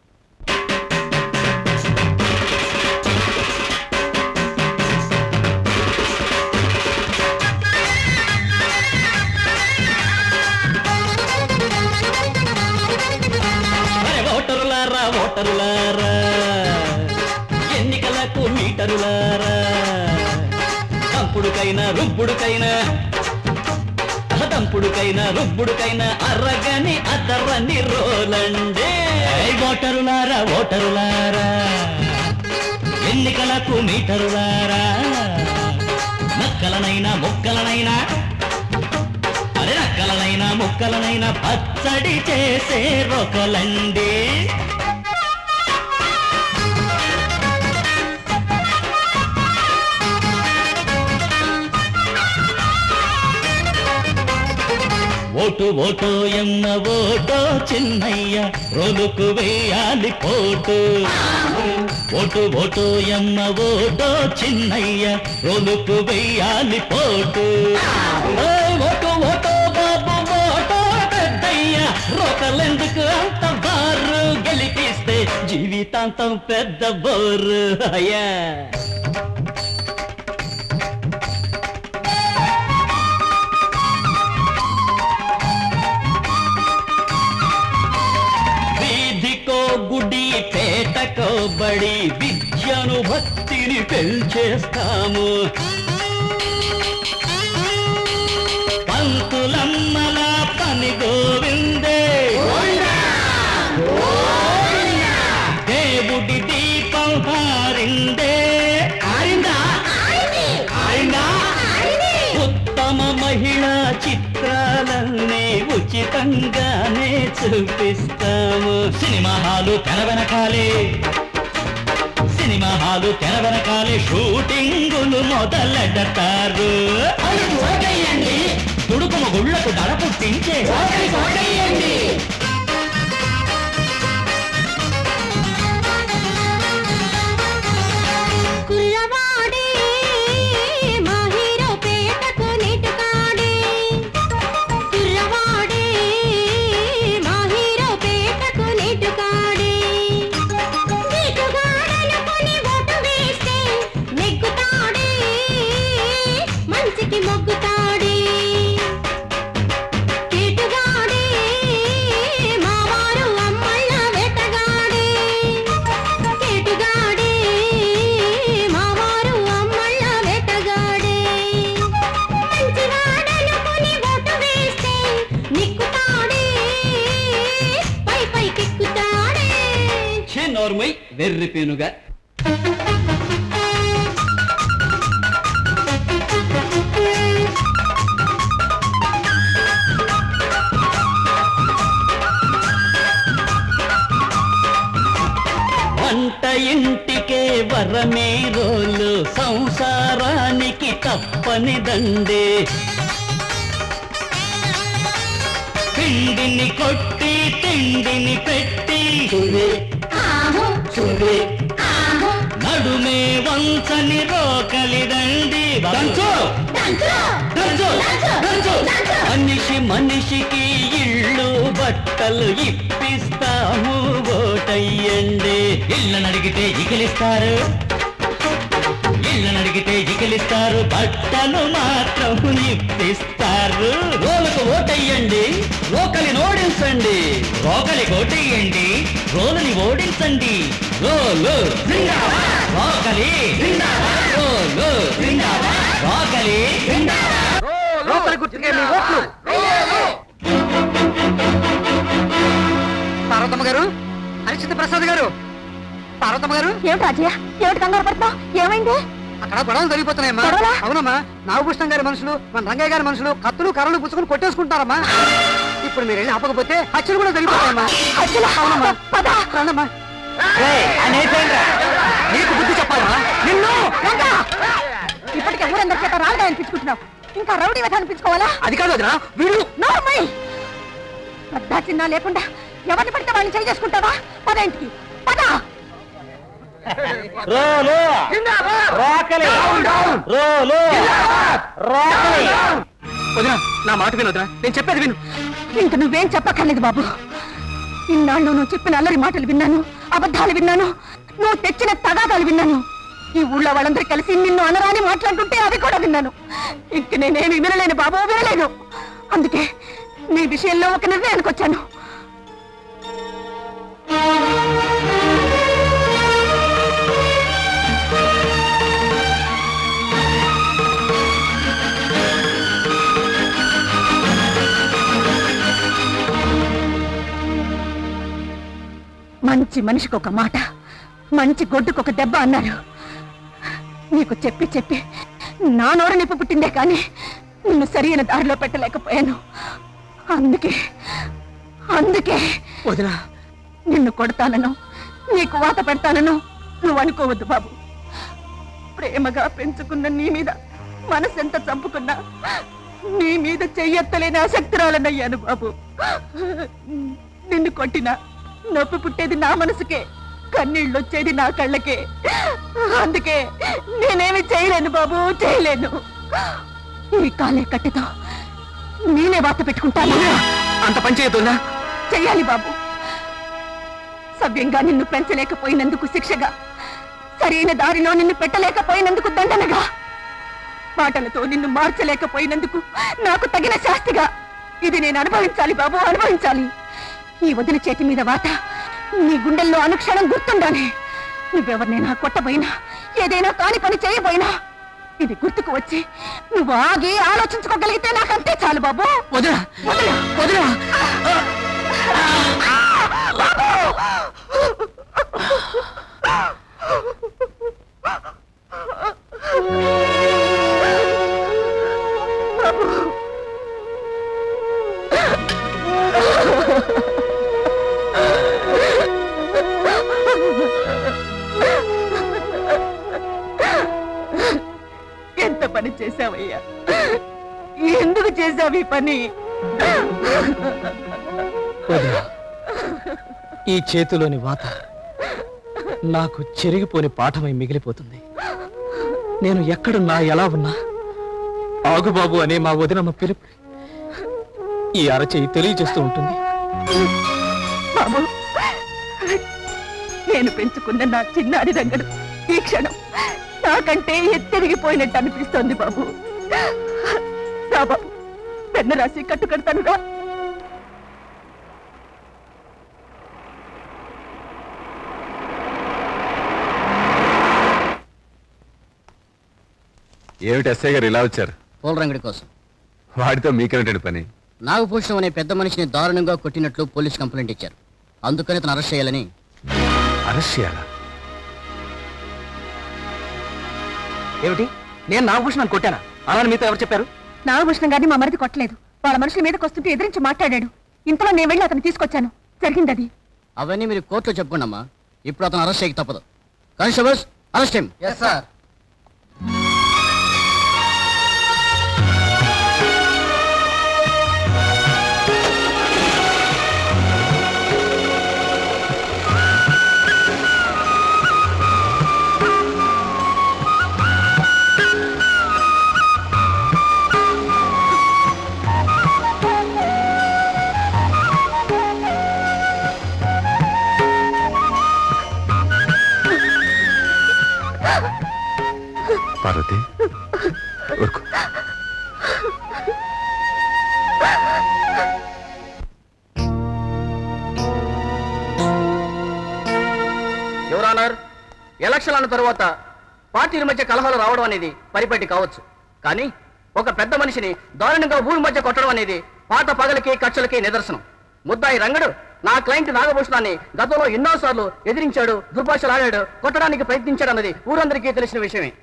[SPEAKER 6] ఓటరులారా, ఓటరులారా, ఎన్నికలకు మీటరులారా, దంపుడుకైనా రుబ్బుడుకైనా, దంపుడుకైనా రుబ్బుడుకైనా అర్రగని అతర్రని రోలండే. ఓటరులారా, ఓటరులారా, ఎన్నికలకు మీటరులారా, నక్కలనైనా మొక్కలనైనా, అరే నక్కలనైనా ముక్కలనైనా పచ్చడి చేసే రొకలండి. ఓటు ఓటు ఎన్న ఓటో చిన్నయ్య రోలుకు వేయాలి పోటు. ఓటు ఓటు ఎన్న ఓటో చిన్నయ్య రోలుకు వేయాలి పోటు. ఓటు ఓటు బాబు ఓటో పెద్దయ్య రోకలెందుకు అంత బారు గెలిపిస్తే జీవితాంతం పెద్ద బోరు అయ్యా. గుడి పేటకో బడి విద్యను భక్తిని పెంచేస్తాము. పంతులమ్మల పని గోవిందే దేవుడి దీపం హారిందే. ఉత్తమ మహిళా చిత్రాలన్నీ ఉచితంగానే చూపిస్తాము. సినిమా హాలు తెర వెనకాలే షూటింగులు మొదలెడతారు. తుడుకుమ గుళ్లకు దడ పుట్టించే వెర్రి పేనుగా. వంట ఇంటికే వరమే రోలు సంసారానికి తప్పనిదండే. పిండిని కొట్టి తిండిని పెట్టి నడుమే వంచని రోకలిదండి. మనిషి మనిషికి ఇళ్ళు బట్టలు ఇప్పిస్తాము ఓటయ్యండి. ఇళ్ళనడిగితే ఇకిలిస్తారు బట్టలు మాత్రం ఇప్పిస్తారు. రోలుకు ఓటయ్యండి రోకలిని ఓడించండి. రోకలికి ఓటయ్యండి రోలుని ఓడించండి. రోలు రోకలి రోలు రోకలి
[SPEAKER 3] రోకలి గుర్తుకే మీ ఓట్లు. పార్వతమ్మ గారు, హరిశ్చంద్ర ప్రసాద్ గారు. పార్వతమ్మ గారు,
[SPEAKER 5] ఏమిటి రాజయ్య, ఏమిటి కంగారు పడుతున్నావు? ఏమైంది?
[SPEAKER 3] అక్కడ గొడవలు జరిగిపోతున్నాయమ్మా. అవునమ్మా, నాగభూషణం గారి మనుషులు మన రంగయ్య గారి మనుషులు కత్తులు కర్రలు పుచ్చుకుని కొట్టేసుకుంటారమ్మా. ఇప్పుడు మీరు వెళ్ళి ఆపకపోతే హత్యలు కూడా జరిగిపోతాయమ్మా. అవునమ్మా, రండమ్మా. నీకు బుద్ధి చెప్పాలా నిన్ను?
[SPEAKER 5] ఇప్పటికే ఊరందరి చేత రాళ్ళగా అనిపించుకుంటున్నావు, ఇంకా రౌడీ వ్యధ అనిపించుకోవాలా?
[SPEAKER 3] అది కాదు వదినా, వీడు
[SPEAKER 5] పెద్ద చిన్న లేకుండా ఎవరిని పడితే వాళ్ళని చేయి చేసుకుంటావా? పద ఇంటికి పద.
[SPEAKER 3] వదినా, నా మాట విను వదినా, నేను చెప్పేది విను.
[SPEAKER 5] ఇంక నువ్వేం చెప్పక్కర్లేదు బాబు. ఇన్నాళ్ళు నువ్వు చెప్పిన అల్లరి మాటలు విన్నాను, అబద్ధాలు విన్నాను, నువ్వు తెచ్చిన తగాదాలు విన్నాను. ఈ ఊళ్ళో వాళ్ళందరూ కలిసి నిన్ను అనరాని మాట్లాడుతుంటే అవి కూడా విన్నాను. ఇంక నేనేమి వినలేను బాబు, వినలేను. అందుకే నీ విషయంలో ఒక నిర్ణయానికి వచ్చాను. మంచి మనిషికి ఒక మాట, మంచి గొడ్డుకు ఒక దెబ్బ అన్నారు. నీకు చెప్పి చెప్పి నా నోరు నిప్పు పుట్టిందే కానీ నిన్ను సరైన దారిలో పెట్టలేకపోయాను.
[SPEAKER 8] అందుకే
[SPEAKER 3] వదినా
[SPEAKER 8] నిన్ను కొడతానను నీకు వాత పెడతానను నువ్వు అనుకోవద్దు బాబు. ప్రేమగా పెంచుకున్న నీ మీద మనసెంత చంపుకున్నా నీ మీద చెయ్యెత్తలేని ఆసక్తిరాలనయ్యాను బాబు. నిన్ను కొట్టినా నొప్పి పుట్టేది నా మనసుకే, కన్నీళ్ళు వచ్చేది నా కళ్ళకే. అందుకే నేనేమి చేయలేను బాబు, చేయలేను. ఈ కాలే కట్టెతో నేనే వాత పెట్టుకుంటాను.
[SPEAKER 3] అంత పని చేయొద్దునా?
[SPEAKER 8] చెయ్యాలి బాబు. సవ్యంగా నిన్ను పెంచలేకపోయినందుకు శిక్షగా, సరైన దారిలో నిన్ను పెట్టలేకపోయినందుకు దండనగా, మాటలతో నిన్ను మార్చలేకపోయినందుకు నాకు తగిన శాస్తిగా ఇది నేను అనుభవించాలి బాబు, అనుభవించాలి. ఈ వదిన చేతి మీద వాత నీ గుండెల్లో అనుక్షణం గుర్తుండాలి. నువ్వెవరినైనా కొట్టబోయినా, ఏదైనా కాని పని చేయబోయినా ఇది గుర్తుకు వచ్చి నువ్వు ఆగి ఆలోచించుకోగలిగితే నాకంతే చాలు బాబు.
[SPEAKER 3] వదినా వదినా వదినా
[SPEAKER 8] ఎంత పని చేశావయ్యా, ఎందుకు చేశావు ఈ పని?
[SPEAKER 3] ఈ చేతిలోని వాత నాకు చెరిగిపోని పాఠమై మిగిలిపోతుంది. నేను ఎక్కడున్నా ఎలా ఉన్నా ఆగుబాబు అనే మా వదినమ్మ పిలుపు ఈ అరచేయి తెలియజేస్తూ ఉంటుంది.
[SPEAKER 8] బాబు, నేను పెంచుకున్న నా చిన్నారి రంగడు ఈ క్షణం నాకంటే ఎత్తెదిగిపోయినట్టు అనిపిస్తోంది బాబు. రా బాబు, పెన్ను రాసి కట్టు కడతాను రా.
[SPEAKER 1] ఏమిటి ఎస్ఐ గారు ఇలా వచ్చారు?
[SPEAKER 10] పోలరంగడి కోసం.
[SPEAKER 1] వాడితో మీకేమిటండి పని?
[SPEAKER 10] నాగభూషణం అనే పెద్ద మనిషిని దారుణంగా కొట్టినట్లు పోలీస్ కంప్లైంట్ ఇచ్చారు. అందుకని తను అరెస్ట్ చేయాలని.
[SPEAKER 1] అరెస్ట్ చేయాలా?
[SPEAKER 3] ఏమిటి, నేను నాగభూషణాన్ని కొట్టానా? అలా మీతో ఎవరు చెప్పారు?
[SPEAKER 8] నాగభూషణం గారిని మా మరిది కొట్టలేదు. వాళ్ళ మనుషుల మీదకి వస్తుంటే ఎదిరించి మాట్లాడాడు. ఇంతలో నేను వెళ్ళి అతను తీసుకొచ్చాను. జరిగింది అది.
[SPEAKER 10] అవన్నీ మీరు కోర్టులో చెప్పుకోండమ్మా. ఇప్పుడు అతను అరెస్ట్ చేయక తప్పదు. Constables, arrest him.
[SPEAKER 9] Yes sir.
[SPEAKER 1] Parvathi, ఊరుకో.
[SPEAKER 2] యువరానర్, ఎలక్షన్ అన్న తరువాత పార్టీల మధ్య కలహాలు రావడం అనేది పరిపాటి కావచ్చు, కానీ ఒక పెద్ద మనిషిని దారుణంగా ఊరి మధ్య కొట్టడం అనేది పాత పగలకి కక్షలకి నిదర్శనం. ముద్దాయి రంగడు నా క్లయింట్ నాగభూషణాన్ని గతంలో ఎన్నోసార్లు ఎదిరించాడు, దుర్భాషలాడాడు, కొట్టడానికి ప్రయత్నించాడు అన్నది ఊరందరికీ తెలిసిన విషయమే.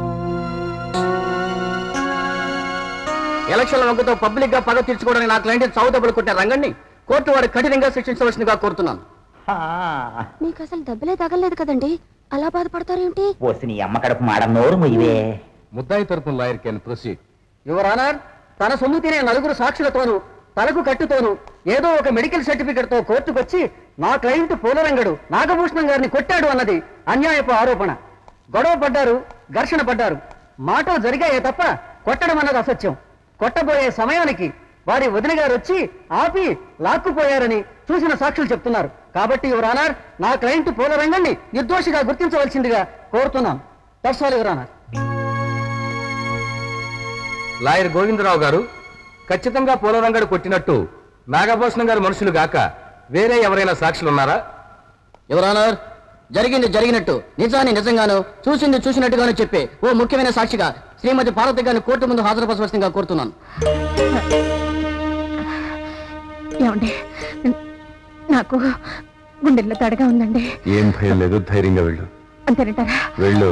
[SPEAKER 2] ఎలక్షన్ల వంకతో పబ్లిక్ గా పగ తీర్చుకోవడానికి నా క్లయింట్ చావు దెబ్బలు కొట్టిన రంగడిని కోర్టు వారు కఠినంగా శిక్షించవలసిందిగా కోరుతున్నాను.
[SPEAKER 7] నీకు అసలు దెబ్బలే తగలేదు కదండి, అలా బాధపడతారేంటి?
[SPEAKER 4] పోసి అమ్మ కడుపు మాడ నోరు ముయ్యవే.
[SPEAKER 1] ముద్దాయి తరపున lawyer can proceed.
[SPEAKER 2] Your honour, తన సొమ్ము తినే నలుగురు సాక్షులతోనూ తలకు కట్టుతోనూ ఏదో ఒక మెడికల్ సర్టిఫికెట్ తో కోర్టుకొచ్చి నా క్లయింట్ పోలరంగడు నాగభూషణం గారిని కొట్టాడు అన్నది అన్యాయపు ఆరోపణ. గొడవ పడ్డారు, ఘర్షణ పడ్డారు, మాటలు జరిగాయే తప్ప కొట్టడం అన్నది అసత్యం. కొట్టబోయే సమయానికి వారి వదిన గారు వచ్చి ఆపి లాక్కుపోయారని చూసిన సాక్షులు చెప్తున్నారు. కాబట్టి యువర్ ఆనర్, నా క్లయింట్ పోలరంగడిని నిర్దోషిగా గుర్తించవలసిందిగా కోరుతున్నాను. That's all your honour.
[SPEAKER 11] Lawyer Govinda Rao గారు, ఖచ్చితంగా పోలరంగడు కొట్టినట్టు నాగభూషణం గారి మనుషులు గాక వేరే ఎవరైనా సాక్షులు ఉన్నారా?
[SPEAKER 10] యువర్ ఆనర్, జరిగింది జరిగినట్టు, నిజాన్ని నిజంగాను, చూసింది చూసినట్టుగాను చెప్పి ఓ ముఖ్యమైన సాక్షిగా శ్రీమతి పార్వతి గారిని కోర్టు ముందు హాజరుపరచవలసిందిగా కోరుతున్నాను.
[SPEAKER 8] ఏమండి, నాకు గుండెల్లో తడగా ఉందండి.
[SPEAKER 1] ఏం భయం లేదు, ధైర్యంగా వెళ్ళు.
[SPEAKER 8] అంతేనంటారా?
[SPEAKER 1] వెళ్ళు.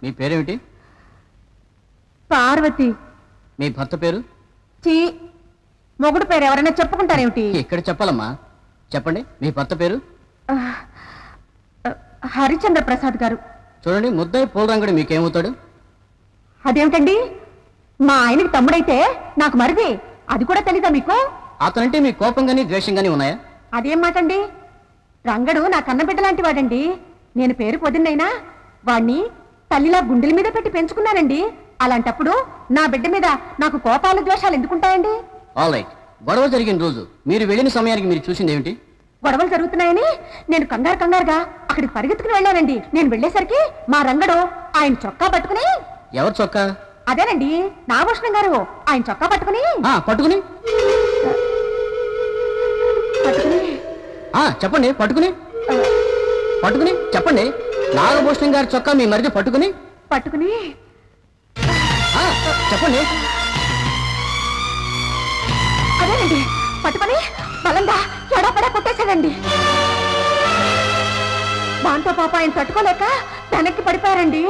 [SPEAKER 10] మీ పేరేమిటి?
[SPEAKER 8] పార్వతి.
[SPEAKER 10] మీ భర్త పేరు?
[SPEAKER 8] మొగుడు పేరు ఎవరైనా చెప్పుకుంటారేమిటి?
[SPEAKER 10] ఇక్కడ చెప్పాలమ్మా. చెప్పండి, మీ భర్త పేరు?
[SPEAKER 8] హరిచంద్ర ప్రసాద్ గారు.
[SPEAKER 10] చూడండి, ముద్దాయి పూలరంగడి మీకేమవుతాడు?
[SPEAKER 8] అదేమిటండి, మా ఆయనకి తమ్ముడైతే నాకు మరిది. అది కూడా తెలీదా మీకు?
[SPEAKER 10] అతనంటే మీ కోపం గానీ ద్వేషం గానీ ఉన్నాయా?
[SPEAKER 8] అదేం మాటండి, రంగడు నా కన్నబిడ్డ లాంటి వాడండి. నేను పేరు పొదిన్నైనా వాణ్ణి తల్లిలా గుండెల మీద పెట్టి పెంచుకున్నానండి. అలాంటప్పుడు నా బిడ్డ మీద నాకు కోపాలు ద్వేషాలు ఎందుకుంటాయండి?
[SPEAKER 10] All right. గొడవ జరిగిన రోజు మీరు వెళ్ళిన సమయానికి మీరు చూసింది ఏమిటి?
[SPEAKER 8] గొడవలు జరుగుతున్నాయని నేను కంగారుగా అక్కడికి పరిగెత్తుకుని వెళ్ళానండి. నేను వెళ్ళేసరికి మా రంగడు ఆయన చొక్కా పట్టుకుని.
[SPEAKER 10] ఎవరు చొక్కా?
[SPEAKER 8] అదేనండి, నాగభూషణం గారు ఆయన చొక్కా పట్టుకుని
[SPEAKER 10] పట్టుకుని చెప్పండి. పట్టుకుని చెప్పండి. నాగభూషణం గారి చొక్కా మీ మరిది పట్టుకుని చెప్పండి.
[SPEAKER 8] అదేనండి, పట్టుకుని బలంగా ఎడాపడా కొట్టేశాడండి. దాంతో పాప ఆయన తట్టుకోలేక వెనక్కి పడిపోయారండి.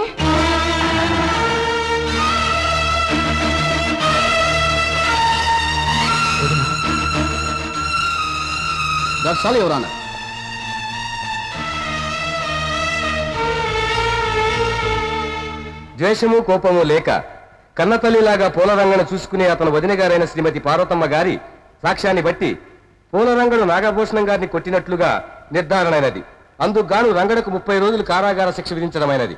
[SPEAKER 10] That's all, Your Honor.
[SPEAKER 11] ద్వేషము కోపము లేక కన్నతల్లిలాగా పూలరంగను చూసుకునే అతను వదిన గారైన శ్రీమతి పార్వతమ్మ గారి సాక్ష్యాన్ని బట్టి పూలరంగడు నాగభూషణం గారిని కొట్టినట్లుగా నిర్ధారణైనది. అందుకు గాను రంగడకు 30 రోజులు కారాగార శిక్ష విధించడమైనది.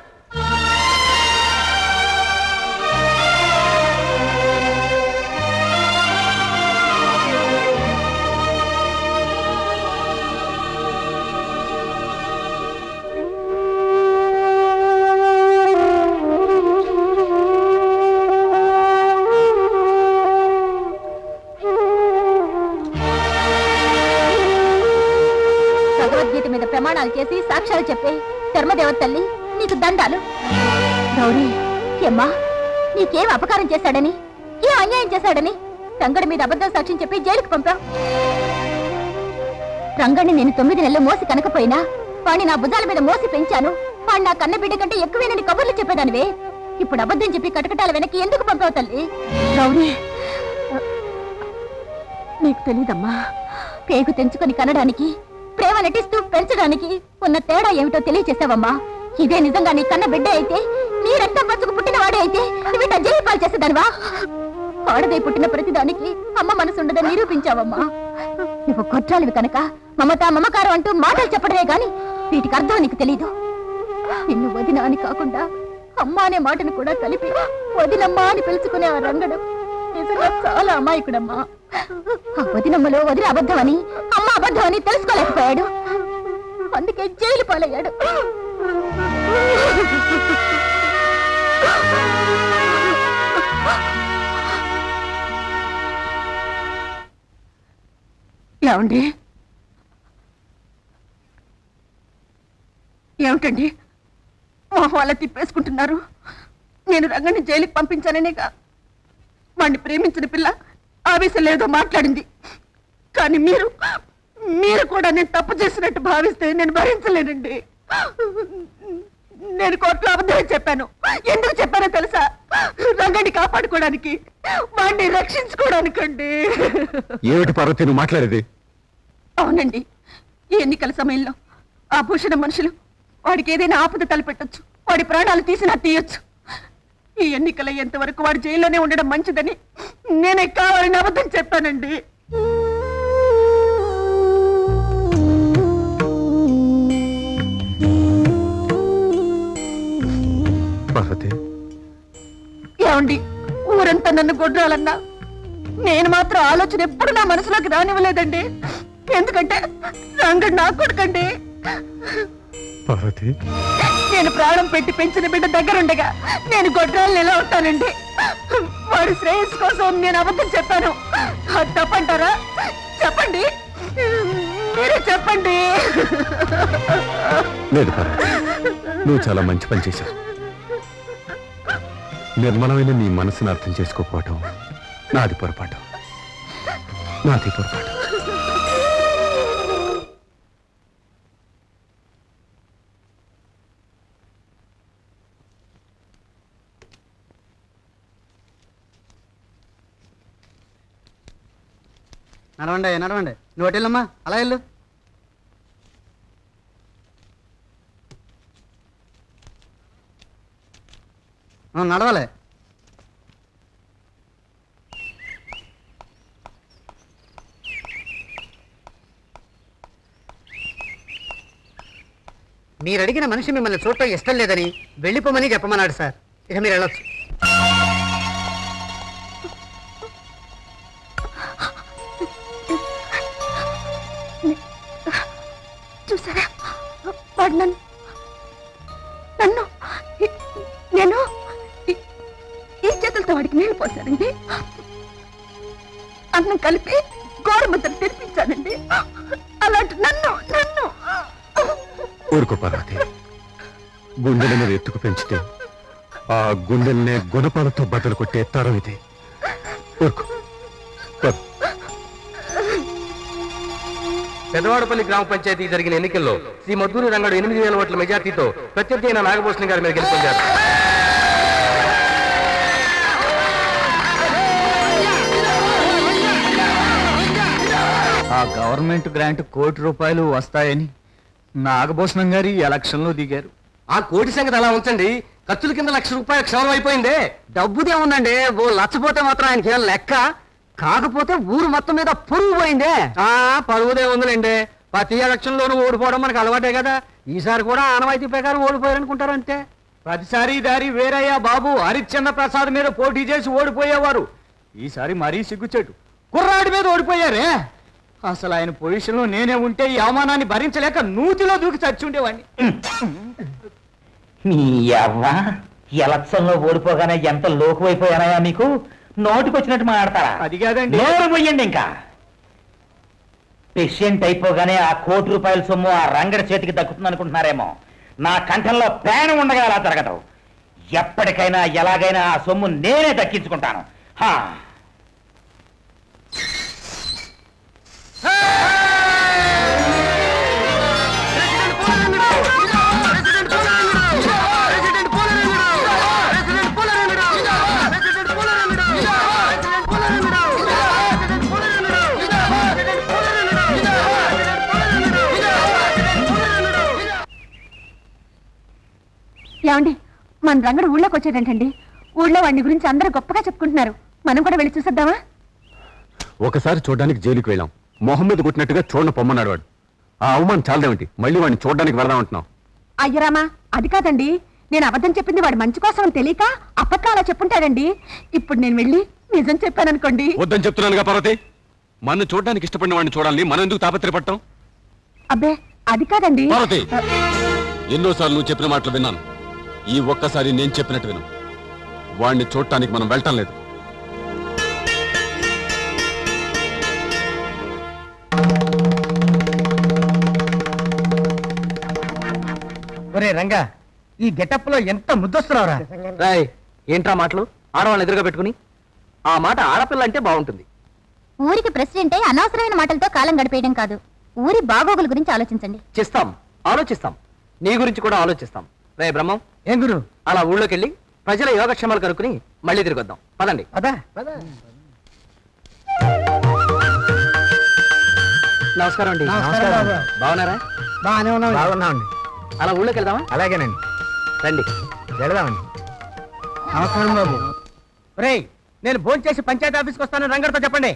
[SPEAKER 7] ప్రమాణాలు చేసి సాక్ష్యాలు చెప్పే ధర్మదేవత తల్లి నీకు దండాలు. గౌరీ, ఏమ్మా, నీకేం అపకారం చేశాడని, ఏ అన్యాయం చేశాడని రంగడి మీద అబద్ధం సాక్ష్యం చెప్పి జైలుకు పంపావు. రంగడిని నేను 9 నెలలు మోసి కనకపోయినా వాడిని నా భుజాల మీద మోసి పెంచాను. వాడు నా కన్న బిడ్డ కంటే ఎక్కువేనని కబుర్లు చెప్పేదానివే. ఇప్పుడు అబద్ధం చెప్పి కటకటాల వెనక్కి ఎందుకు పంపావు తల్లి?
[SPEAKER 8] గౌరీ, నీకు తెలీదమ్మా,
[SPEAKER 7] పేగు తెంచుకొని కనడానికి, ప్రేమ నటిస్తూ పెంచడానికి ఉన్న తేడా ఏమిటో తెలియచేసావమ్మా. ఇదే నిజంగా నీ కన్న బిడ్డ అయితే, నీ రక్తం పంచుకు పుట్టిన వాడే అయితే నువ్వు జైలు పాలు చేసేదానివా? ఆడదై పుట్టిన ప్రతిదానికి అమ్మ మనసు ఉండదని నిరూపించావమ్మా. నువ్వు కొట్టాలివి కనుక మమత మమకారం అంటూ మాటలు చెప్పడమే గాని వీటికి అర్థం నీకు తెలీదు. నిన్ను వదిన అని కాకుండా అమ్మ అనే మాటను కూడా కలిపి వదినమ్మా అని పిలుచుకునే ఆ రంగడు నిజంగా చాలా అమాయకుడమ్మా. ఆ వదినమ్మలో వదిన అబద్ధం అని, అమ్మ అబద్ధం అని తెలుసుకోలేకపోయాడు. అందుకే జైలు పాలయ్యాడు.
[SPEAKER 8] ఏమండి, ఏమిటండి మొహం అలా తిప్పేసుకుంటున్నారు? నేను రంగని జైలుకి పంపించాననేగా వాడిని ప్రేమించిన పిల్ల ఆవేశం లేదో మాట్లాడింది. కానీ మీరు కూడా నేను తప్పు చేసినట్టు భావిస్తే నేను భరించలేనండి. నేను కోర్టులో అబద్ధమే చెప్పాను. ఎందుకు చెప్పానో తెలుసా? రంగని కాపాడుకోవడానికి, వాడిని రక్షించుకోవడానికండి.
[SPEAKER 1] ఏమిటి పార్వతి నువ్వు మాట్లాడేది?
[SPEAKER 8] అవునండి, ఈ ఎన్నికల సమయంలో ఆ భూషణ మనుషులు వాడికి ఏదైనా ఆపద తలపెట్టొచ్చు, వాడి ప్రాణాలు తీసినా తీయొచ్చు. ఈ ఎన్నికల ఎంతవరకు వాడు జైల్లోనే ఉండడం మంచిదని నేనే కావాలని అబద్ధం చెప్పానండి. ఏమండి, ఊరంతా నన్ను గొడ్రాలన్నా నేను మాత్రం ఆలోచన ఎప్పుడు నా మనసులోకి రానివ్వలేదండి. ఎందుకంటే రంగడు నా కొడుకండి. నేను ప్రాణం పెట్టి పెంచిన బిడ్డ దగ్గరుండగా నేను గొడ్రాలను ఎలా అవుతానండి? వాడి శ్రేయస్సు కోసం నేను అబద్ధం చెప్పాను. అది తప్పంటారా? చెప్పండి, మీరే చెప్పండి.
[SPEAKER 1] లేదు, నువ్వు చాలా మంచి పని చేశావు. నిర్మలమైన నీ మనసును అర్థం చేసుకోకపోవటం నాది పొరపాటు.
[SPEAKER 9] నడవండి నడవండి నువ్వు వెళ్ళమ్మా అలా వెళ్ళు. నడవాలి.
[SPEAKER 2] మీరు అడిగిన మనిషి మిమ్మల్ని చూడటం ఇష్టం లేదని వెళ్ళిపోమని చెప్పమన్నాడు సార్. ఇక మీరు వెళ్ళొచ్చు.
[SPEAKER 8] చూసారా వాడు నన్ను నేను ఈ చేతులతో వాడికి నీళ్ళు పోసానండి. అన్నం కలిపి గోరుముద్దలు తెరిపించానండి. అలాంటి నన్ను
[SPEAKER 1] ఊరుకో పార్వతి. గుండెల మీద ఎత్తుకు పెంచితే ఆ గుండెల్నే గుణపాలతో బద్దలు కొట్టే తరం ఇది. ఊరుకో.
[SPEAKER 11] పెదవాడపల్లి గ్రామ పంచాయతీకి జరిగిన ఎన్నికల్లో శ్రీ మద్దూరి రంగడు 8,000 ఓట్ల మెజార్టీతో ప్రత్యర్థి అయిన నాగభూషణం గారి మీద గెలుపొందారు.
[SPEAKER 3] ఆ గవర్నమెంట్ గ్రాంట్ ₹1,00,00,000 వస్తాయని నాగభూషణం గారి ఎలక్షన్ లో దిగారు.
[SPEAKER 11] ఆ కోటి సంగతి అలా ఉంచండి, ఖర్చుల కింద ₹1,00,000 క్షవరం అయిపోయిందే.
[SPEAKER 2] డబ్బుదే ఉందండి, ఓ లచ్చపోతే మాత్రం ఆయనకి ఏం లెక్క. కాకపోతే ఊరు మొత్తం మీద పరువు పోయిందే. పరువుదే ఉందిలేండి, ప్రతి ఎలక్షన్ లోనూ ఓడిపోవడం మనకు అలవాటే కదా. ఈసారి కూడా ఆనవాయితీ ప్రకారం ఓడిపోయారనుకుంటారు అంతే.
[SPEAKER 3] ప్రతిసారి దారి వేరయ్యా బాబు. హరిశ్చంద్ర ప్రసాద్ మీద పోటీ చేసి ఓడిపోయేవారు. ఈసారి మరీ సిగ్గుచేటు కుర్రాడి మీద ఓడిపోయారే. అసలు ఆయన పొజిషన్ లో నేనే ఉంటే ఈ అవమానాన్ని భరించలేక నూతిలో దూకి చచ్చి ఉండేవాడిని.
[SPEAKER 4] నీ అవ్వ ఎలక్షన్ లో ఓడిపోగానే ఎంత లోకువైపోయానయా మీకు? నోటికొచ్చినట్టు మాట్లాడతారా?
[SPEAKER 3] అది కాదండి.
[SPEAKER 4] నోరు పోయండి. ఇంకా పేషెంట్ అయిపోగానే ఆ ₹1,00,00,000 సొమ్ము ఆ రంగడి చేతికి దక్కుతుంది అనుకుంటున్నారేమో. నా కంఠంలో ప్రాణం ఉండగా అలా జరగదు. ఎప్పటికైనా ఎలాగైనా ఆ సొమ్ము నేనే దక్కించుకుంటాను.
[SPEAKER 8] ఏమండి, మన రంగడు ఊళ్ళోకి వచ్చాడంటండి. ఊళ్ళో వాడిని గురించి అందరూ గొప్పగా చెప్పుకుంటున్నారు. మనం కూడా వెళ్ళి చూసేద్దామా?
[SPEAKER 1] ఒకసారి చూడడానికి జైలుకి వెళ్ళాం. మొహమ్మద్ కొట్టినట్టుగా చూడను పొమ్మన్నాడు వాడు. ఆ అవమానం చాలదేమిటి, మళ్ళీ వాడిని చూడడానికి వెళదామంటున్నాం.
[SPEAKER 8] అయ్యరామా, అది కాదండి. నేను అబద్ధం చెప్పింది వాడి మంచి కోసం అని తెలియక అప్పట్లో అలా చెప్పుంటాడండి. ఇప్పుడు నేను వెళ్ళి నిజం చెప్పాననుకోండి.
[SPEAKER 1] వద్దని చెప్తున్నానుగా పార్వతి. మన చూడడానికి ఇష్టపడిన వాడిని చూడాలని మనం ఎందుకు తాపత్రపడటం?
[SPEAKER 8] అబ్బే, అది కాదండి.
[SPEAKER 1] పార్వతి, ఎన్నోసార్లు నువ్వు చెప్పిన మాటలు విన్నాను. ఈ ఒక్కసారి నేను చెప్పినట్టు విను. వాడిని చూడటానికి మనం వెళ్ళటం లేదు.
[SPEAKER 2] ఒరే రంగా, ఈ గెటప్ లో ఎంత ముద్దొస్తున్నావురా.
[SPEAKER 3] ఏంట్రా మాటలు? ఆడవాళ్ళని ఎదురుగా పెట్టుకుని. ఆ మాట ఆడపిల్ల అంటే బాగుంటుంది.
[SPEAKER 7] ఊరికి ప్రెసిడెంట్ అయి అనవసరమైన మాటలతో కాలం గడిపేయడం కాదు, ఊరి బాగోగుల గురించి ఆలోచించండి.
[SPEAKER 3] ఆలోచిస్తాం. నీ గురించి కూడా ఆలోచిస్తాం. రే బ్రహ్మం,
[SPEAKER 2] ఏం గురు?
[SPEAKER 3] అలా ఊళ్ళోకి వెళ్ళి ప్రజల యోగక్షేమాలు కనుక్కుని మళ్ళీ తిరిగి వద్దాం. పదండి. నమస్కారం అండి. బాగున్నారా?
[SPEAKER 2] బాగున్నామండి.
[SPEAKER 3] అలా ఊళ్ళోకి వెళ్దామా?
[SPEAKER 2] అలాగేనండి,
[SPEAKER 3] రండి
[SPEAKER 2] వెళదామండి. నమస్కారం బాబు. రేయ్, నేను భోజనం చేసి పంచాయతీ ఆఫీస్కి వస్తాను, రంగడితో చెప్పండి.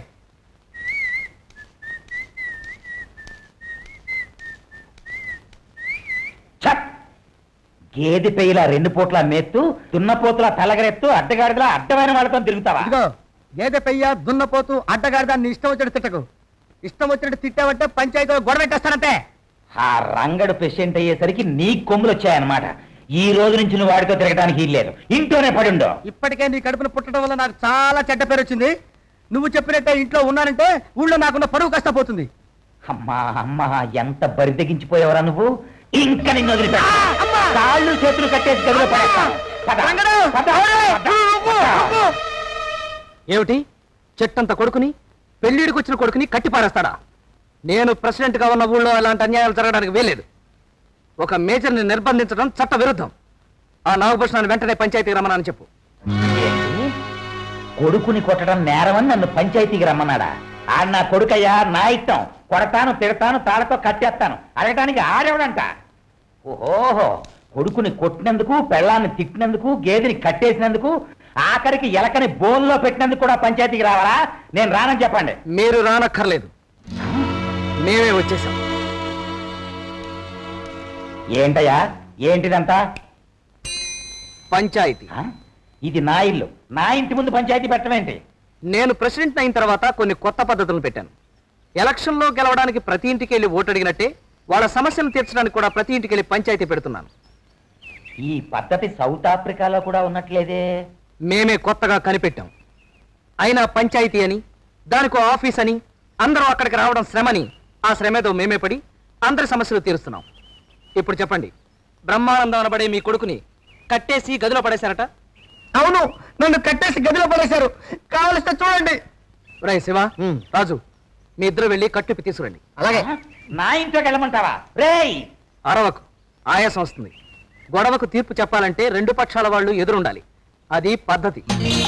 [SPEAKER 4] గేదె పెయ్యిల 2 పూట్ల మేత్తు, దున్నపోతుల తలగరెత్తు, అడ్డగాడిలా అడ్డమైన వాళ్ళతో తిరుగుతావా?
[SPEAKER 2] ఇదిగో, గేదె పెయ్య, దున్నపోతు, అడ్డగాడిదాన్ని ఇష్టం వచ్చినట్టు తిట్టకు. ఇష్టం వచ్చినట్టు తిట్టావంటే పంచాయతీలో గొడవ పెట్టేస్తానంటే.
[SPEAKER 4] ఆ రంగడు పేషెంట్ అయ్యేసరికి నీ కొమ్ములు వచ్చాయన్నమాట. ఈ రోజు నుంచి నువ్వు వాడితో తిరగడానికి వీల్లేదు, ఇంట్లోనే పడుండో.
[SPEAKER 2] ఇప్పటికే నీ కడుపున పుట్టడం వల్ల నాకు చాలా చెడ్డ పేరు వచ్చింది. నువ్వు చెప్పినట్టే ఇంట్లో ఉన్నానంటే ఊళ్ళో నాకున్న పరువు కష్టపోతుంది.
[SPEAKER 4] అమ్మా అమ్మా, ఎంత బరిదెగించిపోయావరా నువ్వు. ఇంకా నిన్ను వదిలిపెట్టా, కాళ్ళు చేతులు కట్టేసి గదిలో పడేస్తాను.
[SPEAKER 3] ఏమిటి, చెట్టంత కొడుకుని, పెళ్లిడికి వచ్చిన కొడుకుని కట్టి పారేస్తాడా? నేను ప్రెసిడెంట్ గా ఉన్న ఊళ్ళో అలాంటి అన్యాయాలు జరగడానికి వీల్లేదు. ఒక మేజర్ని నిర్బంధించడం చట్ట విరుద్ధం. ఆ నాగభూషణాన్ని వెంటనే పంచాయతీకి రమ్మని చెప్పు.
[SPEAKER 4] కొడుకుని కొట్టడం నేరమని నన్ను పంచాయతీకి రమ్మన్నాడా? ఆడ నా కొడుకయ్యా, నా ఇష్టం. కొడతాను, తిడతాను, తాళతో కట్టేస్తాను. అడగటానికి ఆడేవడంట. ఓహో, కొడుకుని కొట్టినందుకు, పెళ్ళాన్ని తిట్టినందుకు, గేదెని కట్టేసినందుకు, ఆఖరికి ఎలకని బోన్లో పెట్టినందుకు కూడా పంచాయతీకి రావాలా? నేను రానని చెప్పండి.
[SPEAKER 3] మీరు రానక్కర్లేదు, మేమే వచ్చేసాం.
[SPEAKER 4] ఏంటయ్యా, ఏంటిదంతా?
[SPEAKER 3] పంచాయతీ.
[SPEAKER 4] ఇది నా ఇల్లు, నా ఇంటి ముందు పంచాయతీ పెట్టమేంటి?
[SPEAKER 3] నేను ప్రెసిడెంట్ అయిన తర్వాత కొన్ని కొత్త పద్ధతులు పెట్టాను. ఎలక్షన్లో గెలవడానికి ప్రతి ఇంటికి వెళ్ళి ఓటు అడిగినట్టే వాళ్ళ సమస్యలు తీర్చడానికి కూడా ప్రతి ఇంటికి వెళ్ళి పంచాయతీ పెడుతున్నాను.
[SPEAKER 4] ఈ పద్ధతి సౌత్ ఆఫ్రికాలో కూడా ఉన్నట్లేదే.
[SPEAKER 3] మేమే కొత్తగా కనిపెట్టాం. అయినా పంచాయతీ అని, దానికో ఆఫీస్ అని, అందరూ అక్కడికి రావడం శ్రమని, ఆ శ్రమేదో మేమే పడి అందరి సమస్యలు తీరుస్తున్నాం. ఇప్పుడు చెప్పండి, బ్రహ్మానందం అనబడే మీ కొడుకుని కట్టేసి గదిలో పడేశారట?
[SPEAKER 2] అవును, నన్ను కట్టేసి గదిలో పడేశారు. కావలిస్తే చూడండి.
[SPEAKER 3] రై శివ, రాజు, మీ ఇద్దరు వెళ్ళి కట్టుపి తీసుకురండి.
[SPEAKER 2] అలాగే.
[SPEAKER 4] నా ఇంట్లోకి వెళ్ళమంటావా? రేయ్,
[SPEAKER 3] అరవకు, ఆయాసం వస్తుంది. గొడవకు తీర్పు చెప్పాలంటే రెండు పక్షాల వాళ్ళు ఎదురుండాలి. అది పద్ధతి.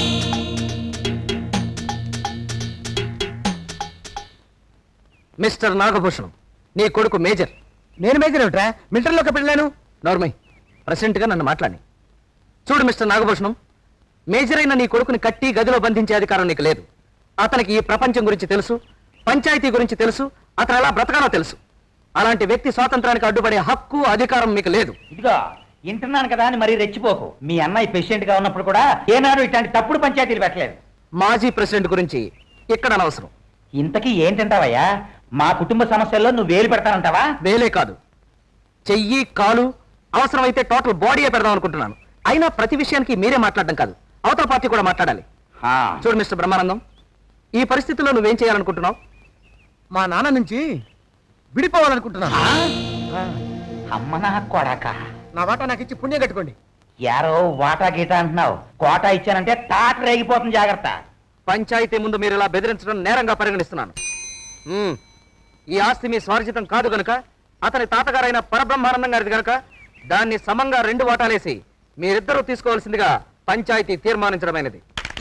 [SPEAKER 3] మిస్టర్ నాగభూషణం, నీ కొడుకు మేజర్.
[SPEAKER 2] నేను మేజర్ ఏమిట్రా? మిలిటరీలోకి వెళ్ళాను.
[SPEAKER 3] నోర్మై, ప్రెసిడెంట్గా నన్ను మాట్లాడి. చూడు మిస్టర్ నాగభూషణం, మేజర్ అయిన నీ కొడుకుని కట్టి గదిలో బంధించే అధికారం నీకు లేదు. అతనికి ఈ ప్రపంచం గురించి తెలుసు, పంచాయతీ గురించి తెలుసు, అతను ఎలా బ్రతకాలో తెలుసు. అలాంటి వ్యక్తి స్వాతంత్రానికి అడ్డుపడే హక్కు, అధికారం మీకు లేదు.
[SPEAKER 4] ఇదిగో వింటున్నాను కదా అని మరీ రెచ్చిపోకు. మీ అన్నయ్య ప్రెసిడెంట్ గా ఉన్నప్పుడు కూడా ఏనాడు ఇట్లాంటి తప్పుడు పంచాయతీలు పెట్టలేదు.
[SPEAKER 3] మాజీ ప్రెసిడెంట్ గురించి ఇక్కడ అనవసరం.
[SPEAKER 4] ఇంతకీ ఏంటంటావయ్యా? మా కుటుంబ సమస్యల్లో నువ్వు వేలు పెడతానంటావా?
[SPEAKER 3] వేలే కాదు, చెయ్యి, కాలు, అవసరమైతే టోటల్ బాడీయే పెడదాం అనుకుంటున్నాను. అయినా ప్రతి విషయానికి మీరే మాట్లాడడం కాదు, అవతల పార్టీ కూడా మాట్లాడాలి. చూడు మిస్టర్ బ్రహ్మానందం, ఈ పరిస్థితుల్లో నువ్వేం చేయాలనుకుంటున్నావు?
[SPEAKER 2] మా నాన్న నుంచి విడిపోవాలనుకుంటున్నాను.
[SPEAKER 4] అమ్మ నా కొడక,
[SPEAKER 2] నా వాటా నాకు ఇచ్చి పుణ్యం కట్టుకోండి.
[SPEAKER 4] యారో వాటా గీటా అంటున్నావు. కోటా ఇచ్చానంటే తాట రేగిపోతుంది, జాగ్రత్త.
[SPEAKER 3] పంచాయతీ ముందు మీరు ఇలా బెదిరించడం నేరంగా పరిగణిస్తున్నాను. ఈ ఆస్తి మీ స్వార్జితం కాదు గనుక, అతని తాతగారైన పరబ్రహ్మానందం గారిది గనుక దాన్ని సమంగా 2 వాటాలేసి మీరిద్దరూ తీసుకోవాల్సిందిగా పంచాయతీ తీర్మానించడమైనది.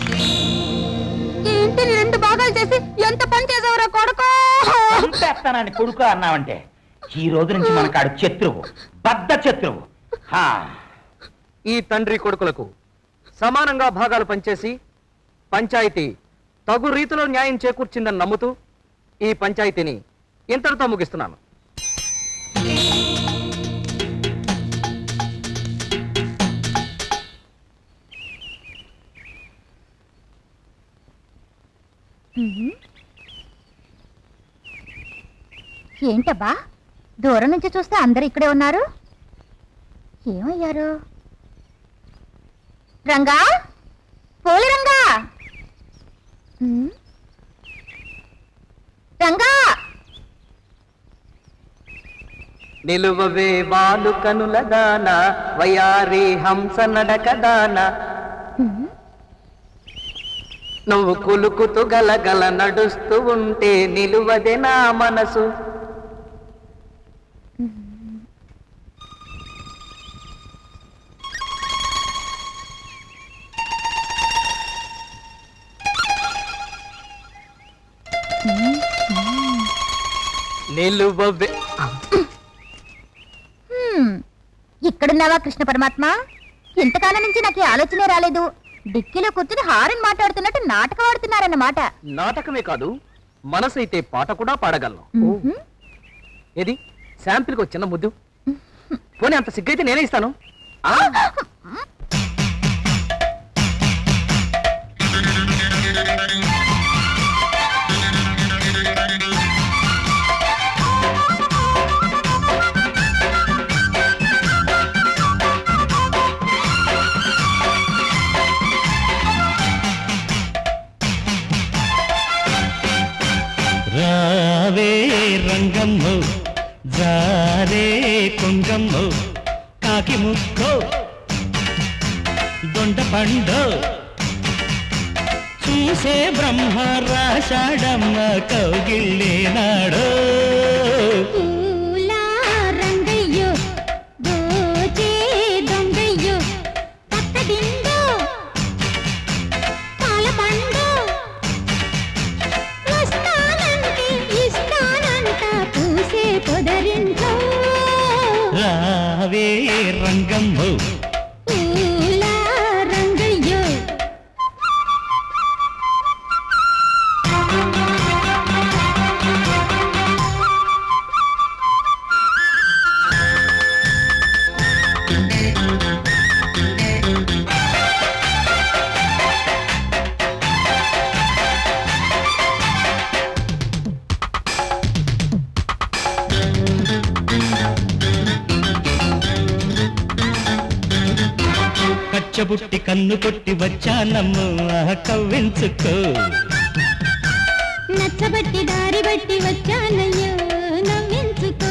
[SPEAKER 5] ఇంటిని 2 భాగాలు చేసి ఎంత పని చేసేవరా కొడుకు?
[SPEAKER 4] చంపేస్తానని కొడుకు అన్నావంటే ఈ రోజు నుంచి మనకాడు శత్రువు, బద్ద శత్రువు.
[SPEAKER 3] ఈ తండ్రి కొడుకులకు సమానంగా భాగాలు పంచేసి పంచాయతీ తగు రీతిలో న్యాయం చేకూర్చిందని నమ్ముతూ ఈ పంచాయతీని ఇంతటితో ముగిస్తున్నాను.
[SPEAKER 7] ఏంటబ్బా, దూరం నుంచి చూస్తే అందరు ఇక్కడే ఉన్నారు. ఏమయ్యారు? రంగా, పోలి రంగా, రంగా.
[SPEAKER 3] నిలువవే వాలు కనుల దాన, వయారి హంస నడక దాన, నువ్వు కులుకుతూ గలగల నడుస్తూ ఉంటే నిలువదే నా మనసు. నిలువవే.
[SPEAKER 7] ఇక్కడున్నావా కృష్ణ పరమాత్మ? ఇంతకాలం నుంచి నాకు ఈ ఆలోచనే రాలేదు. డిక్కీలో కూర్చుని హారన్ మాట్లాడుతున్నట్టు నాటకం ఆడుతున్నారన్నమాట.
[SPEAKER 3] నాటకమే కాదు, మనసైతే పాట కూడా పాడగలను. ఏది శాంపిల్కి చిన్న ముద్దు? పోనీ అంత సిగ్గైతే నేనే ఇస్తాను.
[SPEAKER 6] రావే రంగమ్మో, జారే కొంగమ్మో, కాకి ముక్కో, దొండ పండో, చూసే బ్రహ్మ రాశాడమ్మ కౌగిళ్ళే నాడో.
[SPEAKER 7] రంగయ్యో, దోచే దొంగయ్యో, పక్కదిండో, పాలపండో, వస్తాను
[SPEAKER 6] రంగమ్మో
[SPEAKER 7] ఊలా రంగయ్యో
[SPEAKER 6] కచ్చబుట్టి కన్ను కొట్టి వచ్చానమ్ము కవ్వించుకో
[SPEAKER 7] నచ్చబట్టి దారి బట్టి వచ్చానయ్యో నవ్వించుకో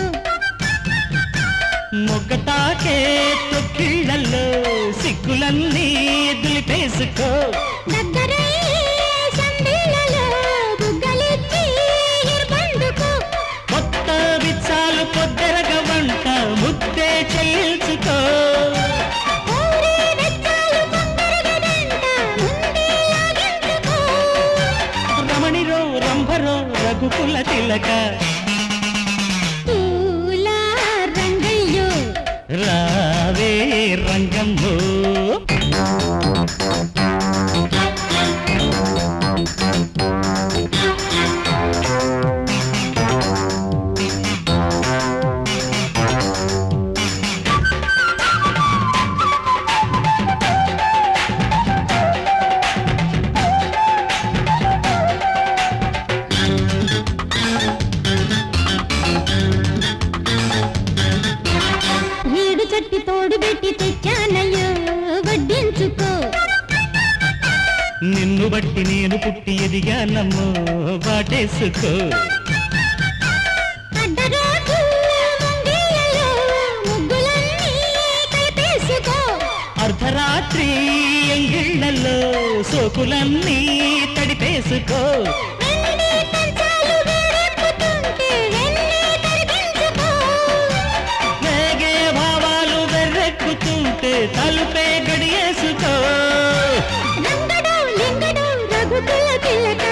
[SPEAKER 6] మొగ్గతాకే తొక్కిళ్ళల్లో సిగ్గులన్నీ దులిపేసుకో
[SPEAKER 7] దగ్గరయ్యే సంబిళ్ళలో బుగ్గలిచ్చి ఇర్బందుకో
[SPEAKER 6] కొత్త విచ్చాలు పొద్దెరగ వంట ముద్దే చెల్లించుకో
[SPEAKER 7] ఊరే వెచ్చాలు పొందరగదంట ముందే లాగించుకో
[SPEAKER 6] రమణిరో రంభరో రఘుకుల తిలక
[SPEAKER 7] ఊలా రంగయ్యో
[SPEAKER 6] రావే రంగమ్మో
[SPEAKER 7] ఏడు చట్టి తోడు పెట్టి తెచ్చానయ్యో వడ్డించుకో
[SPEAKER 6] నిన్ను బట్టి నేను పుట్టి ఎదిగానమ్మో వాటేసుకో
[SPEAKER 7] అడ్డరోజు ముంగిళ్ళలో ముగ్గులన్నీ కలిపేసుకో
[SPEAKER 6] అర్ధరాత్రి ఎంగిళ్ళల్లో సోకులన్నీ తడిపేసుకో
[SPEAKER 7] వెండి కంచాలు వేడెక్కుతుంటే వెన్నే కరిగించుకో
[SPEAKER 6] వేగే భావాలు వెర్రెక్కుతుంటే తలుపే గడియేసుకో
[SPEAKER 7] రంగడు లింగడు రఘుకుల తిలక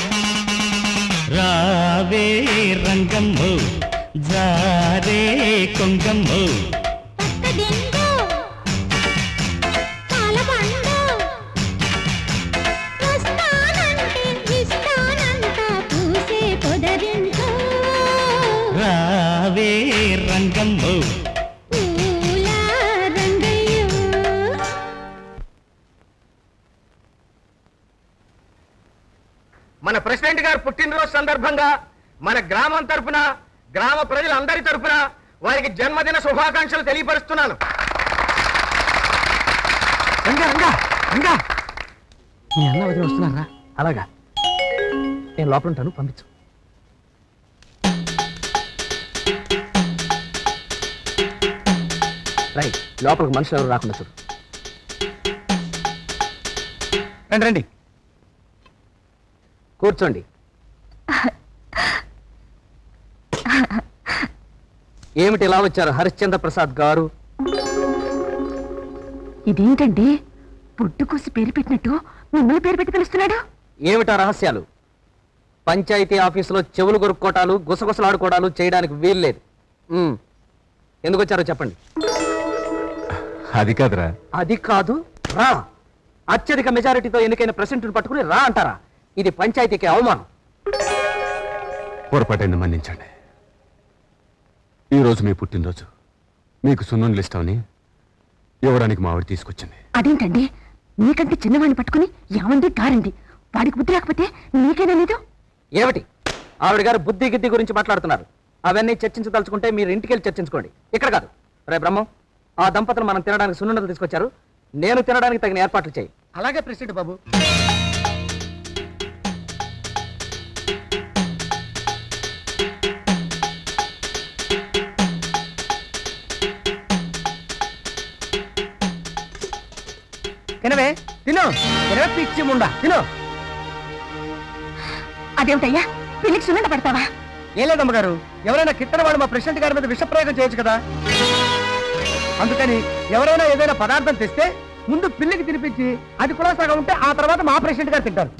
[SPEAKER 6] రావే రంగమ్మో జారే కొంగమ్మో
[SPEAKER 7] పక్కదింగో పాలబండో వస్తానంటే ఇస్తానంట పూసే పొదరింటో
[SPEAKER 6] రావే రంగమ్మో
[SPEAKER 7] ఊలా రంగయ్యో
[SPEAKER 2] మన ప్రెసిడెంట్ గారు పుట్టినరోజు సందర్భంగా మన గ్రామం తరపున గ్రామ ప్రజలందరి తరపున వారికి జన్మదిన శుభాకాంక్షలు తెలియపరుస్తున్నాను.
[SPEAKER 3] రంగా రంగా రంగా మీ అన్న వదిలి వస్తున్నారా? అలాగా నేను లోపల ఉంటాను, పంపించు. రైట్, లోపలికి మనుషులు ఎవరు రాకుండా చూడు. రండి రండి, కూర్చోండి. ఏమిటి ఇలా వచ్చారు హరిశ్చంద్ర ప్రసాద్ గారు?
[SPEAKER 8] ఇదేంటండి పుట్టుకోసి పేరు పెట్టినట్టు మిమ్మల్ని పేరు పెట్టి పిలుస్తున్నాడు?
[SPEAKER 3] ఏమిటా రహస్యాలు? పంచాయతీ ఆఫీసులో చెవులు కొరుక్కోటాలు గుసగుసలాడుకోవడాలు చేయడానికి వీల్లేదు. ఎందుకు వచ్చారో చెప్పండి.
[SPEAKER 1] అది కాదురా.
[SPEAKER 3] అది కాదు, రా. అత్యధిక మెజారిటీతో ఎన్నికైన ప్రెసిడెంట్ను పట్టుకుని రా అంటారా? ఇది పంచాయతీకి అవమానం.
[SPEAKER 1] పొరపాటైంది, మన్నించండి. ఈరోజు మీ పుట్టినరోజు. మీకు సున్నం లిస్ట్ అవని ఇవ్వడానికి మా ఆవిడ తీసుకొచ్చింది.
[SPEAKER 8] అదేంటండి మీకంటే చిన్నవాడిని పట్టుకుని ఏమండి గారండి? వాడికి బుద్ధి రాకపోతే మీకైనా లేదు?
[SPEAKER 3] ఏమిటి ఆవిడ గారు బుద్ధి గిద్ది గురించి మాట్లాడుతున్నారు? అవన్నీ చర్చించదలుచుకుంటే మీరు ఇంటికెళ్ళి చర్చించుకోండి, ఇక్కడ కాదు. రే బ్రహ్మం, ఆ దంపతులు మనం తినడానికి సున్నుండలు తీసుకొచ్చారు. నేను తినడానికి తగిన ఏర్పాట్లు చేయి.
[SPEAKER 2] అలాగే ప్రెసిడెంట్ బాబు. తినవే, తిను. తినవే పిచ్చి ముండా, తిను.
[SPEAKER 8] అదేమిటయ్యా పిల్లికి సున్నుండ పడతావా?
[SPEAKER 2] ఏం లేదమ్మగారు, ఎవరైనా కిట్టన వాడు మా ప్రెసిడెంట్ గారి మీద విషప్రయోగం చేయొచ్చు కదా. అందుకని ఎవరైనా ఏదైనా పదార్థం తెస్తే ముందు పిల్లికి తినిపించి అది కూడా సగం ఉంటే ఆ తర్వాత మా ప్రెసిడెంట్ గారు తింటారు.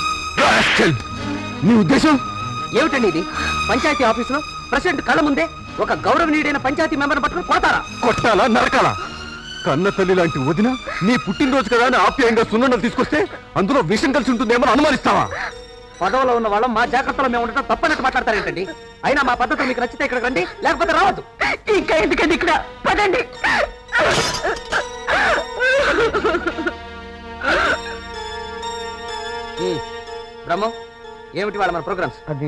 [SPEAKER 1] నీ ఉద్దేశం
[SPEAKER 3] ఏమిటండి ఇది? పంచాయతీ ఆఫీసులో ప్రెసిడెంట్ కళ్ళ ముందే ఒక గౌరవనీయుడైన పంచాయతీ మెంబర్ని పట్టుకుని కొడతారా?
[SPEAKER 1] కొట్టాలా నరకాలా? కన్న తల్లి లాంటి వదిన నీ పుట్టినరోజు కదా అని ఆప్యాయంగా సున్నుండలు తీసుకొస్తే అందులో విషం కలిసి ఉంటుందేమో అనుమానిస్తావా?
[SPEAKER 3] పదవులో ఉన్న వాళ్ళం మా జాగ్రత్తలో మేము ఉండటం తప్పనట్టు మాట్లాడతారేంటండి? అయినా మా పద్ధతులు మీకు నచ్చితే ఇక్కడ రండి, లేకపోతే రావద్దు.
[SPEAKER 8] ఇంకా ఎందుకండి ఇక్కడ పదండి.
[SPEAKER 3] బ్రహ్మం, ఏమిటి వాళ్ళ మన ప్రోగ్రామ్స్?
[SPEAKER 2] అది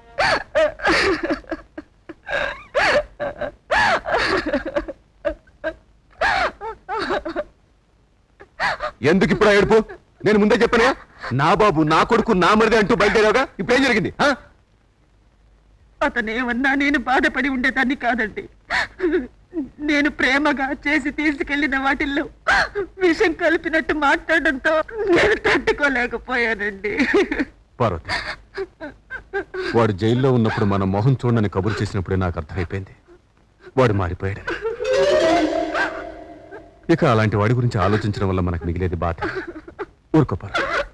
[SPEAKER 1] ఎందుకు ఇప్పుడు ఏడుపు? నేను ముందే చెప్పాను, నా బాబు నా కొడుకు నా మరిది అంటూ బయలుదేరావుగా. ఇప్పుడు ఏం జరిగింది?
[SPEAKER 8] అతనేమన్నా నేను బాధపడి ఉండేదాన్ని కాదండి. నేను ప్రేమగా చేసి తీసుకెళ్లిన వాటిల్లో విషం కలిపినట్టు మాట్లాడడంతో నేను తట్టుకోలేకపోయానండి.
[SPEAKER 1] పార్వతి, వాడు జైల్లో ఉన్నప్పుడు మన మొహం చూడని కబురు చేసినప్పుడే నాకు అర్థమైపోయింది వాడు మారిపోయాడు. ఇక అలాంటి వాడి గురించి ఆలోచించడం వల్ల మనకు మిగిలేది బాధ. ఊరుకోపారు.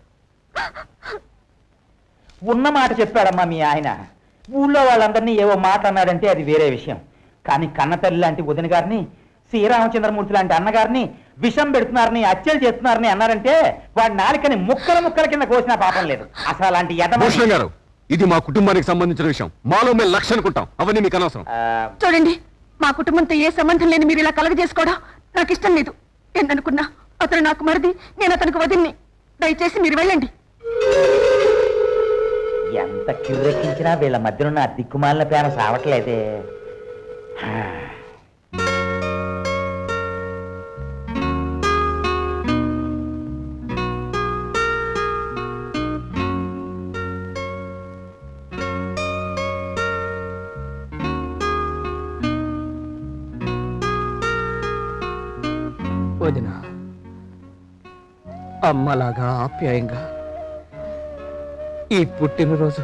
[SPEAKER 4] ఉన్న మాట చెప్పాడమ్మా మీ ఆయన. ఊళ్ళో వాళ్ళందరినీ ఏవో మాట అన్నాడంటే అది వేరే విషయం. కానీ కన్నతల్లి లాంటి వదిన గారిని, శ్రీరామచంద్రమూర్తి లాంటి అన్నగారిని విషం పెడుతున్నారని, హత్యలు చేస్తున్నారని అన్నారంటే వాడి నాలుకని ముక్కల ముక్కల కింద కోసినా పాపం లేదు. అసలు అలాంటి
[SPEAKER 1] భూషణ్ గారు, ఇది మా కుటుంబానికి సంబంధించిన విషయం. మాలో మేము లక్ష అనుకుంటాం, అవన్నీ మీకు అనవసరం.
[SPEAKER 8] చూడండి, మా కుటుంబంతో ఏ సంబంధం లేని మీరు ఇలా కలగజేసుకోవడం నాకు ఇష్టం లేదు. ఏందనుకున్నా అతను నాకు మరిది, నేను అతనికి వదిన్ని. దయచేసి మీరు వెళ్ళండి.
[SPEAKER 4] ఎంత కిర్రెక్కించినా వీళ్ళ మధ్యనున్న దిక్కుమాలిన ప్రేమ సావట్లేదే.
[SPEAKER 3] వదిన, అమ్మలాగా ఆప్యాయంగా ఈ పుట్టినరోజు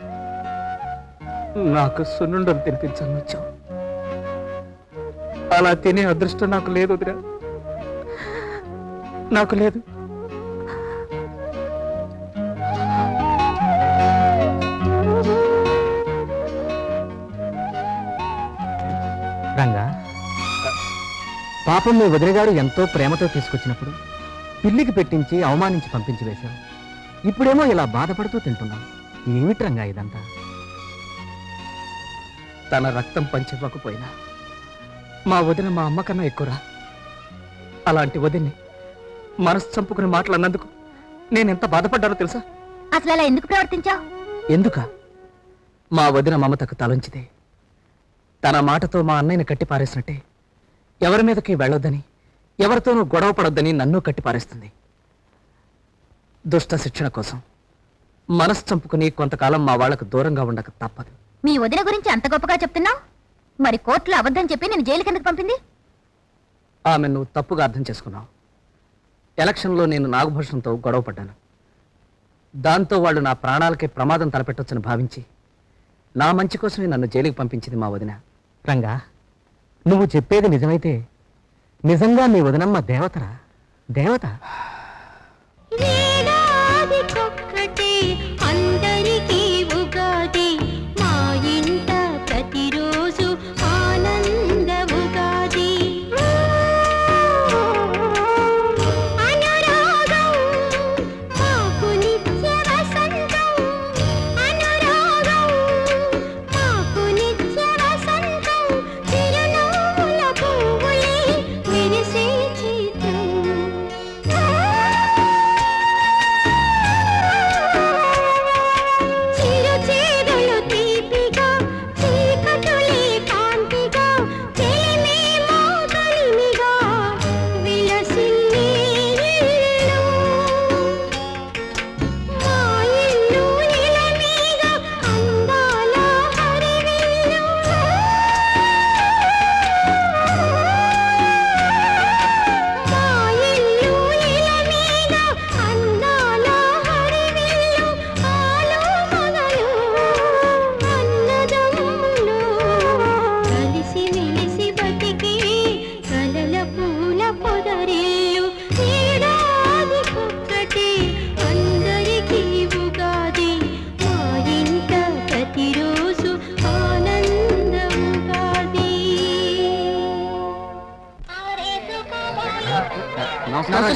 [SPEAKER 3] నాకు సున్నుండలు తినిపించాలని వచ్చావు. అలా తినే అదృష్టం నాకు లేదు వదిన, నాకు లేదు.
[SPEAKER 2] రంగా, పాపం మీ వదినగాడు ఎంతో ప్రేమతో తీసుకొచ్చినప్పుడు పిల్లికి పెట్టించి అవమానించి పంపించి వేశావు. ఇప్పుడేమో ఇలా బాధపడుతూ తింటున్నావు. ఏమిటి రంగా ఇదంతా?
[SPEAKER 3] తన రక్తం పంచివ్వకపోయినా మా వదిన మా అమ్మ కన్నా ఎక్కువరా. అలాంటి వదిన్ని మనసు చంపుకుని మాట్లాడినందుకు నేనెంత బాధపడ్డానో తెలుసా?
[SPEAKER 7] అసలు అలా ఎందుకు ప్రవర్తించావు?
[SPEAKER 3] ఎందుక? మా వదిన మమతకు తలంచితే తన మాటతో మా అన్నయ్యని కట్టి పారేసినట్టే ఎవరి మీదకి వెళ్ళొద్దని, ఎవరితోనూ గొడవ పడొద్దని నన్ను కట్టి పారేస్తుంది. దుష్ట శిక్షణ కోసం మనసు చంపుకుని కొంతకాలం మా వాళ్లకు దూరంగా ఉండక తప్పదు.
[SPEAKER 7] మీ వదిన గురించి అంత గొప్పగా చెప్తున్నావు, మరి కోర్టులో అబద్ధం చెప్పి నేను జైలుకి ఎందుకు పంపింది?
[SPEAKER 3] ఆమె నువ్వు తప్పుగా అర్థం చేసుకున్నావు. ఎలక్షన్లో నేను నాగభూషణంతో గొడవ పడ్డాను. దాంతో వాళ్ళు నా ప్రాణాలకే ప్రమాదం తలపెట్టొచ్చని భావించి నా మంచి కోసమే నన్ను జైలుకి పంపించింది మా వదిన.
[SPEAKER 2] రంగా, నువ్వు చెప్పేది నిజమైతే నిజంగా మీ వదినమ్మ దేవతరా? దేవత.
[SPEAKER 12] అందరికీ ఉగాది, మా ఇంట ప్రతిరోజు ఆనంద ఉగాది. అనురాగం మాకు నిత్య వసంతం, అనురాగం మాకు నిత్య వసంతం. చిరునవ్వుల పువ్వులే విరిసే చిత్రం.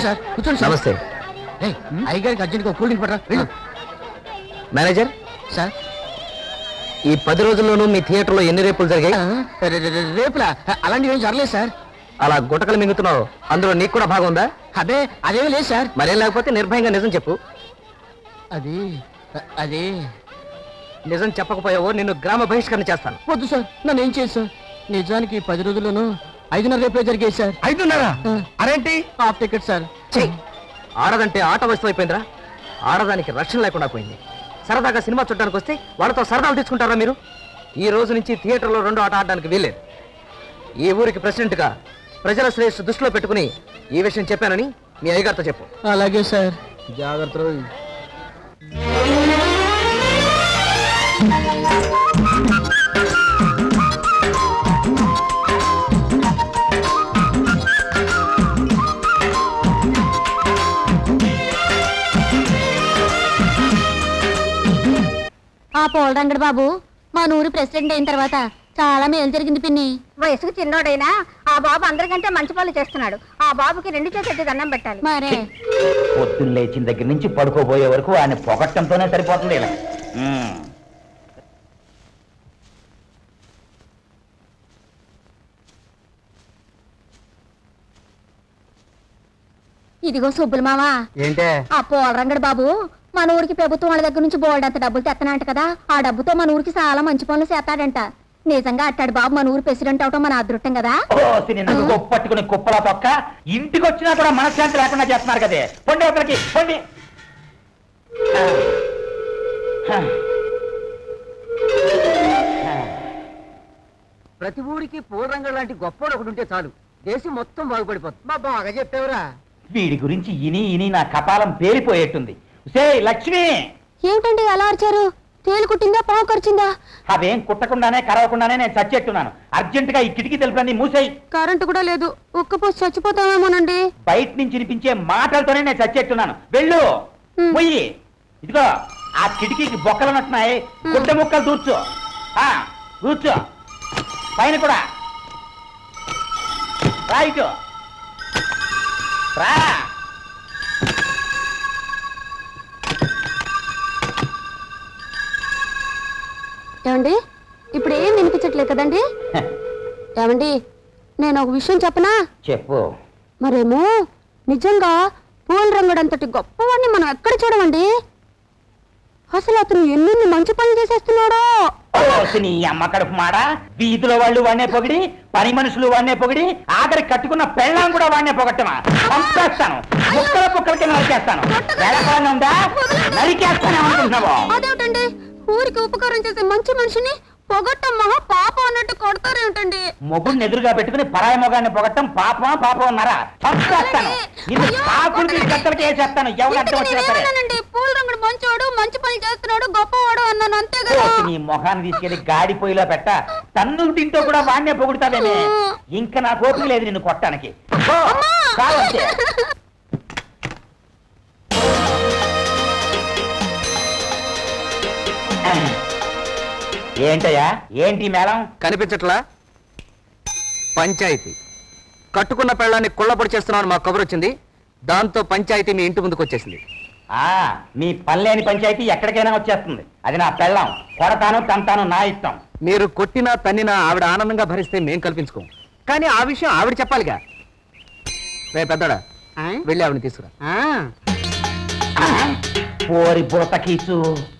[SPEAKER 10] సార్ కూర్చోండి సార్.
[SPEAKER 3] నమస్తే
[SPEAKER 10] అయ్యగారికి అర్జెంట్గా కూల్ డ్రింక్ పట్టరా వెళ్ళు.
[SPEAKER 3] మేనేజర్
[SPEAKER 10] సార్
[SPEAKER 3] ఈ 10 రోజుల్లోనూ మీ థియేటర్లో ఎన్ని రేపులు జరిగాయి?
[SPEAKER 10] రేపులా అలాంటివి ఏం జరగలేదు సార్.
[SPEAKER 3] అలా గుటకలు మింగుతున్నావు, అందులో నీకు కూడా భాగం ఉందా?
[SPEAKER 10] అదే అదేమీ లేదు సార్.
[SPEAKER 3] మరేం లేకపోతే నిర్భయంగా నిజం చెప్పు.
[SPEAKER 10] అది
[SPEAKER 3] నిజం చెప్పకపోయావో నిన్ను గ్రామ బహిష్కరణ చేస్తాను.
[SPEAKER 10] వద్దు సార్, నన్ను ఏం చేయదు సార్. నిజానికి 10 రోజుల్లోనూ 5:30 రేపులే జరిగాయి సార్.
[SPEAKER 3] 5:30? అరేంటి?
[SPEAKER 10] Half ticket sir.
[SPEAKER 3] ఆడదంటే ఆట వస్తువు అయిపోయిందిరా. ఆడదానికి రక్షణ లేకుండా పోయింది. సరదాగా సినిమా చూడడానికి వస్తే వాళ్ళతో సరదాలు తెచ్చుకుంటారా మీరు? ఈ రోజు నుంచి థియేటర్లో 2 ఆట ఆడడానికి వీల్లేదు. ఈ ఊరికి ప్రెసిడెంట్గా ప్రజల శ్రేయస్సు దృష్టిలో పెట్టుకుని ఈ విషయం చెప్పానని మీ అయ్యగారితో చెప్పు.
[SPEAKER 10] అలాగే సార్, జాగ్రత్త.
[SPEAKER 7] ఆ పోలరంగడు బాబు మా ఊరి ప్రెసిడెంట్ అయిన తర్వాత చాలా మేలు జరిగింది పిన్ని.
[SPEAKER 5] వయసుకు చిన్నోడైనా ఆ బాబు అందరికంటే మంచి పనులు చేస్తున్నాడు. ఆ బాబుకి 2 చేతులెత్తి దండం పెట్టాలి.
[SPEAKER 7] మరే
[SPEAKER 4] పొద్దున్న లేచిన దగ్గర నుంచి పడుకోబోయే వరకు ఆయన పొగట్టంతోనే సరిపోతుంది ఇలా.
[SPEAKER 7] ఇదిగో సుబ్బులు మావా,
[SPEAKER 2] ఏంటే
[SPEAKER 7] ఆ పోలరంగడు బాబు మన ఊరికి ప్రభుత్వం వాళ్ళ దగ్గర నుంచి బోల్డంత డబ్బులు తెత్తనంట కదా. ఆ డబ్బుతో మన ఊరికి చాలా మంచి పనులు చేస్తాడంట. నిజంగా అట్టాడు బాబు మన ఊరు ప్రెసిడెంట్ అవటం మన అదృష్టం కదా.
[SPEAKER 4] పట్టుకుని కుప్పలా తొక్క ఇంటికి వచ్చినా కూడా మనశ్శాంతి లేకుండా చేస్తున్నారు కదే. పొండి ఒకరికి పొండి.
[SPEAKER 3] ప్రతి ఊరికి పోలరంగడు లాంటి గొప్పవాడు ఒకటి ఉంటే చాలు, దేశం మొత్తం బాగుపడిపోతుంది.
[SPEAKER 2] బాగా చెప్పావురా.
[SPEAKER 4] వీడి గురించి ఇని నా కపాలం పేలిపోయేట్టుంది. సే లక్ష్మి,
[SPEAKER 7] ఏమిటండి అలా అరిచారు? తేలు కుట్టిందా, పావు ఖర్చిందా?
[SPEAKER 4] అవేం కుట్టకుండానే కరవకుండానే నేను చచ్చెట్టున్నాను. అర్జెంట్ గా ఈ కిటికీ తెలుపుని మూసేయి.
[SPEAKER 7] కరెంటు కూడా లేదు, ఉక్కపోసి చచ్చిపోతామేమోనండి.
[SPEAKER 4] బయట నుంచి వినిపించే మాటలతోనే నేను చచ్చెట్టున్నాను. వెళ్ళు మొయ్యి. ఇదిగో ఆ కిటికీకి బొక్కలు ఉన్నట్టున్నాయి, గుడ్డ ముక్కలు దూర్చు. దూర్చు పైన కూడా. రైట్ రా.
[SPEAKER 7] ఏమండి ఇప్పుడు ఏం వినిపించట్లేదు కదండి? ఏమండి నేను ఒక విషయం చెప్పనా?
[SPEAKER 4] చెప్పు.
[SPEAKER 7] మరేమో నిజంగా పోలరంగడంతటి గొప్పవాడిని మనం ఎక్కడ చూడమండి. అసలు అతను ఎన్ని మంచి పనులు చేసేస్తున్నాడో.
[SPEAKER 4] నీ అమ్మ కడుపు మాడ. వీధిలో వాళ్ళు వాడినే పొగిడి, పని మనుషులు వాడినే పొగిడి, ఆఖరి కట్టుకున్న పెళ్ళాం కూడా వాడినే పొగట్టమా? పంపేస్తాను, ముక్కల కుక్కలకి నరికేస్తాను. వేళకాలంగా ఉందా? నరికేస్తాను అనుకుంటున్నావు?
[SPEAKER 7] అదేమిటండి, ఊరికి ఉపకారం చేసే మంచి మనిషిని పొగట్టం మహా పాపం అన్నట్టు కొడతారేమిటండి?
[SPEAKER 4] మొగుడిని ఎదురుగా పెట్టుకుని పరాయి మొగాన్ని పొగట్టం పాపమా? పాపం ఉన్నారా? చంపేస్తాను. నిన్ను కాకుడికి గట్టలకి వేసేస్తాను. ఎవరు అడ్డం వచ్చినా సరే.
[SPEAKER 7] పోలరంగడు మంచోడు, మంచి పని చేస్తున్నాడు, గొప్పవాడు అన్నాను అంతే కదా.
[SPEAKER 4] నీ మొహాన్ని తీసుకెళ్లి గాడి పొయ్యిలో పెట్ట. తన్నులు తింటూ కూడా వాడినే పొగుడుతావేమే. ఇంకా నా కోపం లేదు నిన్ను కొట్టడానికి. కావంతే. ఏంటయ్యా, ఏంటి మేళం?
[SPEAKER 3] కనిపించట్లా? పంచాయతీ కట్టుకున్న పెళ్ళాన్ని కుళ్ళపొడి చేస్తున్నాను మా కబురు వచ్చింది. దాంతో పంచాయతీ మీ ఇంటి ముందుకు వచ్చేసింది.
[SPEAKER 4] మీ పనిలేని పంచాయతీ ఎక్కడికైనా వచ్చేస్తుంది. అది నా పెళ్ళాం. కొడతాను, తంతాను, నా ఇష్టం.
[SPEAKER 3] మీరు కొట్టినా తన్నినా ఆవిడ ఆనందంగా భరిస్తే మేం కల్పించుకోం. కానీ ఆ విషయం ఆవిడ చెప్పాలిగా. రే పెద్దడా, వెళ్ళి ఆవిడని తీసుకురా.
[SPEAKER 4] పోరి బుడతకీసు.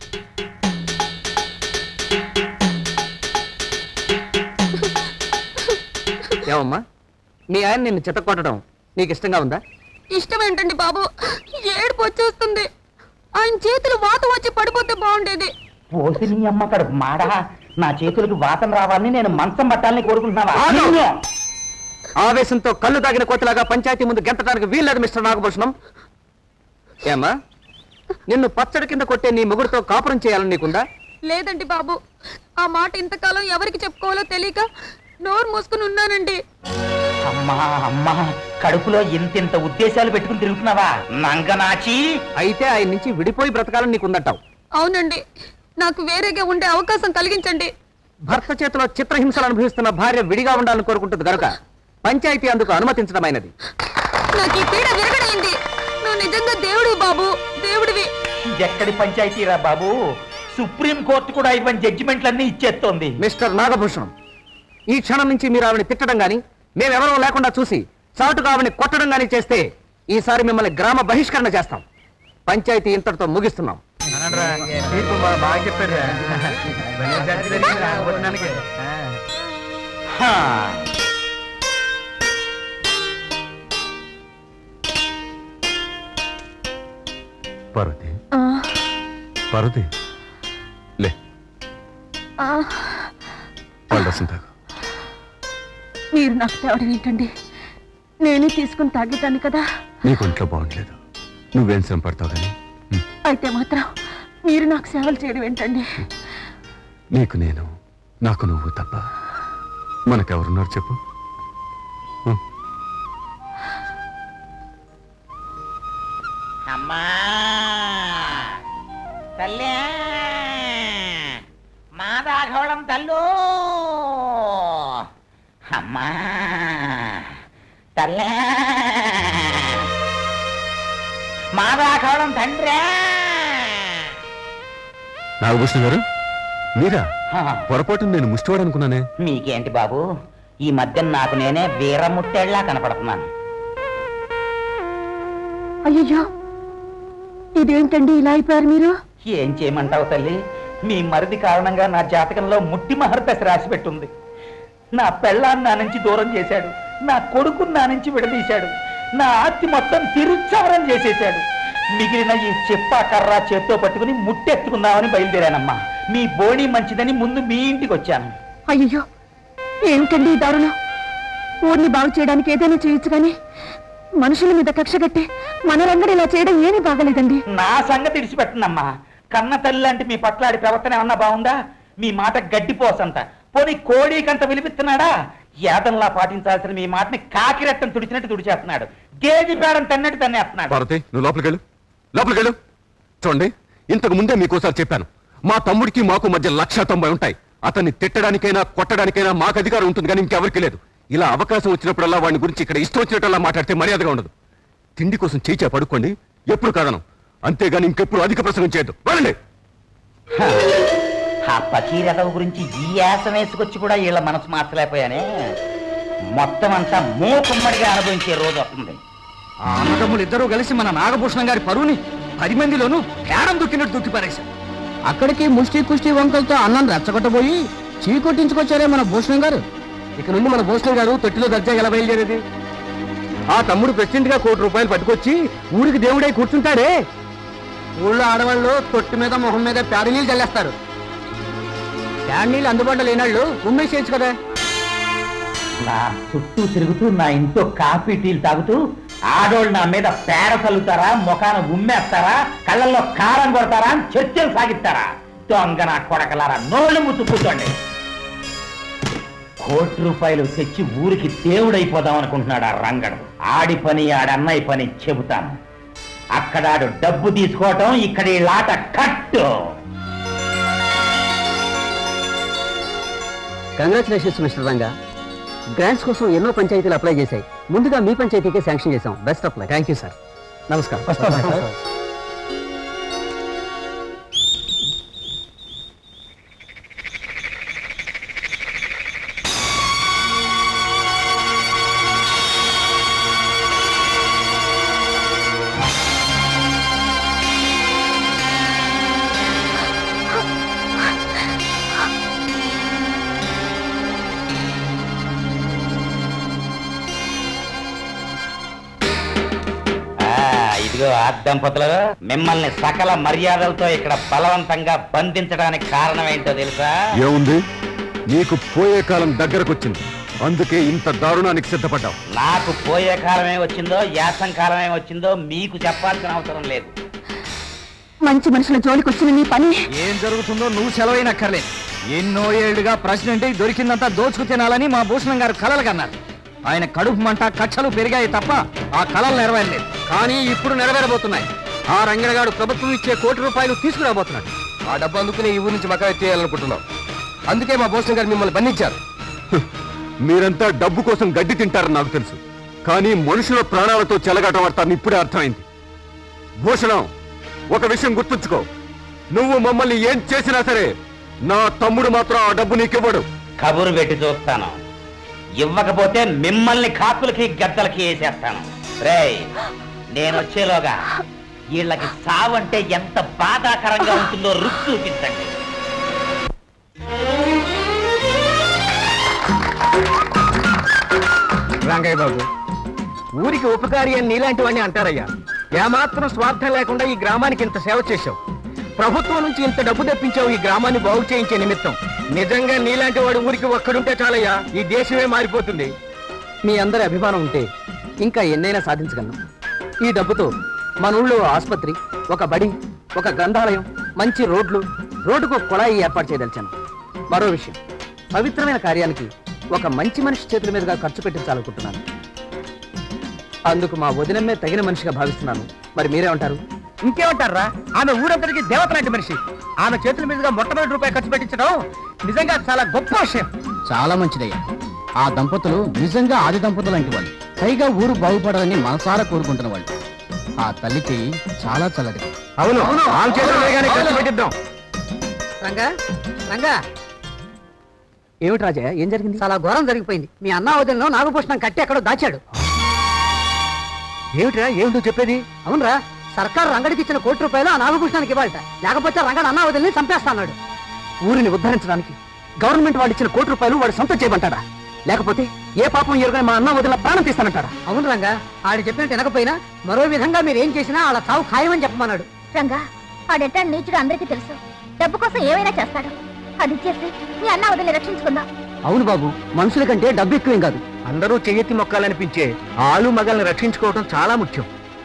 [SPEAKER 3] ఏమమ్మా, మీ ఆయన నిన్ను చెత్త కొట్టడం నీకు ఇష్టంగా ఉందా?
[SPEAKER 8] ఇష్టం ఏంటండి బాబు, ఏడుపు వచ్చేస్తుంది. ఆయన చేతులు వాత వచ్చి పడిపోతే బాగుండేది.
[SPEAKER 4] పోసి నీ అమ్మ కడుపు మాడా. నా చేతులకు వాతం రావాలని నేను మంచం పట్టాలని కోరుకుంటున్నావా?
[SPEAKER 3] ఆవేశంతో కళ్ళు తాగిన కోతలాగా పంచాయతీ ముందు గెంతడానికి వీల్లేదు మిస్టర్ నాగభూషణం. ఏమ్మా, నిన్ను పచ్చడి కింద కొట్టే నీ మొగుడితో కాపురం చేయాలని నీకుందా?
[SPEAKER 8] లేదండి బాబు, ఆ మాట ఇంతకాలం ఎవరికి చెప్పుకోవాలో తెలియక నోరు మూసుకుని ఉన్నానండి.
[SPEAKER 4] అమ్మా అమ్మా, కడుపులో ఇంతింత ఉద్దేశాలు పెట్టుకుని తిరుగుతున్నావా నంగనాచి?
[SPEAKER 3] అయితే ఆయన నుంచి విడిపోయి బ్రతకాలని నీకుందంటావు?
[SPEAKER 8] అవునండి, నాకు వేరేగా ఉండే అవకాశం కలిగించండి.
[SPEAKER 3] భర్త చేతిలో చిత్రహింసలు అనుభవిస్తున్న భార్య విడిగా ఉండాలని కోరుకుంటుంది కనుక పంచాయతీ అందుకు అనుమతించడమైనది.
[SPEAKER 8] నాకు ఈ పీడ విరగడైంది. నువ్వు నిజంగా దేవుడు బాబు, దేవుడివి.
[SPEAKER 4] ఎక్కడి పంచాయతీరా బాబు, సుప్రీం కోర్టు కూడా ఇవన్నీ జడ్జిమెంట్లన్నీ ఇచ్చేస్తోంది.
[SPEAKER 3] మిస్టర్ నాగభూషణం, ఈ క్షణం నుంచి మీరు ఆవిడని తిట్టడం గాని మేమెవరో లేకుండా చూసి చాటుగా ఆవిడని కొట్టడం గాని చేస్తే ఈసారి మిమ్మల్ని గ్రామ బహిష్కరణ చేస్తాం. పంచాయతీ ఇంతటితో ముగిస్తున్నాం.
[SPEAKER 2] బాగా చెప్పారు.
[SPEAKER 1] పార్వతి, పార్వతి లే, రసం తాగు.
[SPEAKER 8] మీరు నాకు తేవడం ఏంటండి? నేనే తీసుకుని తాగేదాన్ని కదా.
[SPEAKER 1] నీకు ఒంట్లో బాగుండలేదు, నువ్వేం శ్రమ పడతావు కానీ.
[SPEAKER 8] అయితే మాత్రం మీరు నాకు సేవలు చేయడం ఏంటండి?
[SPEAKER 1] నీకు నేను, నాకు నువ్వు తప్ప మనకెవరున్నారు చెప్పు?
[SPEAKER 4] అమ్మా తల్లే, మా దాఘోళం తల్లు. అమ్మా తల్లే, మా దాఘోళం తండ్రే.
[SPEAKER 1] నాగభూషణ్ గారు, మీరా? పొరపాటు నేను ముష్టివాడు అనుకున్నానే.
[SPEAKER 4] మీకేంటి బాబు, ఈ మధ్య నాకు నేనే వీరముట్టేళ్లా కనపడుతున్నాను.
[SPEAKER 8] అయ్యో, ఇదేంటండి ఇలా అయిపోయారు మీరు?
[SPEAKER 4] ఏం చేయమంటావు తల్లి, మీ మరిది కారణంగా నా జాతకంలో ముట్టి మహర్దశ రాసి పెట్టుంది. నా పెళ్ళాన్ని నా నుంచి దూరం చేశాడు, నా కొడుకుని నా నుంచి విడదీశాడు, నా ఆస్తి మొత్తం తిరుచ్చవరం చేసేశాడు. మిగిలిన ఈ చెప్ప కర్ర చేత్తో పట్టుకుని ముట్టెత్తుకుందామని బయలుదేరానమ్మా. మీ బోణి మంచిదని ముందు మీ ఇంటికి వచ్చాను.
[SPEAKER 8] అయ్యో, ఏమిటండి ఈ దారుణం? ఊరిని బాగు చేయడానికి ఏదైనా చేయొచ్చు కానీ మనుషుల మీద కక్ష కట్టి మన రంగడి ఇలా చేయడం ఏమీ బాగలేదండి.
[SPEAKER 4] నా సంగతి ఇడిచిపెట్టనమ్మా. కన్న తల్లి లాంటి మీ పట్లాడి ప్రవర్తన ఏమన్నా బాగుందా? మీ మాట గడ్డిపోసంత, పోనీ కోడికంత విలిపిస్తున్నాడా? యాదంలా పాటించాల్సిన మీ మాటని కాకిరెట్టం తుడిచినట్టు తుడిచేస్తున్నాడు, గేజి పేడం తన్నట్టు తన్నేస్తున్నాడు.
[SPEAKER 1] పార్వతి, నువ్వు లోపలికెళ్ళు, లోపలికెళ్ళు. చూడండి, ఇంతకు ముందే మీకోసారి చెప్పాను, మా తమ్ముడికి మాకు మధ్య 190 ఉంటాయి. అతన్ని తిట్టడానికైనా కొట్టడానికైనా మాకు అధికారం ఉంటుంది కానీ ఇంకెవరికి లేదు. ఇలా అవకాశం వచ్చినప్పుడల్లా వాడిని గురించి ఇక్కడ ఇష్టం వచ్చినట్టల్లా మాట్లాడితే మర్యాదగా ఉండదు. తిండి కోసం చేయి పడుకోండి, ఎప్పుడు కాదనం. అంతేగాని ఇంకెప్పుడు అధిక ప్రసంగం చేయొద్దు. వెళ్ళండి.
[SPEAKER 4] ఆ పకీరథం గురించి ఈ యాసం వేసుకొచ్చి కూడా వీళ్ళ మనసు మార్చలేకపోయానే. మొత్తం అంతా మూకుమ్మడిగా అనుభవించే రోజు వస్తుంది.
[SPEAKER 3] ఆ అన్నదమ్ములు ఇద్దరూ కలిసి మన నాగభూషణం గారి పరువుని 10 మందిలోనూ పేడం దుక్కినట్టు దుక్కి పారేశారు.
[SPEAKER 10] అక్కడికి ముష్టి కుష్టి వంకలతో అన్నం రెచ్చగొట్టబోయి చీకొట్టించుకొచ్చారే మన భూషణం గారు.
[SPEAKER 11] ఇక నుండి మన భూషణం గారు తొట్టిలో దర్జా ఎలా బయలుదేరేది? ఆ తమ్ముడు ప్రెసిడెంట్ గా ₹1 కోటి పట్టుకొచ్చి ఊరికి దేవుడై కూర్చుంటాడే.
[SPEAKER 10] ఊళ్ళో ఆడవాళ్ళు తొట్టి మీద మొహం మీద పేడ నీళ్ళు చల్లేస్తారు. పేడ నీళ్ళు అందుబాటులో లేనాళ్ళు ఉమ్మేసేయచ్చు కదా.
[SPEAKER 4] నా చుట్టూ తిరుగుతూ నా ఇంట్లో కాఫీ టీలు తాగుతూ ఆడోళ్ళు నా మీద పేడ చల్లుతారా, ముఖాన ఉమ్మేస్తారా, కళ్ళల్లో కారం కొడతారా అని చర్చలు సాగిస్తారా? దొంగ నా కొడకలారా, నోళ్ళు ముత్తు కూర్చోండి. ₹1 కోటి తెచ్చి ఊరికి దేవుడైపోదాం అనుకుంటున్నాడు ఆ రంగడు. ఆడి పని ఆడన్నయ్య పని చెబుతాను. అక్కడాడు డబ్బు తీసుకోవటం, ఇక్కడ ఈ లాట కట్టు.
[SPEAKER 10] Congratulations mister Ranga. గ్రాంట్స్ కోసం ఎన్నో పంచాయతీలు అప్లై చేశాయి. ముందుగా మీ పంచాయతీకే శాంక్షన్ చేశాం. Best of luck.
[SPEAKER 3] Thank you sir.
[SPEAKER 10] నమస్కారం.
[SPEAKER 4] ఇదిగో ఆ దంపతులు, మిమ్మల్ని సకల మర్యాదలతో ఇక్కడ బలవంతంగా బంధించడానికి కారణం ఏంటో తెలుసా?
[SPEAKER 1] ఏముంది, నీకు పోయే కాలం దగ్గరకొచ్చింది, అందుకే ఇంత దారుణానికి సిద్ధపడ్డావు.
[SPEAKER 4] నాకు పోయే కాలమే వచ్చిందో యాసం కాలమే వచ్చిందో మీకు చెప్పాల్సిన అవసరం లేదు.
[SPEAKER 8] మంచి మనుషుల జోలికి వచ్చిన నీ పని
[SPEAKER 3] ఏం జరుగుతుందో నువ్వు సెలవైనక్కర్లేదు. ఎన్నో ఏళ్లుగా ప్రెసిడెంట్ దొరికిందంతా దోచుకు తినాలని మా భూషణం గారు కలలు కన్నారు. ఆయన కడుపు మంట కక్షలు పెరిగాయి తప్ప ఆ కలలు నెరవేరలేదు. కానీ ఇప్పుడు నెరవేరబోతున్నాయి. ఆ రంగనగాడు ప్రభుత్వం ఇచ్చే ₹1 కోటి తీసుకురాబోతున్నాడు.
[SPEAKER 11] ఆ డబ్బు అందుకునే ఈ ఊరి నుంచి మకా ఎత్తేయాలనుకుంటున్నాం. అందుకే మా భూషణం గారు మిమ్మల్ని బంధించారు.
[SPEAKER 1] మీరంతా డబ్బు కోసం గడ్డి తింటారని నాకు తెలుసు, కానీ మనుషుల ప్రాణాలతో చెలగాటమాడతాను ఇప్పుడే అర్థమైంది. భూషణం, ఒక విషయం గుర్తుంచుకో, నువ్వు మమ్మల్ని ఏం చేసినా సరే నా తమ్ముడు మాత్రం ఆ డబ్బు నీకివ్వడు.
[SPEAKER 4] కబురు పెట్టి చూస్తాను, ఇవ్వకపోతే మిమ్మల్ని కాకులకి గద్దలకి వేసేస్తాను. రేయ్, నేను వచ్చేలోగా వీళ్ళకి సావంటే ఎంత బాధాకరంగా ఉంటుందో రుచి చూపించండి.
[SPEAKER 2] రంగయ్య బాబు, ఊరికి ఉపకారి అని నీలాంటి వాడిని అంటారయ్యా. ఏమాత్రం స్వార్థం లేకుండా ఈ గ్రామానికి ఇంత సేవ చేశావు. ప్రభుత్వం నుంచి ఇంత డబ్బు తెప్పించావు ఈ గ్రామాన్ని బాగు చేయించే నిమిత్తం. నిజంగా నీలాంటి వాడు ఊరికి ఒక్కడుంటే చాలయ్యా, ఈ దేశమే మారిపోతుంది.
[SPEAKER 3] మీ అందరి అభిమానం ఉంటే ఇంకా ఎన్నైనా సాధించగలను. ఈ డబ్బుతో మన ఊళ్ళో ఆసుపత్రి, ఒక బడి, ఒక గ్రంథాలయం, మంచి రోడ్లు, రోడ్డుకు కుళాయి ఏర్పాటు చేయదలిచాను. మరో విషయం, పవిత్రమైన కార్యానికి ఒక మంచి మనిషి చేతుల మీదుగా ఖర్చు పెట్టించాలనుకుంటున్నాను. అందుకు మా వదినమ్మే తగిన మనిషిగా భావిస్తున్నాను. మరి మీరేమంటారు?
[SPEAKER 2] ఇంకేమంటారా, ఆమె ఊరంతటికి దేవత లాంటి మనిషి. ఆమె చేతుల మీదుగా మొట్టమొదటి రూపాయి ఖర్చు పెట్టించడం నిజంగా చాలా గొప్ప విషయం.
[SPEAKER 10] చాలా మంచిదయ్యా. ఆ దంపతులు నిజంగా ఆది దంపతులు లాంటి వాళ్ళు. పైగా ఊరు బాగుపడాలని మనసారా కోరుకుంటున్న వాళ్ళు. ఆ తల్లి చెయ్యి చాలా చల్లది.
[SPEAKER 2] అవును, ఆమె చేతుల మీదుగానే ఖర్చు పెట్టిద్దాం.
[SPEAKER 3] రంగా, రంగా, ఏమిటి రాజయ్య, ఏం జరిగింది?
[SPEAKER 13] చాలా ఘోరం జరిగిపోయింది. మీ అన్నా వదిలిలో నాగభూషణం కట్టి ఎక్కడో దాచాడు.
[SPEAKER 2] ఏమిట్రా, ఏమిటో చెప్పేది?
[SPEAKER 13] అవునరా, సర్కారు రంగడికి ఇచ్చిన ₹1 ఆ నాగభూషణానికి ఇవ్వాలట. లేకపోతే రంగడు అన్నా వదిలిని చంపేస్తాడు.
[SPEAKER 3] ఊరిని ఉద్ధరించడానికి గవర్నమెంట్ వాడు ఇచ్చిన ₹1 వాడు సొంతం చేయమంటాడా? లేకపోతే ఏ పాపం ఎరుగని మా అన్న వదిలిన ప్రాణం తీస్తానంటాడా?
[SPEAKER 13] అవును రంగా, ఆడు చెప్పినట్టు వినకపోయినా మరో విధంగా మీరు ఏం చేసినా వాళ్ళ చావు ఖాయమని చెప్పమన్నాడు.
[SPEAKER 7] రంగా, ఆడెట్టా నీచుడు అందరికీ తెలుసు. డబ్బు కోసం ఏమైనా చేస్తాడు. అది ఇచ్చేసి మీ అన్న వదిలి రక్షించుకుందాం.
[SPEAKER 13] అవును బాబు, మనుషుల కంటే డబ్బు ఎక్కువేం కాదు.
[SPEAKER 2] అందరూ చెయ్యెత్తి మొక్కాలనిపించే ఆలు మగల్ని రక్షించుకోవడం చాలా ముఖ్యం.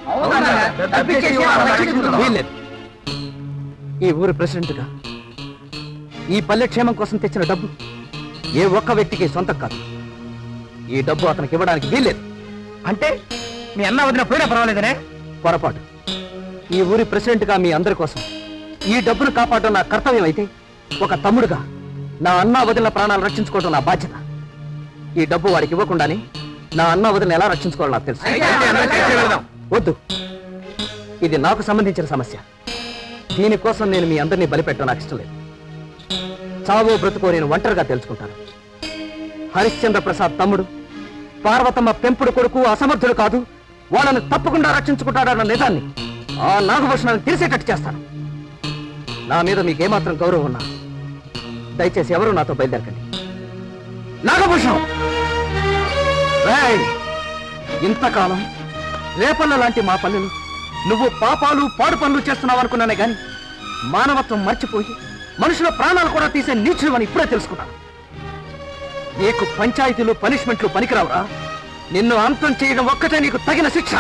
[SPEAKER 3] వీల్లేదు. ఈ ఊరి ప్రెసిడెంట్గా ఈ పల్లె క్షేమం కోసం తెచ్చిన డబ్బు ఏ ఒక్క వ్యక్తికి సొంతం కాదు. ఈ డబ్బు అతనికి ఇవ్వడానికి వీల్లేదు.
[SPEAKER 2] అంటే మీ అన్న వదిన పోయినా పర్వాలేదనే?
[SPEAKER 3] పొరపాటు. ఈ ఊరి ప్రెసిడెంట్గా మీ అందరి కోసం ఈ డబ్బును కాపాడడం నా కర్తవ్యం అయితే, ఒక తమ్ముడుగా నా అన్న వదిలిన ప్రాణాలు రక్షించుకోవడం నా బాధ్యత. ఈ డబ్బు వాడికి ఇవ్వకుండానే నా అన్న వదిలిన ఎలా రక్షించుకోవాలో నాకు తెలుసు. వద్దు, ఇది నాకు సంబంధించిన సమస్య. దీనికోసం నేను మీ అందరినీ బలిపెట్టడం నాకు ఇష్టం లేదు. చావో బ్రతుకో నేను ఒంటరిగా తెలుసుకుంటాను. హరిశ్చంద్ర ప్రసాద్ తమ్ముడు, పార్వతమ్మ పెంపుడు కొడుకు అసమర్థుడు కాదు, వాళ్ళని తప్పకుండా రక్షించుకుంటాడన్న నిజాన్ని ఆ నాగభూషణాన్ని తెలిసేటట్టు చేస్తాను. నా మీద మీకేమాత్రం గౌరవం ఉన్నా దయచేసి ఎవరూ నాతో బయలుదేరకండి. నాగభూషణం, ఇంతకాలం రేపల్ల లాంటి మా పల్లెలు నువ్వు పాపాలు పాడు పనులు చేస్తున్నావు అనుకున్నానే గాని మానవత్వం మర్చిపోయి మనుషుల ప్రాణాలు కూడా తీసే నీచులు అని ఇప్పుడే తెలుసుకున్నాను. నీకు పంచాయతీలు పనిష్మెంట్లు పనికిరావురా. నిన్ను అంతం చేయడం ఒక్కటే నీకు తగిన శిక్ష.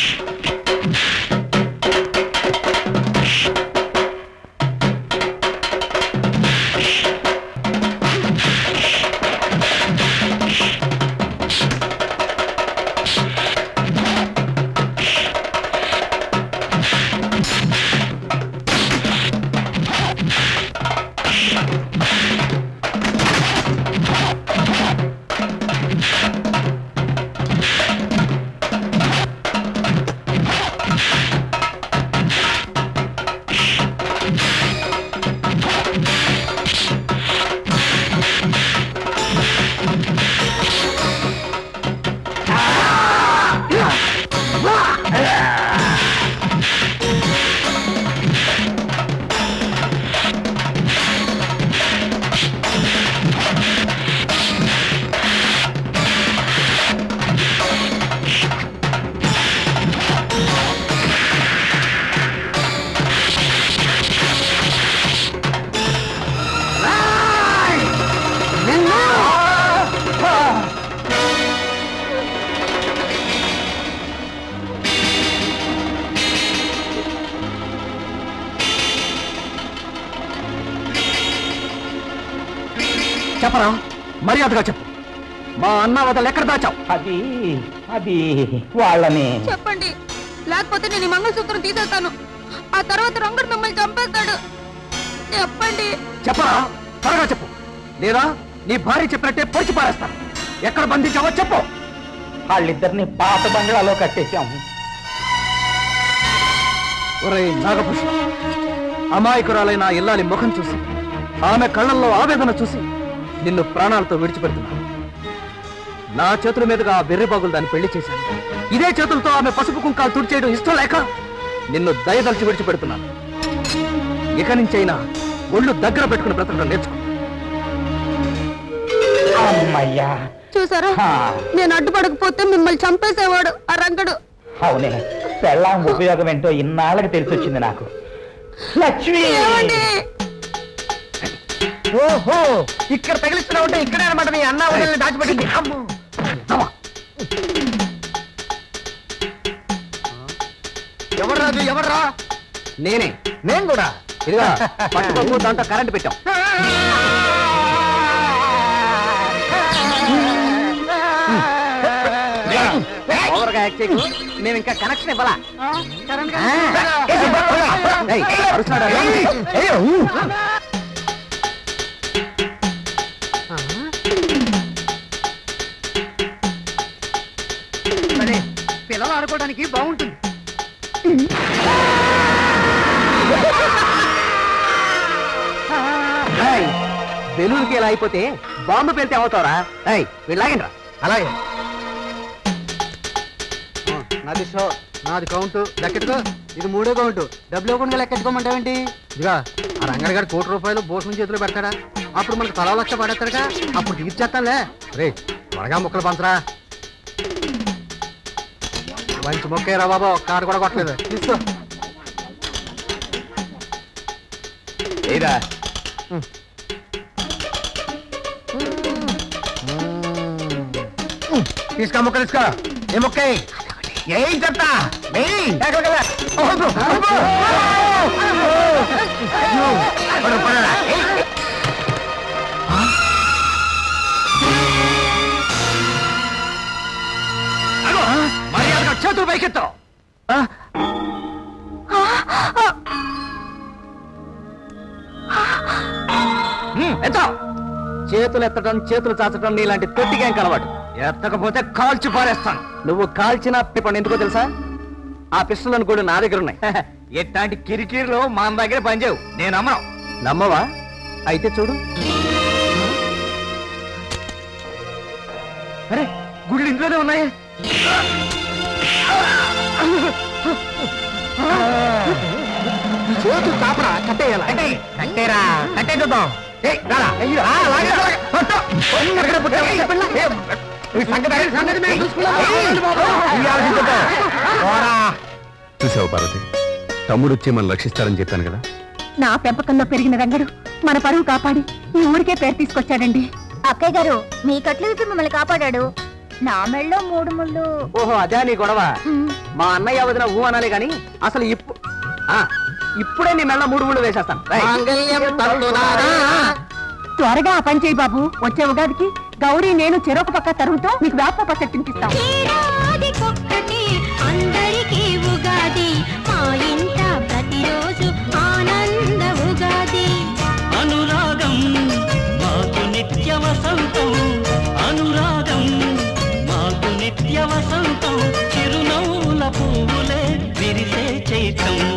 [SPEAKER 3] చెప్పరా, మర్యాదగా చెప్పు. మా అన్న వదలు ఎక్కడ దాచావు?
[SPEAKER 4] అది వాళ్ళని
[SPEAKER 8] చెప్పండి, లేకపోతే నేను ఈ మంగళసూత్రం తీసేస్తాను. ఆ తర్వాత రంగుడు మిమ్మల్ని చంపేస్తాడు. చెప్పండి.
[SPEAKER 3] చెప్పరా, త్వరగా చెప్పు, లేదా నీ భార్య చెప్పినట్టే పొడిచి పారేస్తాను. ఎక్కడ బంధించావో చెప్పు.
[SPEAKER 4] వాళ్ళిద్దరిని పాత బంగ్లాలో కట్టేశాము.
[SPEAKER 3] ఒరేయ్ నాగభూషణం, అమాయకురాలైన ఇల్లాలి ముఖం చూసి ఆమె కళ్ళల్లో ఆవేదన చూసి నిన్ను ప్రాణాలతో విడిచిపెడుతున్నాను. నా చేతుల మీదుగా ఆ వెర్రిబాగులు దాన్ని పెళ్లి చేశాను. ఇదే చేతులతో ఆమె పసుపు కుంకాలు తుడిచేయడం ఇష్టం లేక నిన్ను దయదలిచి విడిచిపెడుతున్నాను. ఇక నుంచైనా ఒళ్ళు దగ్గర పెట్టుకుని బ్రతకడం నేర్చుకో.
[SPEAKER 4] అమ్మయ్యా,
[SPEAKER 8] చూసారా, నేను అడ్డుపడకపోతే మిమ్మల్ని చంపేసేవాడు ఆ రంగడు.
[SPEAKER 4] అవునే, పెళ్ళాం ఉపయోగం ఏంటో ఇన్నాళ్ళకి తెలిసి వచ్చింది నాకు. లక్ష్మి,
[SPEAKER 2] ఓహో, ఇక్కడ తగిలిస్తున్నా ఉంటే ఇక్కడే అనమాట మీ అన్న వదిలిని దాచిపెట్టింది. అమ్మో, ఎవర్రాజు, ఎవర్రా?
[SPEAKER 3] నేనే.
[SPEAKER 2] నేను కూడా.
[SPEAKER 3] ఇదిగా పట్టుకోకు, దాంట్లో కరెంట్ పెట్టాం. ఓవర్గా యాక్ట్ చేయకు, మేము ఇంకా కనెక్షన్ ఇవ్వాలా.
[SPEAKER 2] పిల్లలు ఆడుకోవడానికి బాగుంటుంది.
[SPEAKER 3] బెలూన్కి ఇలా అయిపోతే బాంబు పెడితే అవుతావరా? వీళ్ళాగండి.
[SPEAKER 2] అలాగే.
[SPEAKER 9] నాది షో, నాది కౌంటు. లెక్కెట్టుకో, ఇది 3వ కౌంటు. డబ్బులు ఇవ్వకుండా లెక్కెట్టుకోమంటావేంటి? ఇదిగా ఆ రంగడి గారు ₹1,00,000 భూషణం చేతిలో పెడతాడా? అప్పుడు మనకు తలా లక్ష పడేస్తాడుగా, అప్పుడు తీర్చేస్తానులే. రే త్వరగా ముక్కలు పంచరా. మంచి మొక్కేరా బాబా, ఒక్క ఆడ కూడా కొట్టలేదు. తీసుకో.
[SPEAKER 3] ఏరా
[SPEAKER 2] తీసుకో, మొక్క తీసుకో. ఏ మొక్క? ఏం చెప్తా?
[SPEAKER 3] మర్యాదగా చేతులు పైకెత్తావు. చేతులు ఎత్తడం, చేతులు చాచడం నీలాంటి తొట్టికేం కలవాడు. ఎత్తకపోతే కాల్చి పారేస్తాను. నువ్వు కాల్చిన పిప్పండి ఎందుకో తెలుసా? ఆ పిస్టల్ కూడా నా దగ్గర ఉన్నాయి. ఎట్లాంటి కిరికిరిలో మా దగ్గర పనిచేవు. నేను నమ్మను. నమ్మవా? అయితే చూడు. అరే, గుళ్ళు ఇంట్లోనే ఉన్నాయి.
[SPEAKER 2] చేతులు తాపరా, కట్టేయాల. కట్టేరా, కట్టేద్దాం.
[SPEAKER 1] చూసావు పార్వతి, తమ్ముడు వచ్చి మనం రక్షిస్తారని చెప్పాను కదా.
[SPEAKER 8] నా పెంపకంలో పెరిగిన రంగడు మన పరువు కాపాడి ఈ ఊరికే పేరు తీసుకొచ్చాడండి.
[SPEAKER 7] అక్కయ్య గారు, మీ కట్లు విప్పి మిమ్మల్ని కాపాడాడు. నా మెళ్ళలో 3 ముళ్ళు.
[SPEAKER 3] ఓహో, అదే నీ గొడవ. మా అన్నయ్య వదిన ఊ అనాలి గాని అసలు ఇప్పుడే నీ మెళ్ళ 3 ముళ్ళు వేసేస్తాను.
[SPEAKER 8] త్వరగా ఆ పని చేయి బాబు. వచ్చే ఉగాదికి గౌరీ నేను చెరొక పక్క తరుగుతో నీకు వేప పచ్చడి తినిపిస్తాం.
[SPEAKER 12] అందరికీ ఉగాది, మా ఇంట ప్రతిరోజు ఆనంద ఉగాది.
[SPEAKER 6] అనురాగం మాకు నిత్య వసంతం, అనురాగం మాకు నిత్య వసంతం, చిరునవ్వుల పువ్వులే విరిసే చైతం.